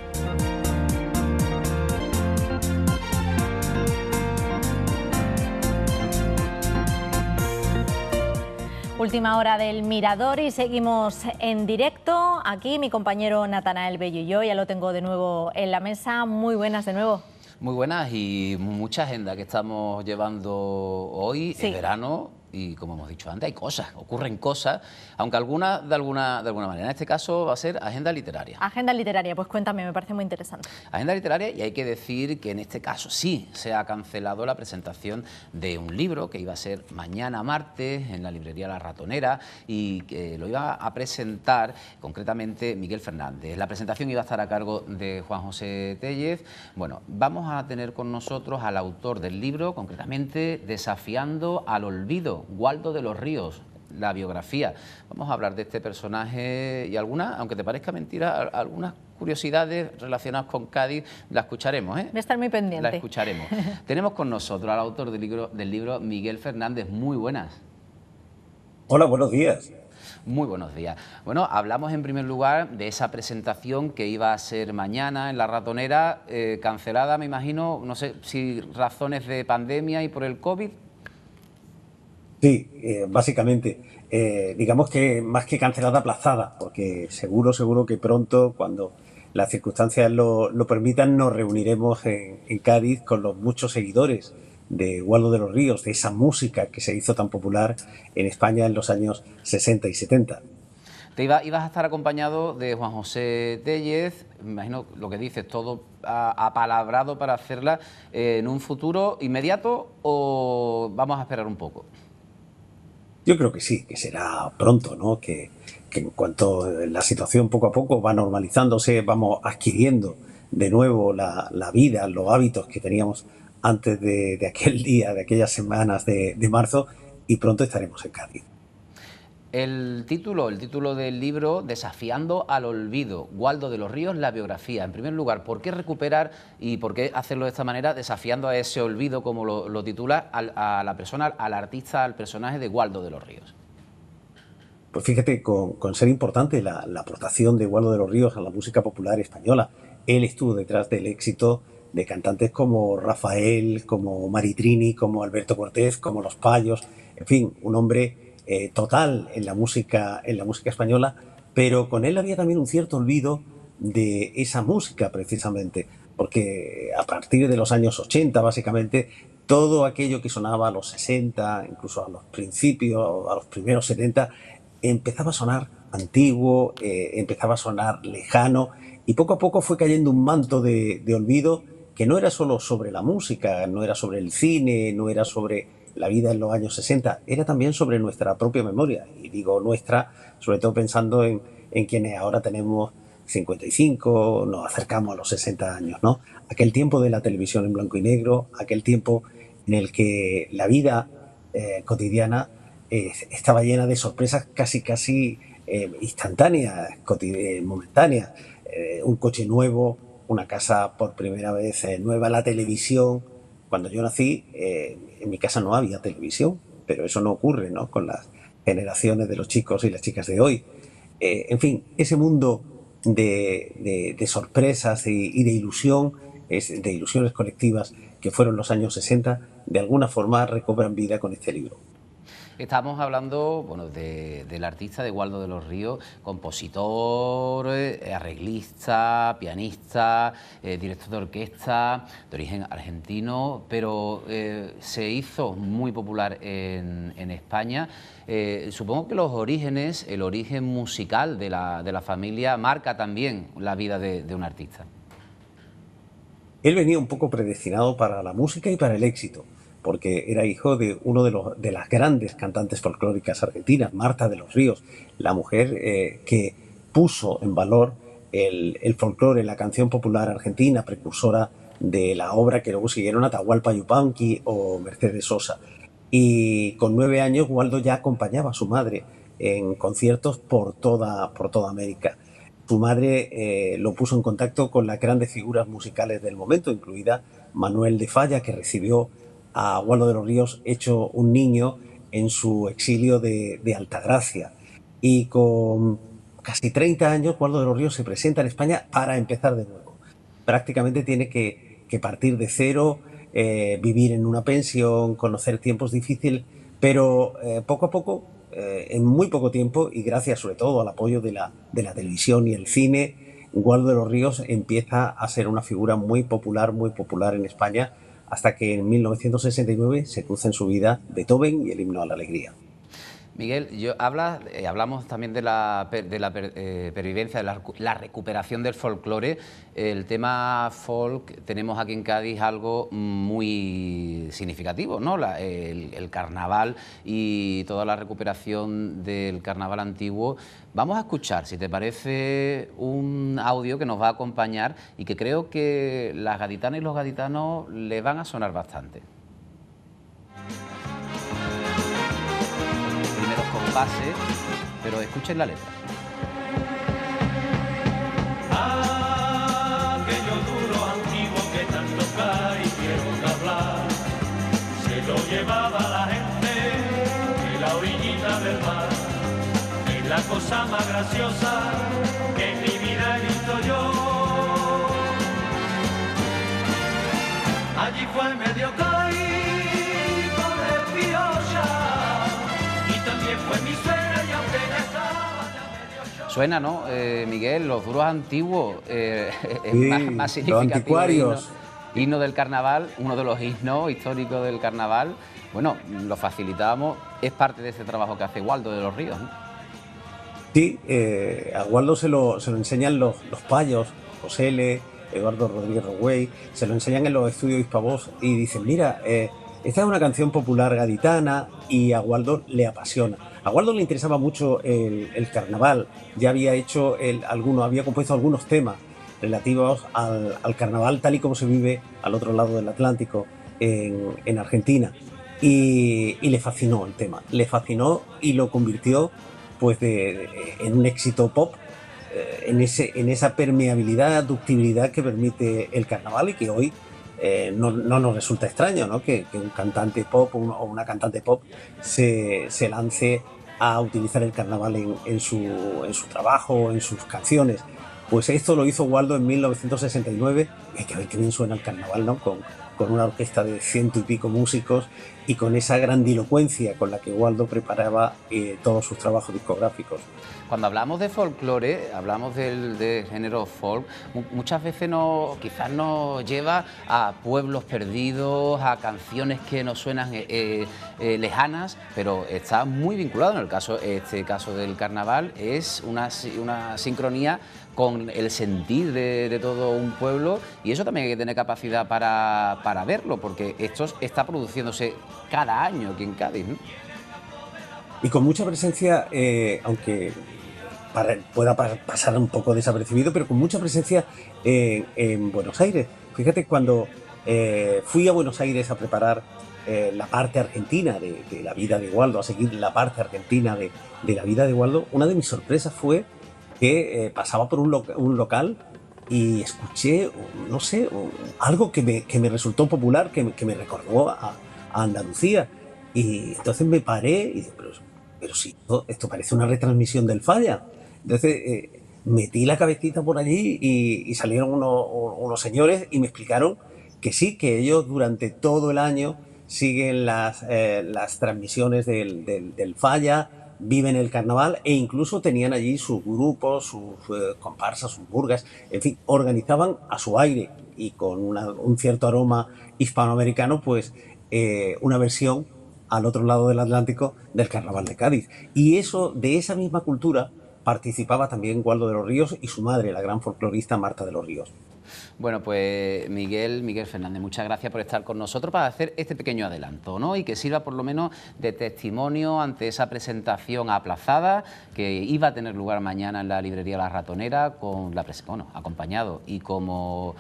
Última hora del Mirador y seguimos en directo. Aquí mi compañero Natanael Bello y yo, ya lo tengo de nuevo en la mesa. Muy buenas de nuevo. Muy buenas y mucha agenda que estamos llevando hoy, Sí. es verano y como hemos dicho antes, hay cosas, ocurren cosas, aunque algunas de alguna manera. En este caso va a ser agenda literaria. Agenda literaria, pues cuéntame, me parece muy interesante. Agenda literaria, y hay que decir que en este caso sí se ha cancelado la presentación de un libro que iba a ser mañana martes en la librería La Ratonera y que lo iba a presentar concretamente Miguel Fernández. La presentación iba a estar a cargo de Juan José Tellez. Bueno, vamos a tener con nosotros al autor del libro, concretamente Desafiando al olvido, Waldo de los Ríos, la biografía. Vamos a hablar de este personaje y algunas, aunque te parezca mentira, algunas curiosidades relacionadas con Cádiz la escucharemos, ¿eh? Voy a estar muy pendiente. La escucharemos. Tenemos con nosotros al autor del libro, Miguel Fernández. Muy buenas. Hola, buenos días. Muy buenos días. Bueno, hablamos en primer lugar de esa presentación que iba a ser mañana en La Ratonera, cancelada, me imagino, no sé si razones de pandemia y por el COVID. Sí, básicamente, digamos que más que cancelada, aplazada, porque seguro que pronto, cuando las circunstancias lo permitan, nos reuniremos en Cádiz con los muchos seguidores de Waldo de los Ríos, de esa música que se hizo tan popular en España en los años 60 y 70. Ibas a estar acompañado de Juan José Tellez, me imagino lo que dices, todo apalabrado para hacerla en un futuro inmediato, o vamos a esperar un poco. Yo creo que sí, que será pronto, ¿no? Que en cuanto la situación poco a poco va normalizándose, vamos adquiriendo de nuevo la vida, los hábitos que teníamos antes de aquel día, de aquellas semanas de marzo, y pronto estaremos en Cádiz. El título del libro, Desafiando al olvido, Waldo de los Ríos, la biografía. En primer lugar, ¿por qué recuperar y por qué hacerlo de esta manera, desafiando a ese olvido, como lo titula, a la persona, al artista, al personaje de Waldo de los Ríos? Pues fíjate, con ser importante la aportación de Waldo de los Ríos a la música popular española. Él estuvo detrás del éxito de cantantes como Rafael, como Maritrini, como Alberto Cortés, como Los Payos, en fin, un hombre total en la música española, pero con él había también un cierto olvido de esa música precisamente, porque a partir de los años 80 básicamente todo aquello que sonaba a los 60, incluso a los principios, a los primeros 70, empezaba a sonar antiguo, empezaba a sonar lejano, y poco a poco fue cayendo un manto de olvido que no era solo sobre la música, no era sobre el cine, no era sobre la vida en los años 60, era también sobre nuestra propia memoria. Y digo nuestra, sobre todo pensando en quienes ahora tenemos 55, nos acercamos a los 60 años, ¿no? Aquel tiempo de la televisión en blanco y negro, aquel tiempo en el que la vida cotidiana estaba llena de sorpresas casi instantáneas, momentáneas. Un coche nuevo, una casa por primera vez nueva, la televisión. Cuando yo nací, en mi casa no había televisión, pero eso no ocurre, ¿no?, con las generaciones de los chicos y las chicas de hoy. En fin, ese mundo de sorpresas y de ilusión, de ilusiones colectivas que fueron los años 60, de alguna forma recobran vida con este libro. Estamos hablando, bueno, del artista de Waldo de los Ríos, compositor, arreglista, pianista, director de orquesta, de origen argentino, pero se hizo muy popular en España. Supongo que los orígenes, el origen musical de la familia marca también la vida de un artista. Él venía un poco predestinado para la música y para el éxito, porque era hijo de uno de las grandes cantantes folclóricas argentinas, Marta de los Ríos, la mujer que puso en valor el folclore, la canción popular argentina, precursora de la obra que luego siguieron Atahualpa Yupanqui o Mercedes Sosa. Y con 9 años Waldo ya acompañaba a su madre en conciertos por toda América. Su madre lo puso en contacto con las grandes figuras musicales del momento, incluida Manuel de Falla, que recibió a Waldo de los Ríos hecho un niño en su exilio de Altagracia. Y con casi 30 años, Waldo de los Ríos se presenta en España para empezar de nuevo. Prácticamente tiene que partir de cero, vivir en una pensión, conocer tiempos difíciles, pero poco a poco, en muy poco tiempo, y gracias sobre todo al apoyo de la televisión y el cine, Waldo de los Ríos empieza a ser una figura muy popular en España, hasta que en 1969 se cruza en su vida Beethoven y el himno a la alegría. Miguel, hablamos también de la pervivencia, de la recuperación del folclore. El tema folk, tenemos aquí en Cádiz algo muy significativo, ¿no? El carnaval y toda la recuperación del carnaval antiguo. Vamos a escuchar, si te parece, un audio que nos va a acompañar y que creo que las gaditanas y los gaditanos le van a sonar bastante. Compases, pero escuchen la letra. Aquello duro antiguo que tanto caicieron hablar, se lo llevaba la gente de la orillita del mar. Es la cosa más graciosa que en mi vida he visto yo. Allí fue medio caído de piocha. Suena, ¿no, Miguel? Los duros antiguos, sí, más significativo. Los himno del carnaval, uno de los himnos históricos del carnaval. Bueno, lo facilitábamos, es parte de ese trabajo que hace Waldo de los Ríos, ¿no? Sí, a Waldo se lo enseñan los Payos, José L., Eduardo Rodríguez Rogüey, se lo enseñan en los estudios Hispavoz y dicen, mira, esta es una canción popular gaditana, y a Waldo le apasiona. A Waldo le interesaba mucho el carnaval, ya había había compuesto algunos temas relativos al carnaval tal y como se vive al otro lado del Atlántico, en Argentina, y le fascinó el tema, le fascinó y lo convirtió pues en un éxito pop, en esa permeabilidad, ductibilidad que permite el carnaval, y que hoy no nos resulta extraño, ¿no?, que un cantante pop o una cantante pop se lance a utilizar el carnaval en su trabajo, en sus canciones. Pues esto lo hizo Waldo en 1969, hay que ver qué bien suena el carnaval, ¿no? Con una orquesta de 100 y pico músicos y con esa grandilocuencia con la que Waldo preparaba todos sus trabajos discográficos. Cuando hablamos de folclore, hablamos del género folk, muchas veces quizás nos lleva a pueblos perdidos, a canciones que nos suenan lejanas, pero está muy vinculado. En este caso del carnaval es una sincronía con el sentir de todo un pueblo, y eso también hay que tener capacidad para verlo, porque esto está produciéndose cada año aquí en Cádiz, ¿no? Y con mucha presencia, aunque pueda pasar un poco desapercibido, pero con mucha presencia en Buenos Aires. Fíjate, cuando fui a Buenos Aires a preparar la parte argentina de la vida de Waldo, a seguir la parte argentina de la vida de Waldo, una de mis sorpresas fue que pasaba por un local y escuché, no sé, algo que me resultó popular, que me recordó a Andalucía. Y entonces me paré y dije, pero si esto parece una retransmisión del Falla. Entonces metí la cabecita por allí y salieron unos señores y me explicaron que sí, que ellos durante todo el año siguen las transmisiones del Falla, viven el carnaval e incluso tenían allí sus grupos, sus comparsas, sus burgas, en fin, organizaban a su aire y con un cierto aroma hispanoamericano, pues una versión al otro lado del Atlántico del Carnaval de Cádiz. Y de esa misma cultura participaba también Waldo de los Ríos y su madre, la gran folclorista Marta de los Ríos. Bueno, pues Miguel Fernández, muchas gracias por estar con nosotros para hacer este pequeño adelanto, ¿no? Y que sirva por lo menos de testimonio ante esa presentación aplazada que iba a tener lugar mañana en la librería La Ratonera, acompañado y como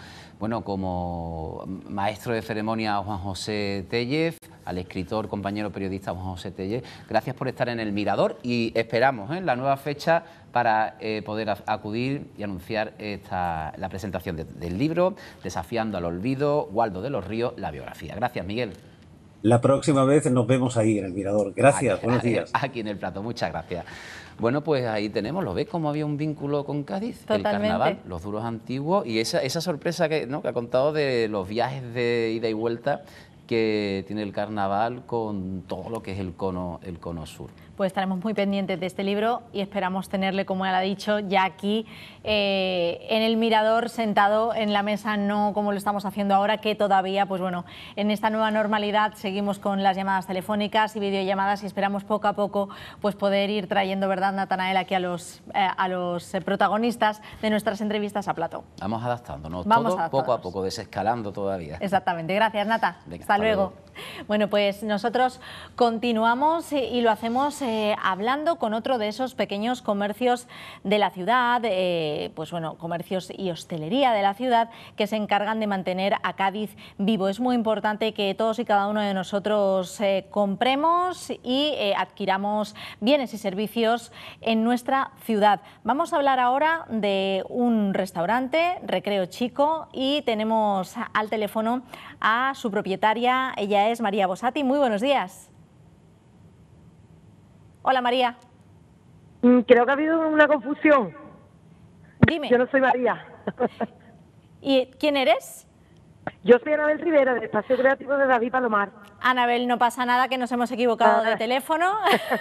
maestro de ceremonia Juan José Tellez, al escritor, compañero periodista Juan José Tellez. Gracias por estar en el Mirador y esperamos la nueva fecha para poder acudir y anunciar la presentación del libro Desafiando al Olvido, Waldo de los Ríos, la biografía. Gracias, Miguel. La próxima vez nos vemos ahí en el Mirador. Gracias, buenos días. Aquí en el plato, muchas gracias. Bueno, pues ahí tenemos, ¿lo ves cómo había un vínculo con Cádiz? Totalmente. El carnaval, los duros antiguos y esa sorpresa que ha contado de los viajes de ida y vuelta que tiene el carnaval con todo lo que es el cono sur. Pues estaremos muy pendientes de este libro y esperamos tenerle, como él ha dicho, ya aquí en el Mirador, sentado en la mesa, no como lo estamos haciendo ahora, que todavía, pues bueno, en esta nueva normalidad seguimos con las llamadas telefónicas y videollamadas y esperamos poco a poco pues poder ir trayendo, ¿verdad, Natanael, aquí a los protagonistas de nuestras entrevistas a plató. Vamos adaptándonos, poco a poco, desescalando todavía. Exactamente. Gracias, Nata. Venga, hasta luego. Bueno, pues nosotros continuamos y lo hacemos hablando con otro de esos pequeños comercios de la ciudad, pues bueno, comercios y hostelería de la ciudad que se encargan de mantener a Cádiz vivo. Es muy importante que todos y cada uno de nosotros compremos y adquiramos bienes y servicios en nuestra ciudad. Vamos a hablar ahora de un restaurante, Recreo Chico, y tenemos al teléfono a su propietaria. Ella es María Bosati. Muy buenos días. Hola, María. Creo que ha habido una confusión. Dime. Yo no soy María. ¿Y quién eres? Yo soy Anabel Rivera, del Espacio Creativo de David Palomar. Anabel, no pasa nada, que nos hemos equivocado de teléfono.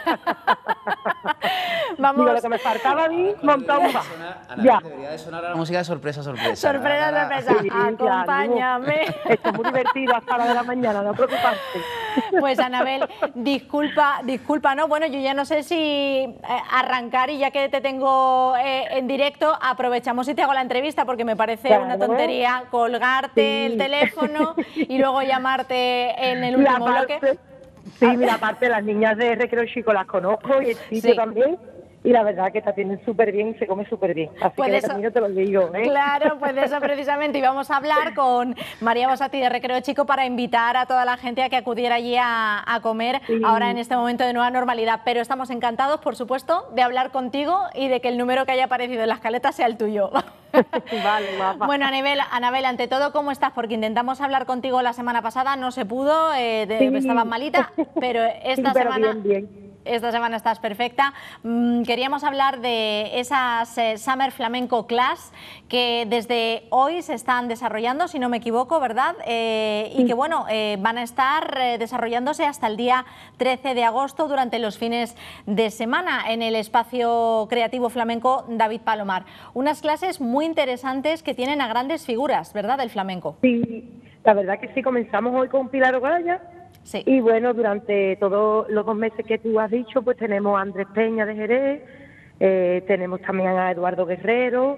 Vamos. Digo, lo que me faltaba a mí, montar un bar. Ya. Debería de sonar la música de sorpresa. Sorpresa. Sí, acompáñame. Esto es muy divertido hasta la hora de la mañana, no preocuparte. Pues Anabel, disculpa, ¿no? Bueno, yo ya no sé si arrancar y ya que te tengo en directo, aprovechamos y te hago la entrevista porque me parece una tontería colgarte el teléfono y luego llamarte en el último bloque. Sí, mira, aparte las niñas de Recreo Chico las conozco y el sitio también. Y la verdad que te atienden súper bien y se come súper bien. Así pues que de camino te lo digo, ¿eh? Claro, pues de eso precisamente. Y vamos a hablar con María Bosati de Recreo Chico para invitar a toda la gente a que acudiera allí a comer ahora en este momento de nueva normalidad. Pero estamos encantados, por supuesto, de hablar contigo y de que el número que haya aparecido en la escaleta sea el tuyo. Vale, guapa. Bueno, Anabel, ante todo, ¿cómo estás? Porque intentamos hablar contigo la semana pasada, no se pudo, estabas malita, pero esta semana... Bien. Esta semana estás perfecta. Queríamos hablar de esas Summer Flamenco Class que desde hoy se están desarrollando, si no me equivoco, ¿verdad? Y que bueno, van a estar desarrollándose hasta el día 13 de agosto durante los fines de semana en el espacio creativo flamenco David Palomar. Unas clases muy interesantes que tienen a grandes figuras, ¿verdad?, del flamenco. Sí, la verdad que sí, comenzamos hoy con Pilar Ogaya. Sí. Y bueno, durante todos los 2 meses que tú has dicho, pues tenemos a Andrés Peña de Jerez, tenemos también a Eduardo Guerrero,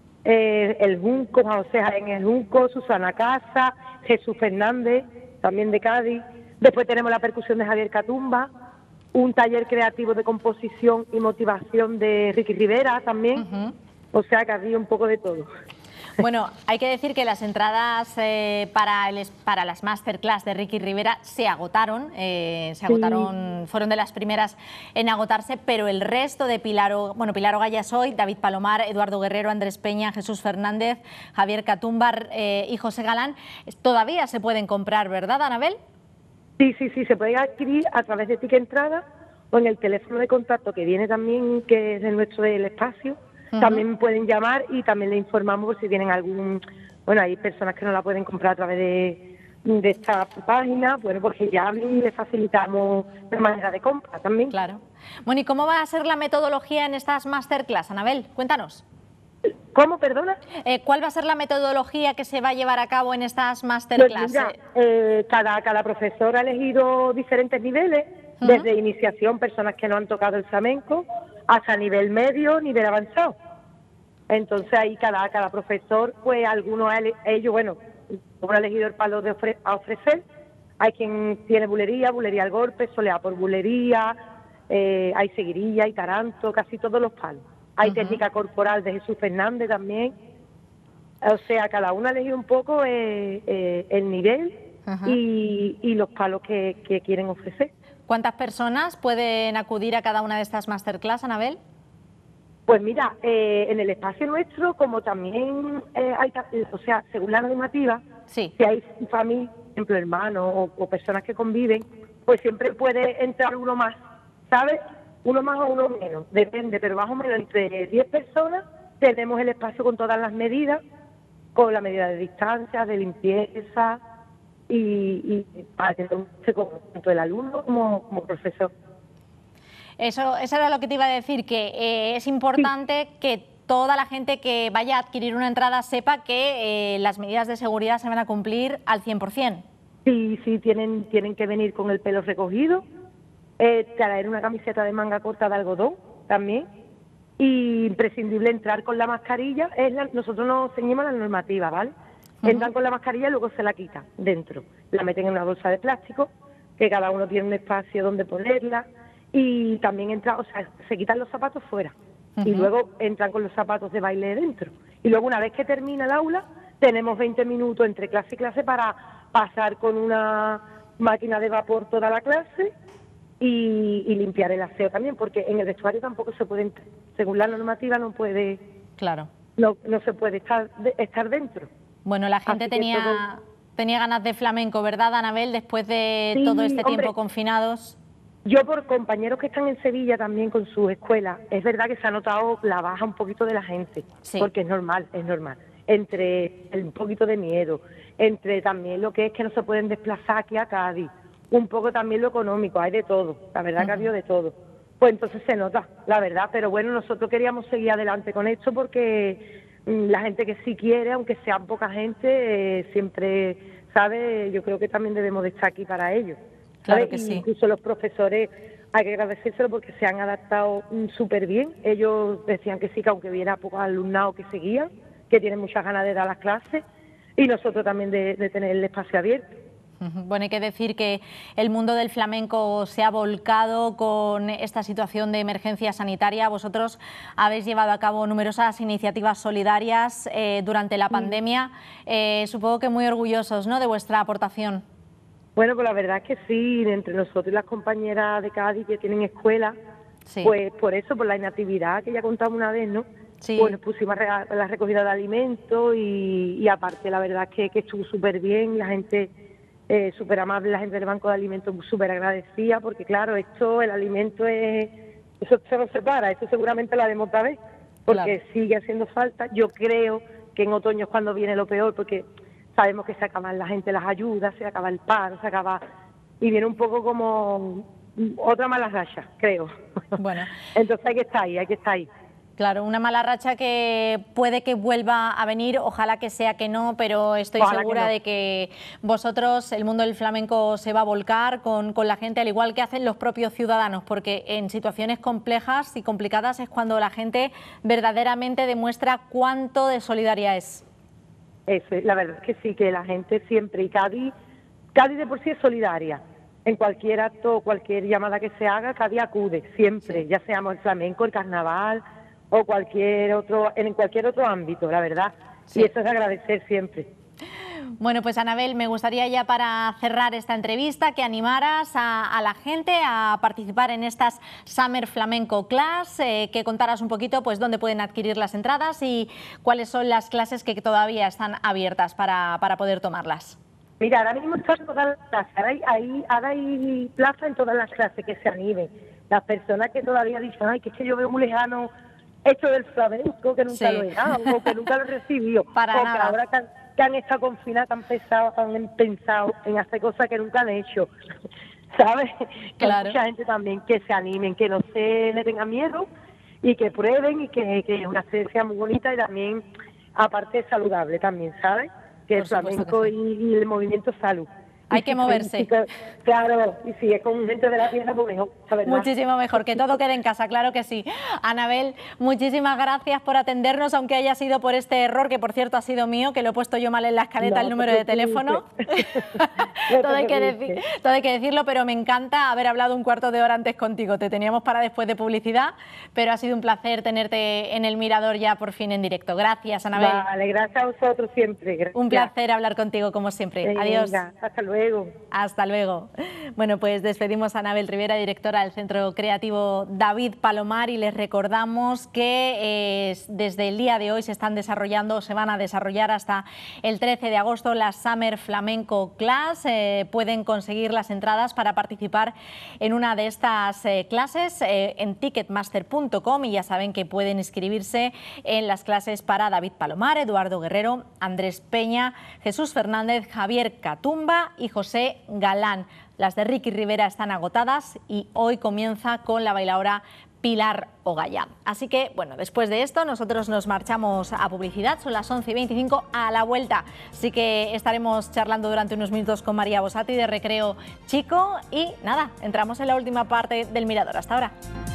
el Junco, Juan José en el Junco, Susana Casa, Jesús Fernández, también de Cádiz. Después tenemos la percusión de Javier Catumba, un taller creativo de composición y motivación de Ricky Rivera también. O sea que había un poco de todo. Bueno, hay que decir que las entradas para las masterclass de Ricky Rivera se agotaron, fueron de las primeras en agotarse, pero el resto de Pilar Ogaya Soy, David Palomar, Eduardo Guerrero, Andrés Peña, Jesús Fernández, Javier Catumbar y José Galán, todavía se pueden comprar, ¿verdad, Anabel? Sí, se pueden adquirir a través de Ticket Entrada o en el teléfono de contacto que viene también, que es el nuestro del espacio. También pueden llamar y también le informamos por si tienen algún... Bueno, hay personas que no la pueden comprar a través de esta página, bueno, porque ya les facilitamos la manera de compra también. Claro. Bueno, ¿y cómo va a ser la metodología en estas masterclass, Anabel? Cuéntanos. ¿Cómo, perdona? ¿Cuál va a ser la metodología que se va a llevar a cabo en estas masterclass? Pues mira, cada profesor ha elegido diferentes niveles, desde iniciación, personas que no han tocado el flamenco, hasta nivel medio, nivel avanzado. Entonces ahí cada profesor, pues algunos ellos, bueno, han elegido el palo a ofrecer. Hay quien tiene bulería al golpe, soleá por bulería, hay seguirilla, hay taranto, casi todos los palos. Hay técnica corporal de Jesús Fernández también. O sea, cada uno ha elegido un poco el nivel y los palos que quieren ofrecer. ¿Cuántas personas pueden acudir a cada una de estas masterclass, Anabel? Pues mira, en el espacio nuestro, como también hay, o sea, según la normativa, si hay familia, por ejemplo, hermanos o personas que conviven, pues siempre puede entrar uno más, ¿sabes? Uno más o uno menos, depende, pero más o menos entre 10 personas tenemos el espacio con todas las medidas, con la medida de distancia, de limpieza, y para que se conozca tanto el alumno como profesor. Eso era lo que te iba a decir, que es importante que toda la gente que vaya a adquirir una entrada sepa que las medidas de seguridad se van a cumplir al 100%. Sí, tienen que venir con el pelo recogido, traer una camiseta de manga corta de algodón también, y imprescindible entrar con la mascarilla. Nosotros nos ceñimos a la normativa, ¿vale? Entran con la mascarilla y luego se la quitan dentro. La meten en una bolsa de plástico, que cada uno tiene un espacio donde ponerla, y también entran, o sea, se quitan los zapatos fuera y luego entran con los zapatos de baile dentro. Y luego, una vez que termina el aula, tenemos 20 minutos entre clase y clase para pasar con una máquina de vapor toda la clase y limpiar el aseo también, porque en el vestuario tampoco se puede, según la normativa, no puede, no se puede estar dentro. Bueno, la gente tenía ganas de flamenco, ¿verdad, Anabel, después de todo este tiempo confinados? Yo, por compañeros que están en Sevilla también con sus escuelas, es verdad que se ha notado la baja un poquito de la gente, porque es normal. Entre un poquito de miedo, entre también lo que es que no se pueden desplazar aquí a Cádiz, un poco también lo económico, hay de todo, la verdad que ha habido de todo. Pues entonces se nota, la verdad, pero bueno, nosotros queríamos seguir adelante con esto porque la gente que sí quiere, aunque sean poca gente, siempre, ¿sabe? Yo creo que también debemos de estar aquí para ellos. Claro que sí. Incluso los profesores, hay que agradecérselo porque se han adaptado súper bien. Ellos decían que sí, que aunque hubiera pocos alumnados que seguían, que tienen muchas ganas de dar las clases, y nosotros también de tener el espacio abierto. Bueno, hay que decir que el mundo del flamenco se ha volcado con esta situación de emergencia sanitaria. Vosotros habéis llevado a cabo numerosas iniciativas solidarias durante la pandemia. Supongo que muy orgullosos, ¿no?, de vuestra aportación. Bueno, pues la verdad es que sí, entre nosotros y las compañeras de Cádiz que tienen escuela, pues por eso, por la inactividad que ya contamos una vez, ¿no? Pues nos pusimos a la recogida de alimentos y aparte la verdad es que estuvo súper bien, la gente súper amable la gente del Banco de Alimentos, súper agradecida, porque claro, el alimento eso se nos separa, esto seguramente lo haremos otra vez, porque sigue haciendo falta. Yo creo que en otoño es cuando viene lo peor, porque sabemos que se acaban la gente las ayudas, se acaba el pan, y viene un poco como otra mala racha, creo. Bueno. Entonces hay que estar ahí. Claro, una mala racha que puede que vuelva a venir, ojalá que sea que no, pero estoy segura de que vosotros, el mundo del flamenco, se va a volcar con la gente, al igual que hacen los propios ciudadanos, porque en situaciones complejas y complicadas es cuando la gente verdaderamente demuestra cuánto de solidaria es. Eso, la verdad es que sí, que la gente siempre, y Cádiz de por sí es solidaria. En cualquier acto, cualquier llamada que se haga, Cádiz acude, siempre, ya seamos el flamenco, el carnaval o en cualquier otro ámbito, la verdad. Sí. Y eso es agradecer siempre. Bueno, pues Anabel, me gustaría ya para cerrar esta entrevista que animaras a la gente a participar en estas Summer Flamenco Class, que contaras un poquito pues dónde pueden adquirir las entradas y cuáles son las clases que todavía están abiertas para poder tomarlas. Mira, ahora mismo están todas las clases, ahora hay plaza en todas las clases que se animen. Las personas que todavía dicen, ay, que es que yo veo muy lejano esto del flamenco, que nunca lo he dado, o que nunca lo he recibido, o que ahora que han estado confinados, han pensado en hacer cosas que nunca han hecho, ¿sabes? Que hay mucha gente también que se animen, que no se le tenga miedo y que prueben y que una sede sea muy bonita y también, aparte, saludable también, ¿sabes? Que el flamenco y el movimiento salud. Hay que moverse. Claro, y si es con gente de la tierra, pues mejor, ¿verdad? Muchísimo mejor, que todo quede en casa, claro que sí. Anabel, muchísimas gracias por atendernos, aunque haya sido por este error, que por cierto ha sido mío, que lo he puesto yo mal en la escaleta, el número de teléfono. Todo hay que decirlo, pero me encanta haber hablado un cuarto de hora antes contigo. Te teníamos para después de publicidad, pero ha sido un placer tenerte en el Mirador ya por fin en directo. Gracias, Anabel. Vale, gracias a vosotros siempre. Gracias. Un placer hablar contigo como siempre. Venga, adiós. Hasta luego. Hasta luego. Bueno, pues despedimos a Anabel Rivera, directora del Centro Creativo David Palomar, y les recordamos que desde el día de hoy se van a desarrollar hasta el 13 de agosto las Summer Flamenco Class. Pueden conseguir las entradas para participar en una de estas clases en ticketmaster.com, y ya saben que pueden inscribirse en las clases para David Palomar, Eduardo Guerrero, Andrés Peña, Jesús Fernández, Javier Catumba y José Galán. Las de Ricky Rivera están agotadas y hoy comienza con la bailaora Pilar Ogaya. Así que, bueno, después de esto nosotros nos marchamos a publicidad, son las 11:25, a la vuelta. Así que estaremos charlando durante unos minutos con María Bosati de Recreo Chico y nada, entramos en la última parte del Mirador. Hasta ahora.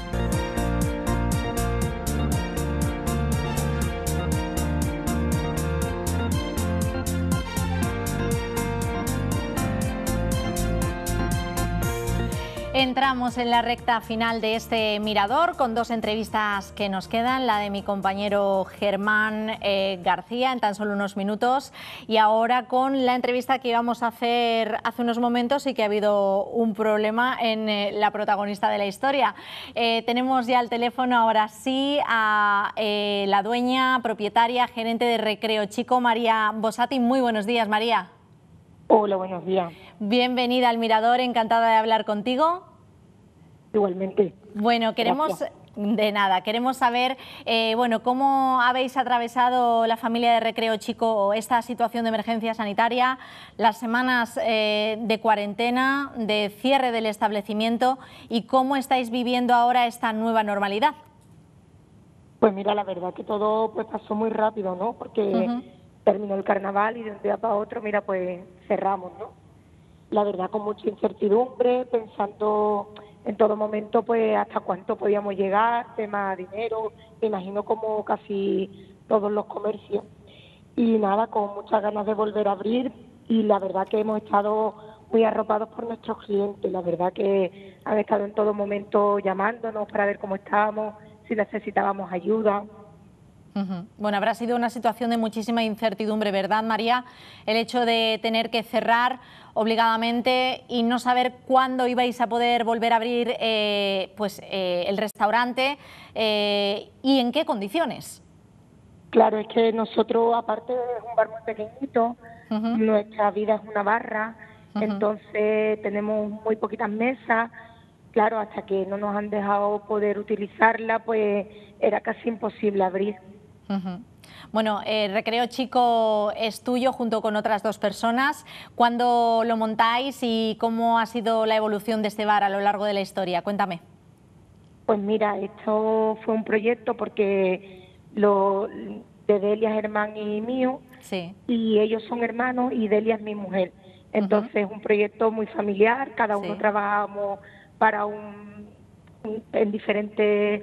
Entramos en la recta final de este Mirador con dos entrevistas que nos quedan, la de mi compañero Germán García en tan solo unos minutos, y ahora con la entrevista que íbamos a hacer hace unos momentos y que ha habido un problema en la protagonista de la historia. Tenemos ya al teléfono ahora sí a la dueña, propietaria, gerente de Recreo Chico, María Bosati. Muy buenos días, María. Hola, buenos días. Bienvenida al Mirador, encantada de hablar contigo. Igualmente. Bueno, queremos saber, bueno, cómo habéis atravesado la familia de Recreo Chico esta situación de emergencia sanitaria, las semanas de cuarentena, de cierre del establecimiento, y cómo estáis viviendo ahora esta nueva normalidad. Pues mira, la verdad que todo pues pasó muy rápido, ¿no? Porque terminó el carnaval y de un día para otro, mira, pues cerramos, ¿no? La verdad con mucha incertidumbre, pensando en todo momento pues hasta cuánto podíamos llegar, tema dinero, me imagino como casi todos los comercios. Y nada, con muchas ganas de volver a abrir, y la verdad que hemos estado muy arropados por nuestros clientes, la verdad que han estado en todo momento llamándonos para ver cómo estábamos, si necesitábamos ayuda. Bueno, habrá sido una situación de muchísima incertidumbre, ¿verdad, María? El hecho de tener que cerrar obligadamente y no saber cuándo ibais a poder volver a abrir el restaurante y en qué condiciones. Claro, es que nosotros, aparte es un bar muy pequeñito, nuestra vida es una barra Entonces tenemos muy poquitas mesas. Claro, hasta que no nos han dejado poder utilizarla, pues era casi imposible abrir. Bueno, Recreo Chico es tuyo junto con otras 2 personas. ¿Cuándo lo montáis y cómo ha sido la evolución de este bar a lo largo de la historia? Cuéntame. Pues mira, esto fue un proyecto porque de Delia, Germán y mío, y ellos son hermanos y Delia es mi mujer. Entonces es un proyecto muy familiar, cada uno trabajamos para en diferentes,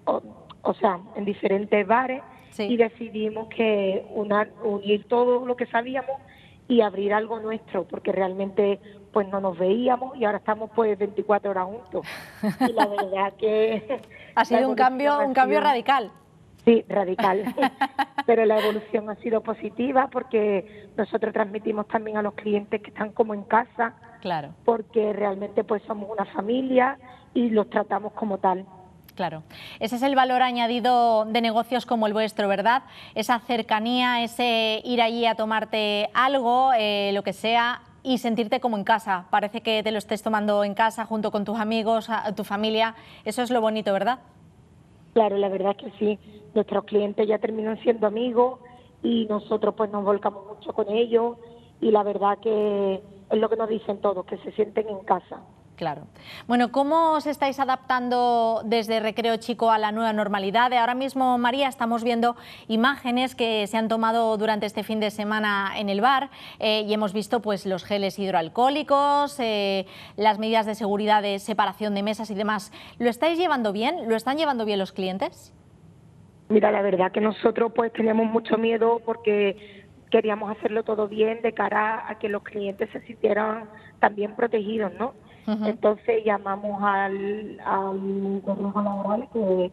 en diferentes bares, y decidimos que unir todo lo que sabíamos y abrir algo nuestro, porque realmente pues no nos veíamos y ahora estamos pues 24 horas juntos. Y la verdad que ha sido un cambio radical. Sí, radical. Pero la evolución ha sido positiva porque nosotros transmitimos también a los clientes que están como en casa. Claro. Porque realmente pues somos una familia y los tratamos como tal. Claro. Ese es el valor añadido de negocios como el vuestro, ¿verdad? Esa cercanía, ese ir allí a tomarte algo, lo que sea, y sentirte como en casa. Parece que te lo estés tomando en casa junto con tus amigos, tu familia. Eso es lo bonito, ¿verdad? Claro, la verdad es que sí. Nuestros clientes ya terminan siendo amigos y nosotros pues nos volcamos mucho con ellos y la verdad que es lo que nos dicen todos, que se sienten en casa. Claro. Bueno, ¿cómo os estáis adaptando desde Recreo Chico a la nueva normalidad? Ahora mismo, María, estamos viendo imágenes que se han tomado durante este fin de semana en el bar y hemos visto pues los geles hidroalcohólicos, las medidas de seguridad de separación de mesas y demás. ¿Lo estáis llevando bien? ¿Lo están llevando bien los clientes? Mira, la verdad que nosotros pues teníamos mucho miedo porque queríamos hacerlo todo bien de cara a que los clientes se sintieran también protegidos, ¿no? Entonces llamamos al gobierno laboral, que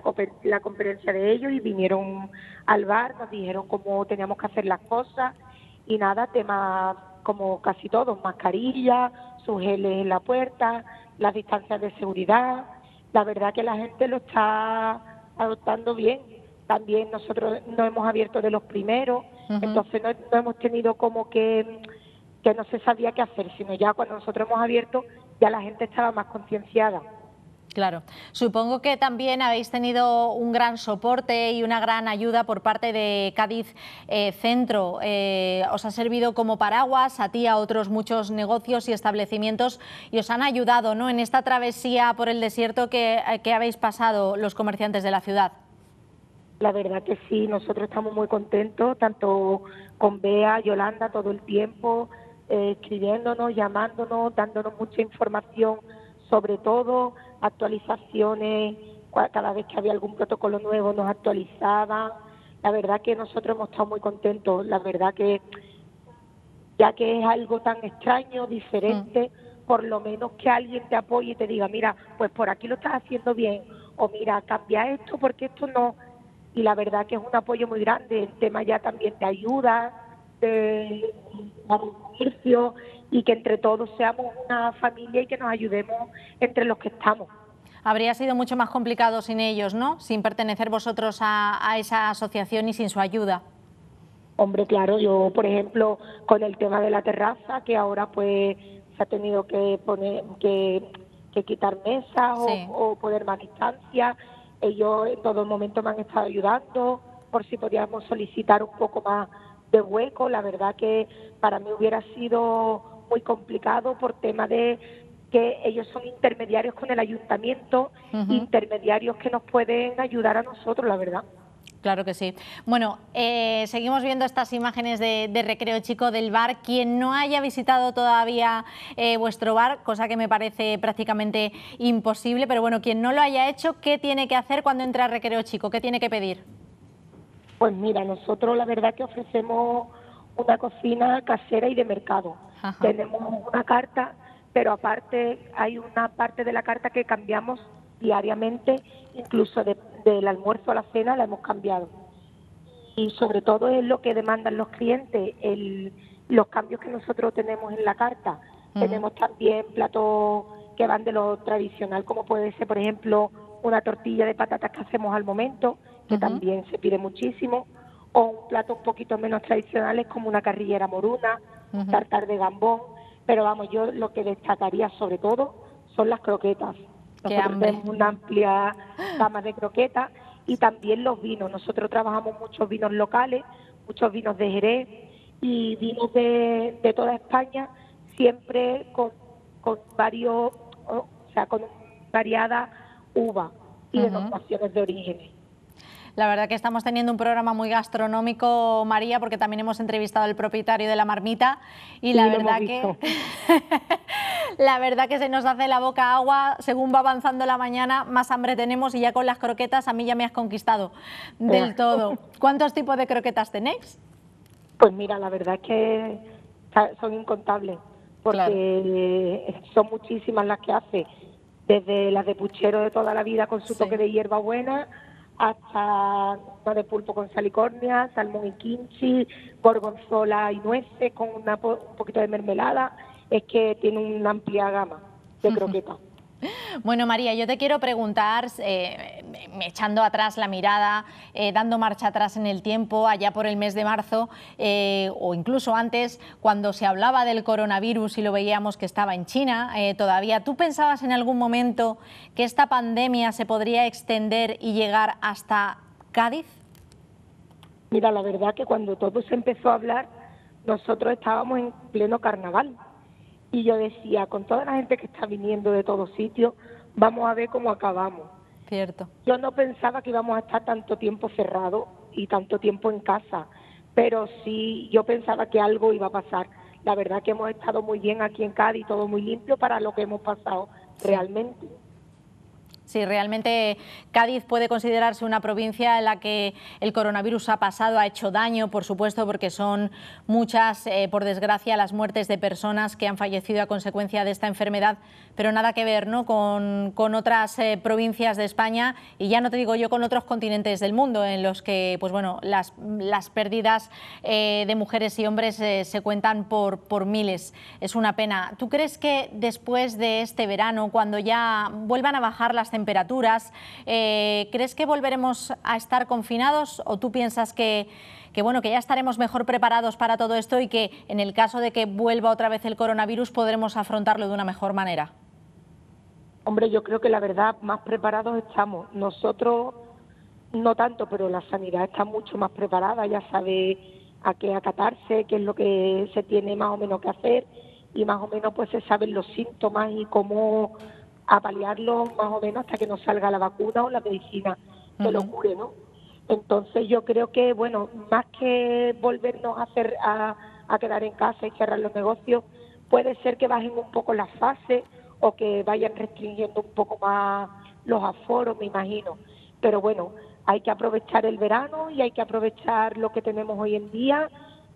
la conferencia de ellos, y vinieron al bar, nos dijeron cómo teníamos que hacer las cosas y nada, temas como casi todos, mascarillas, sus geles en la puerta, las distancias de seguridad. La verdad que la gente lo está adoptando bien. También nosotros no hemos abierto de los primeros, entonces no hemos tenido como que no se sabía qué hacer, sino ya cuando nosotros hemos abierto ya la gente estaba más concienciada. Claro. Supongo que también habéis tenido un gran soporte y una gran ayuda por parte de Cádiz Centro. Os ha servido como paraguas a ti, a otros muchos negocios y establecimientos, y os han ayudado, ¿no?, en esta travesía por el desierto que habéis pasado los comerciantes de la ciudad. La verdad que sí, nosotros estamos muy contentos, tanto con Bea, Yolanda, todo el tiempo, escribiéndonos, llamándonos, dándonos mucha información, sobre todo actualizaciones, cada vez que había algún protocolo nuevo nos actualizaban. La verdad que nosotros hemos estado muy contentos, la verdad que ya que es algo tan extraño, diferente, por lo menos que alguien te apoye y te diga, mira, pues por aquí lo estás haciendo bien, o mira, cambia esto porque esto no. Y la verdad que es un apoyo muy grande, el tema ya también te ayuda, de comercio, y que entre todos seamos una familia y que nos ayudemos entre los que estamos. Habría sido mucho más complicado sin ellos, ¿no?, sin pertenecer vosotros a esa asociación y sin su ayuda. Hombre, claro, yo por ejemplo con el tema de la terraza, que ahora pues se ha tenido que poner que quitar mesas o poner más distancia. Ellos en todo momento me han estado ayudando por si podíamos solicitar un poco más de hueco. La verdad que para mí hubiera sido muy complicado por tema de que ellos son intermediarios con el ayuntamiento, intermediarios que nos pueden ayudar a nosotros, la verdad. Claro que sí. Bueno, seguimos viendo estas imágenes de Recreo Chico del bar. Quien no haya visitado todavía vuestro bar, cosa que me parece prácticamente imposible, pero bueno, quien no lo haya hecho, ¿qué tiene que hacer cuando entra a Recreo Chico? ¿Qué tiene que pedir? Pues mira, nosotros la verdad que ofrecemos una cocina casera y de mercado. Tenemos una carta, pero aparte hay una parte de la carta que cambiamos diariamente, incluso del almuerzo a la cena la hemos cambiado. Y sobre todo es lo que demandan los clientes, los cambios que nosotros tenemos en la carta. Tenemos también platos que van de lo tradicional, como puede ser, por ejemplo, una tortilla de patatas que hacemos al momento, que también se pide muchísimo, o un plato un poquito menos tradicionales como una carrillera moruna, un tartar de gambón. Pero vamos, yo lo que destacaría sobre todo son las croquetas. Nosotros tenemos una amplia gama de croquetas y también los vinos. Nosotros trabajamos muchos vinos locales, muchos vinos de Jerez y vinos de toda España, siempre con varios, o sea, con variadas uvas y denominaciones de orígenes. La verdad que estamos teniendo un programa muy gastronómico, María, porque también hemos entrevistado al propietario de La Marmita y la verdad que la verdad que se nos hace la boca agua según va avanzando la mañana, más hambre tenemos y ya con las croquetas a mí ya me has conquistado del todo. ¿Cuántos tipos de croquetas tenéis? Pues mira, la verdad es que son incontables, porque son muchísimas las que hace, desde las de puchero de toda la vida con su toque de hierbabuena, hasta una de pulpo con salicornia, salmón y kimchi, gorgonzola y nueces con un poquito de mermelada. Es que tiene una amplia gama de croquetas. Bueno, María, yo te quiero preguntar, echando atrás la mirada, dando marcha atrás en el tiempo, allá por el mes de marzo, o incluso antes, cuando se hablaba del coronavirus y lo veíamos que estaba en China, todavía, ¿tú pensabas en algún momento que esta pandemia se podría extender y llegar hasta Cádiz? Mira, la verdad que cuando todo se empezó a hablar, nosotros estábamos en pleno carnaval. Y yo decía, con toda la gente que está viniendo de todos sitios, vamos a ver cómo acabamos. Cierto. Yo no pensaba que íbamos a estar tanto tiempo cerrados y tanto tiempo en casa, pero sí, yo pensaba que algo iba a pasar. La verdad que hemos estado muy bien aquí en Cádiz, todo muy limpio para lo que hemos pasado realmente. Sí, realmente Cádiz puede considerarse una provincia en la que el coronavirus ha pasado, ha hecho daño, por supuesto, porque son muchas, por desgracia, las muertes de personas que han fallecido a consecuencia de esta enfermedad, pero nada que ver, ¿no?, con otras provincias de España y ya no te digo yo con otros continentes del mundo en los que, pues bueno, las pérdidas de mujeres y hombres se cuentan por miles. Es una pena. ¿Tú crees que después de este verano, cuando ya vuelvan a bajar las temperaturas, crees que volveremos a estar confinados o tú piensas que bueno, que ya estaremos mejor preparados para todo esto y que en el caso de que vuelva otra vez el coronavirus podremos afrontarlo de una mejor manera? Hombre, yo creo que la verdad más preparados estamos. Nosotros no tanto, pero la sanidad está mucho más preparada, ya sabe a qué acatarse, qué es lo que se tiene más o menos que hacer y más o menos pues se saben los síntomas y cómo a paliarlo más o menos hasta que nos salga la vacuna o la medicina que lo cure, ¿no? Entonces yo creo que, bueno, más que volvernos a quedar en casa y cerrar los negocios, puede ser que bajen un poco las fases o que vayan restringiendo un poco más los aforos, me imagino. Pero bueno, hay que aprovechar el verano y hay que aprovechar lo que tenemos hoy en día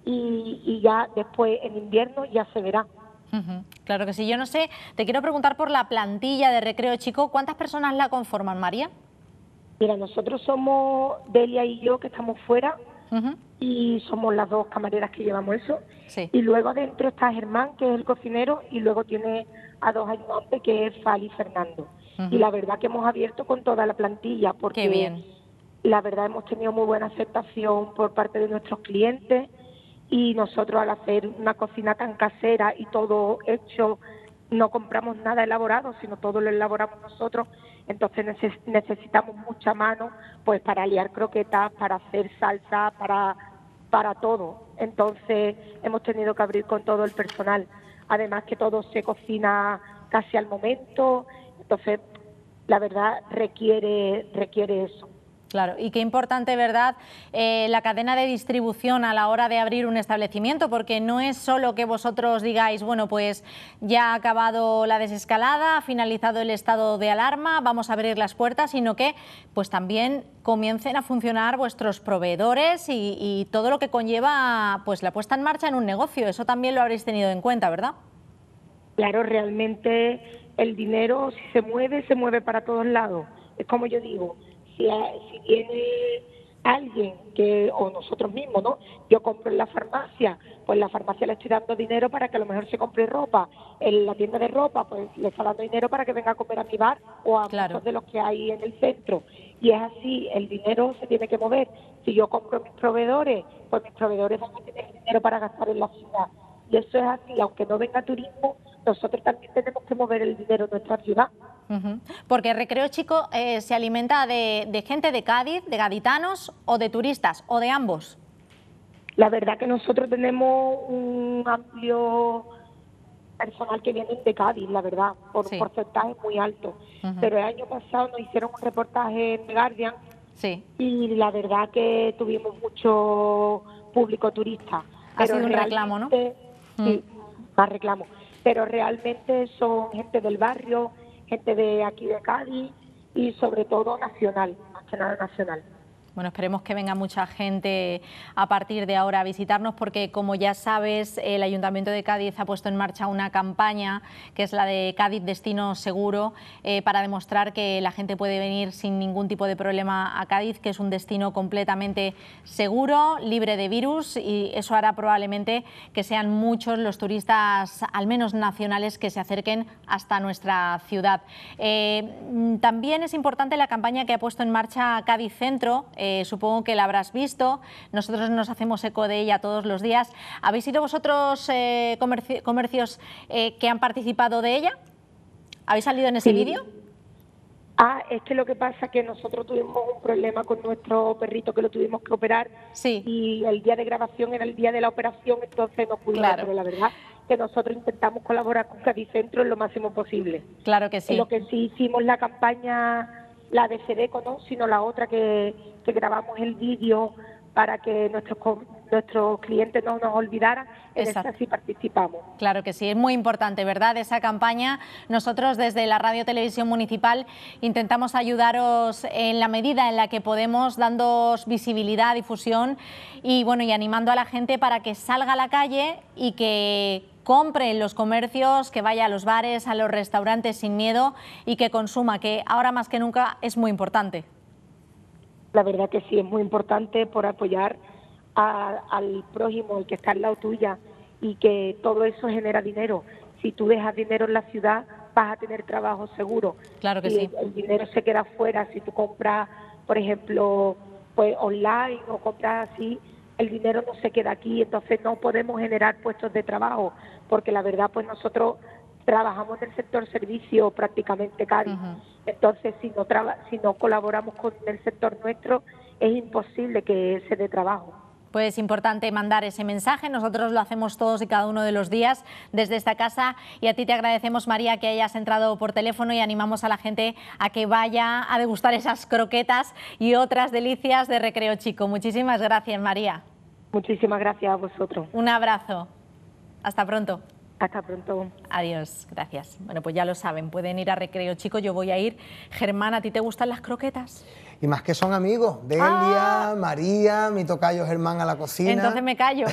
y ya después en invierno ya se verá. Claro que sí. Yo no sé, te quiero preguntar por la plantilla de Recreo Chico. ¿Cuántas personas la conforman, María? Mira, nosotros somos Delia y yo que estamos fuera y somos las dos camareras que llevamos eso. Sí. Y luego adentro está Germán, que es el cocinero, y luego tiene a dos ayudantes, que es Fali y Fernando. Y la verdad que hemos abierto con toda la plantilla porque Qué bien. La verdad hemos tenido muy buena aceptación por parte de nuestros clientes. Y nosotros al hacer una cocina tan casera y todo hecho, no compramos nada elaborado, sino todo lo elaboramos nosotros, entonces necesitamos mucha mano pues para liar croquetas, para hacer salsa, para todo. Entonces hemos tenido que abrir con todo el personal. Además que todo se cocina casi al momento, entonces la verdad requiere eso. Claro, y qué importante, ¿verdad?, la cadena de distribución a la hora de abrir un establecimiento, porque no es solo que vosotros digáis, bueno, pues ya ha acabado la desescalada, ha finalizado el estado de alarma, vamos a abrir las puertas, sino que pues también comiencen a funcionar vuestros proveedores y todo lo que conlleva pues la puesta en marcha en un negocio. Eso también lo habréis tenido en cuenta, ¿verdad? Claro, realmente el dinero, si se mueve para todos lados. Es como yo digo, si viene alguien o nosotros mismos, ¿no? Yo compro en la farmacia, pues la farmacia le estoy dando dinero para que a lo mejor se compre ropa. En la tienda de ropa, pues le está dando dinero para que venga a comer a mi bar o a muchos de los que hay en el centro. Y es así, el dinero se tiene que mover. Si yo compro mis proveedores, pues mis proveedores van a tener dinero para gastar en la ciudad. Y eso es así, aunque no venga turismo, nosotros también tenemos que mover el dinero en nuestra ciudad. Porque Recreo Chico se alimenta de gente de Cádiz, de gaditanos o de turistas, o de ambos. La verdad que nosotros tenemos un amplio personal que viene de Cádiz, la verdad, por un porcentaje muy alto. Pero el año pasado nos hicieron un reportaje en The Guardian y la verdad que tuvimos mucho público turista. Ha sido un reclamo, ¿no? Sí, más reclamo. Pero realmente son gente del barrio, gente de aquí de Cádiz y sobre todo nacional, más que nada nacional. Bueno, esperemos que venga mucha gente a partir de ahora a visitarnos porque, como ya sabes, el Ayuntamiento de Cádiz ha puesto en marcha una campaña que es la de Cádiz Destino Seguro para demostrar que la gente puede venir sin ningún tipo de problema a Cádiz, que es un destino completamente seguro, libre de virus, y eso hará probablemente que sean muchos los turistas, al menos nacionales, que se acerquen hasta nuestra ciudad. También es importante la campaña que ha puesto en marcha Cádiz Centro. Supongo que la habrás visto, nosotros nos hacemos eco de ella todos los días. ¿Habéis sido vosotros comercios que han participado de ella? ¿Habéis salido en ese vídeo? Es que lo que pasa es que nosotros tuvimos un problema con nuestro perrito que lo tuvimos que operar y el día de grabación era el día de la operación, entonces no pudimos, pero la verdad que nosotros intentamos colaborar con Cádiz Centro en lo máximo posible. Claro que sí. En lo que sí hicimos la campaña, la de Fedeco, no, sino la otra que grabamos el vídeo para que nuestros clientes no nos olvidaran, en esa sí participamos. Claro que sí, es muy importante, ¿verdad?, esa campaña. Nosotros desde la Radio Televisión Municipal intentamos ayudaros en la medida en la que podemos, dándoos visibilidad, difusión y, bueno, y animando a la gente para que salga a la calle y que compre en los comercios, que vaya a los bares, a los restaurantes sin miedo y que consuma, que ahora más que nunca es muy importante. La verdad que sí, es muy importante por apoyar al prójimo, el que está al lado tuya, y que todo eso genera dinero. Si tú dejas dinero en la ciudad, vas a tener trabajo seguro. Claro que si sí. El dinero se queda fuera, si tú compras, por ejemplo, pues online o compras así, el dinero no se queda aquí, entonces no podemos generar puestos de trabajo, porque la verdad pues nosotros trabajamos en el sector servicio prácticamente, Cádiz. Entonces si no colaboramos con el sector nuestro es imposible que se dé trabajo. Pues es importante mandar ese mensaje, nosotros lo hacemos todos y cada uno de los días desde esta casa y a ti te agradecemos, María, que hayas entrado por teléfono y animamos a la gente a que vaya a degustar esas croquetas y otras delicias de Recreo Chico. Muchísimas gracias, María. Muchísimas gracias a vosotros. Un abrazo. Hasta pronto. Hasta pronto. Adiós, gracias. Bueno, pues ya lo saben, pueden ir a Recreo Chico, yo voy a ir. Germán, ¿a ti te gustan las croquetas? Y más que son amigos, Delia, María, mi tocayo Germán a la cocina. Entonces me callo.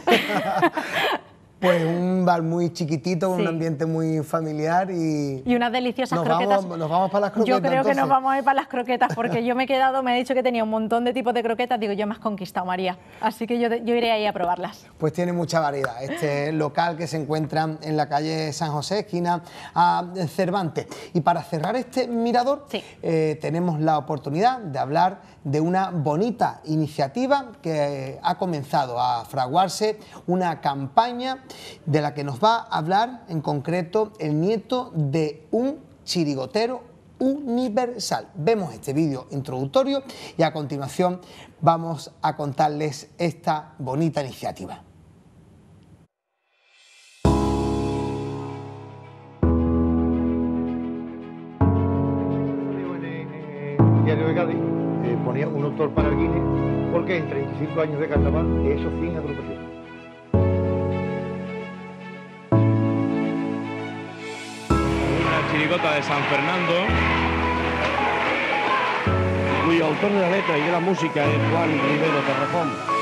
Pues un bar muy chiquitito, un ambiente muy familiar y unas deliciosas croquetas. Nos vamos para las croquetas. Yo creo entonces. que nos vamos a ir para las croquetas porque yo me he quedado, me ha dicho que tenía un montón de tipos de croquetas, digo, yo me has conquistado, María, así que yo iré ahí a probarlas. Pues tiene mucha variedad, este local que se encuentra en la calle San José, esquina a Cervantes. Y para cerrar este mirador, tenemos la oportunidad de hablar de una bonita iniciativa que ha comenzado a fraguarse, una campaña de la que nos va a hablar en concreto el nieto de un chirigotero universal. Vemos este vídeo introductorio y a continuación vamos a contarles esta bonita iniciativa. Diario de Cádiz ponía un autor para el Guinness porque en 35 años de carnaval he hecho 100 agrupaciones. Una chirigota de San Fernando, cuyo autor de la letra y de la música es Juan Rivero Terrajón.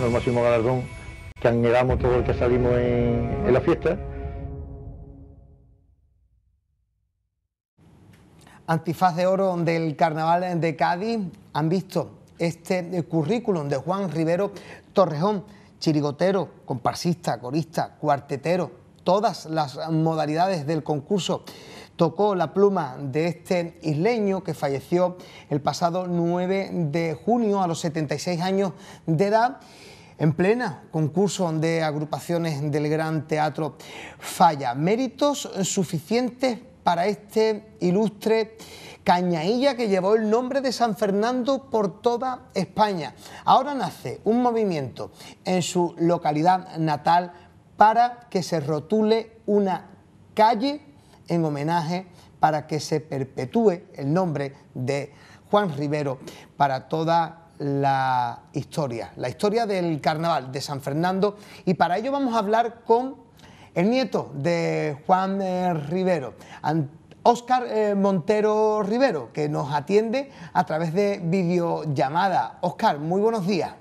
el máximo galardón que anhelamos todo el que salimos en la fiesta. Antifaz de oro del Carnaval de Cádiz. Han visto este currículum de Juan Rivero Torrejón, chirigotero, comparsista, corista, cuartetero, todas las modalidades del concurso. Tocó la pluma de este isleño que falleció el pasado 9 de junio a los 76 años de edad, en plena concurso de agrupaciones del Gran Teatro Falla. Méritos suficientes para este ilustre cañailla que llevó el nombre de San Fernando por toda España. Ahora nace un movimiento en su localidad natal para que se rotule una calle en homenaje, para que se perpetúe el nombre de Juan Rivero para toda la historia del carnaval de San Fernando. Y para ello vamos a hablar con el nieto de Juan Rivero, Óscar Montero Rivero, que nos atiende a través de videollamada. Óscar, muy buenos días.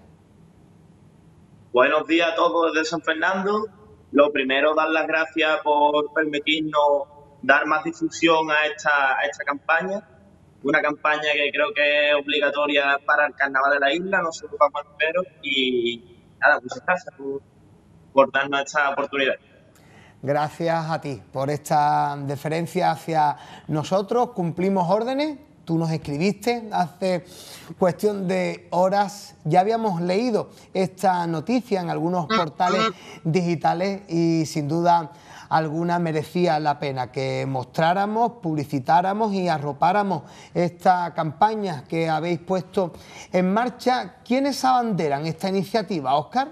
Buenos días a todos desde San Fernando. Lo primero, dar las gracias por permitirnos dar más difusión a esta campaña, una campaña que creo que es obligatoria para el Carnaval de la isla, no solo para Juan Rivero, y nada, muchas gracias por darnos esta oportunidad. Gracias a ti por esta deferencia hacia nosotros. Cumplimos órdenes, tú nos escribiste hace cuestión de horas, ya habíamos leído esta noticia en algunos portales digitales y sin duda alguna merecía la pena que mostráramos, publicitáramos y arropáramos esta campaña que habéis puesto en marcha. ¿Quiénes abanderan esta iniciativa, Óscar?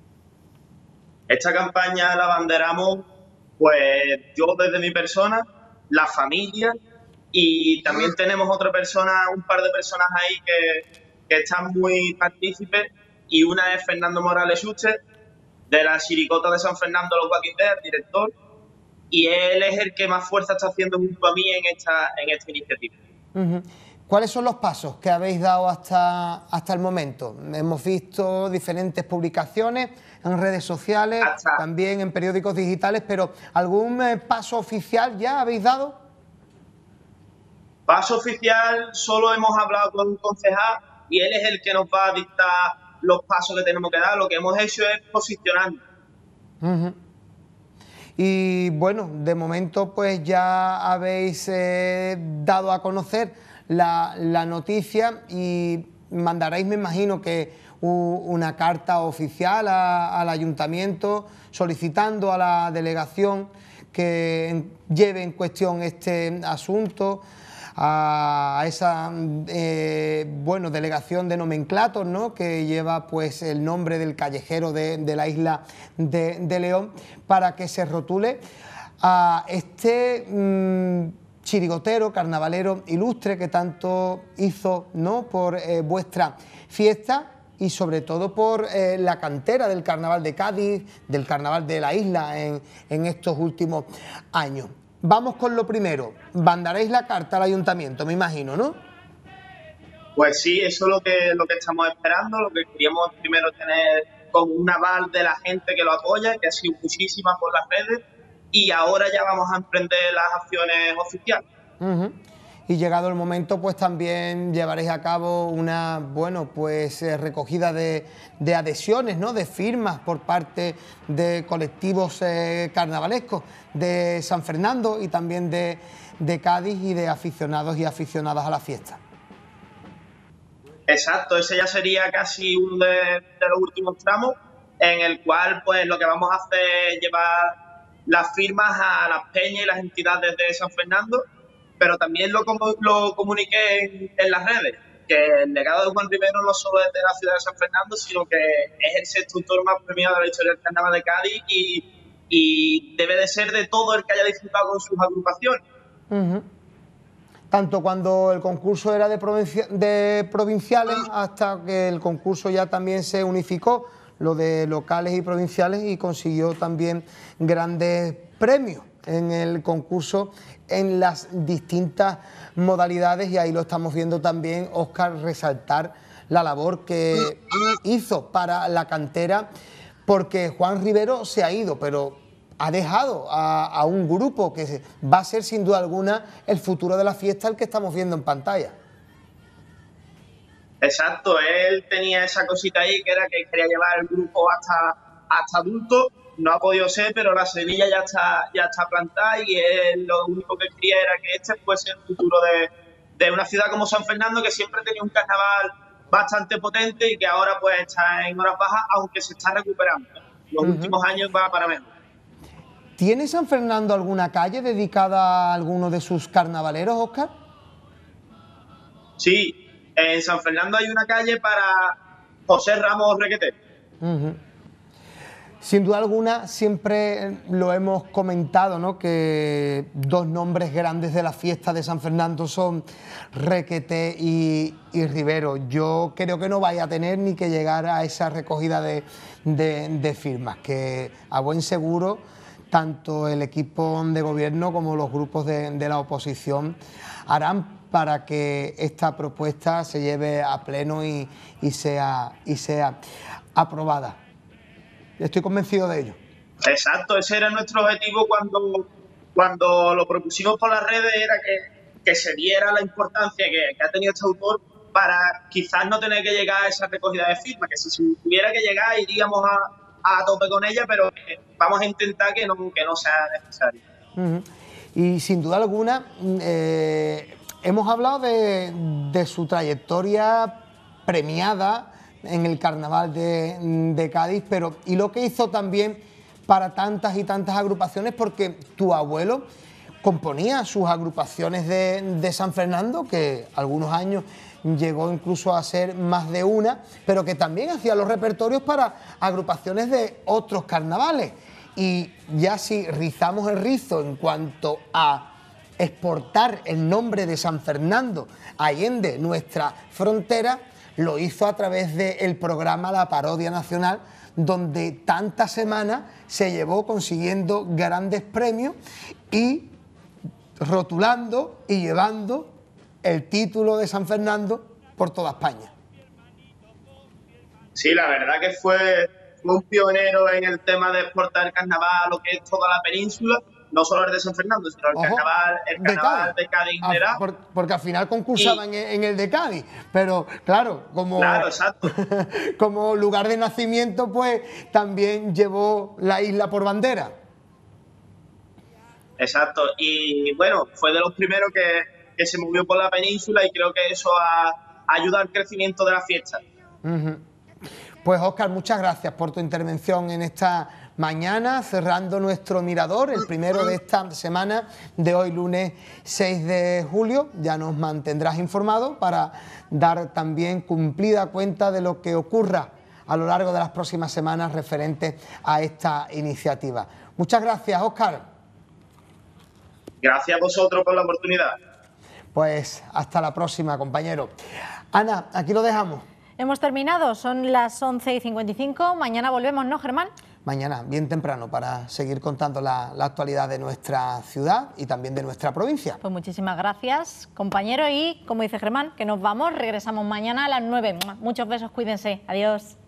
Esta campaña la abanderamos, pues yo desde mi persona, la familia, y también tenemos otra persona, un par de personas ahí que están muy partícipes, y una es Fernando Morales Yuste, de la chirigota de San Fernando, Los Walking Dead, director, y él es el que más fuerza está haciendo junto a mí en esta iniciativa. ¿Cuáles son los pasos que habéis dado hasta el momento? Hemos visto diferentes publicaciones en redes sociales, también en periódicos digitales, pero ¿algún paso oficial ya habéis dado? Paso oficial, solo hemos hablado con un concejal y él es el que nos va a dictar los pasos que tenemos que dar. Lo que hemos hecho es posicionarnos. Y bueno, de momento pues ya habéis dado a conocer la noticia y mandaréis, me imagino, que una carta oficial al ayuntamiento solicitando a la delegación que lleve en cuestión este asunto, a esa delegación de nomenclatos, ¿no?, que lleva pues el nombre del callejero de la isla de León, para que se rotule a este chirigotero, carnavalero ilustre que tanto hizo, ¿no?, por vuestra fiesta y sobre todo por la cantera del Carnaval de Cádiz, del Carnaval de la isla en estos últimos años. Vamos con lo primero, mandaréis la carta al ayuntamiento, me imagino, ¿no? Pues sí, eso es lo que estamos esperando, lo que queríamos primero tener con un aval de la gente que lo apoya, que ha sido muchísima por las redes, y ahora ya vamos a emprender las acciones oficiales. Y llegado el momento, pues también llevaréis a cabo una, recogida de adhesiones, ¿no?, de firmas por parte de colectivos carnavalescos de San Fernando y también de Cádiz y de aficionados y aficionadas a la fiesta. Exacto, ese ya sería casi uno de los últimos tramos, en el cual pues lo que vamos a hacer es llevar las firmas a las peñas y las entidades de San Fernando, pero también lo comuniqué en las redes, que el legado de Juan Rivero no solo es de la ciudad de San Fernando, sino que es el sexto autor más premiado de la historia del Carnaval de Cádiz y debe de ser de todo el que haya disfrutado con sus agrupaciones. Tanto cuando el concurso era de provinciales hasta que el concurso ya también se unificó, lo de locales y provinciales, y consiguió también grandes premios en el concurso en las distintas modalidades, y ahí lo estamos viendo también, Óscar, resaltar la labor que hizo para la cantera, porque Juan Rivero se ha ido, pero ha dejado a un grupo que va a ser sin duda alguna el futuro de la fiesta, el que estamos viendo en pantalla. Exacto, él tenía esa cosita ahí que era que quería llevar el grupo hasta adultos. No ha podido ser, pero la semilla ya está plantada y él lo único que quería era que este fuese el futuro de una ciudad como San Fernando, que siempre tenía un carnaval bastante potente y que ahora pues está en horas bajas, aunque se está recuperando. Los últimos años va para menos. ¿Tiene San Fernando alguna calle dedicada a alguno de sus carnavaleros, Óscar? Sí, en San Fernando hay una calle para José Ramos Requeté. Sin duda alguna, siempre lo hemos comentado, ¿no?, que dos nombres grandes de la fiesta de San Fernando son Requeté y Rivero. Yo creo que no vaya a tener ni que llegar a esa recogida de firmas, que a buen seguro tanto el equipo de gobierno como los grupos de la oposición harán para que esta propuesta se lleve a pleno y sea aprobada. Estoy convencido de ello. Exacto, ese era nuestro objetivo cuando lo propusimos por las redes, era que se diera la importancia que ha tenido este autor para quizás no tener que llegar a esa recogida de firmas, que si tuviera que llegar iríamos a tope con ella, pero vamos a intentar que no sea necesario. Y sin duda alguna, hemos hablado de su trayectoria premiada en el carnaval de Cádiz, pero y lo que hizo también para tantas y tantas agrupaciones, porque tu abuelo componía sus agrupaciones de San Fernando, que algunos años llegó incluso a ser más de una, pero que también hacía los repertorios para agrupaciones de otros carnavales. Y ya si rizamos el rizo en cuanto a exportar el nombre de San Fernando allende nuestra frontera, lo hizo a través del programa La Parodia Nacional, donde tantas semanas se llevó consiguiendo grandes premios y rotulando y llevando el título de San Fernando por toda España. Sí, la verdad que fue un pionero en el tema de exportar carnaval a lo que es toda la península, no solo el de San Fernando, sino el carnaval de Cádiz integral. Porque al final concursaban en el de Cádiz, pero claro, como lugar de nacimiento, pues también llevó la isla por bandera. Exacto, y bueno, fue de los primeros que se movió por la península y creo que eso ayuda al crecimiento de la fiesta. Pues Óscar, muchas gracias por tu intervención en esta mañana, cerrando nuestro mirador, el primero de esta semana de hoy, lunes 6 de julio. Ya nos mantendrás informados para dar también cumplida cuenta de lo que ocurra a lo largo de las próximas semanas referente a esta iniciativa. Muchas gracias, Óscar. Gracias a vosotros por la oportunidad. Pues hasta la próxima, compañero. Ana, aquí lo dejamos. Hemos terminado, son las 11:55. Mañana volvemos, ¿no, Germán? Mañana, bien temprano, para seguir contando la actualidad de nuestra ciudad y también de nuestra provincia. Pues muchísimas gracias, compañero, y como dice Germán, que nos vamos, regresamos mañana a las 9. Muchos besos, cuídense, adiós.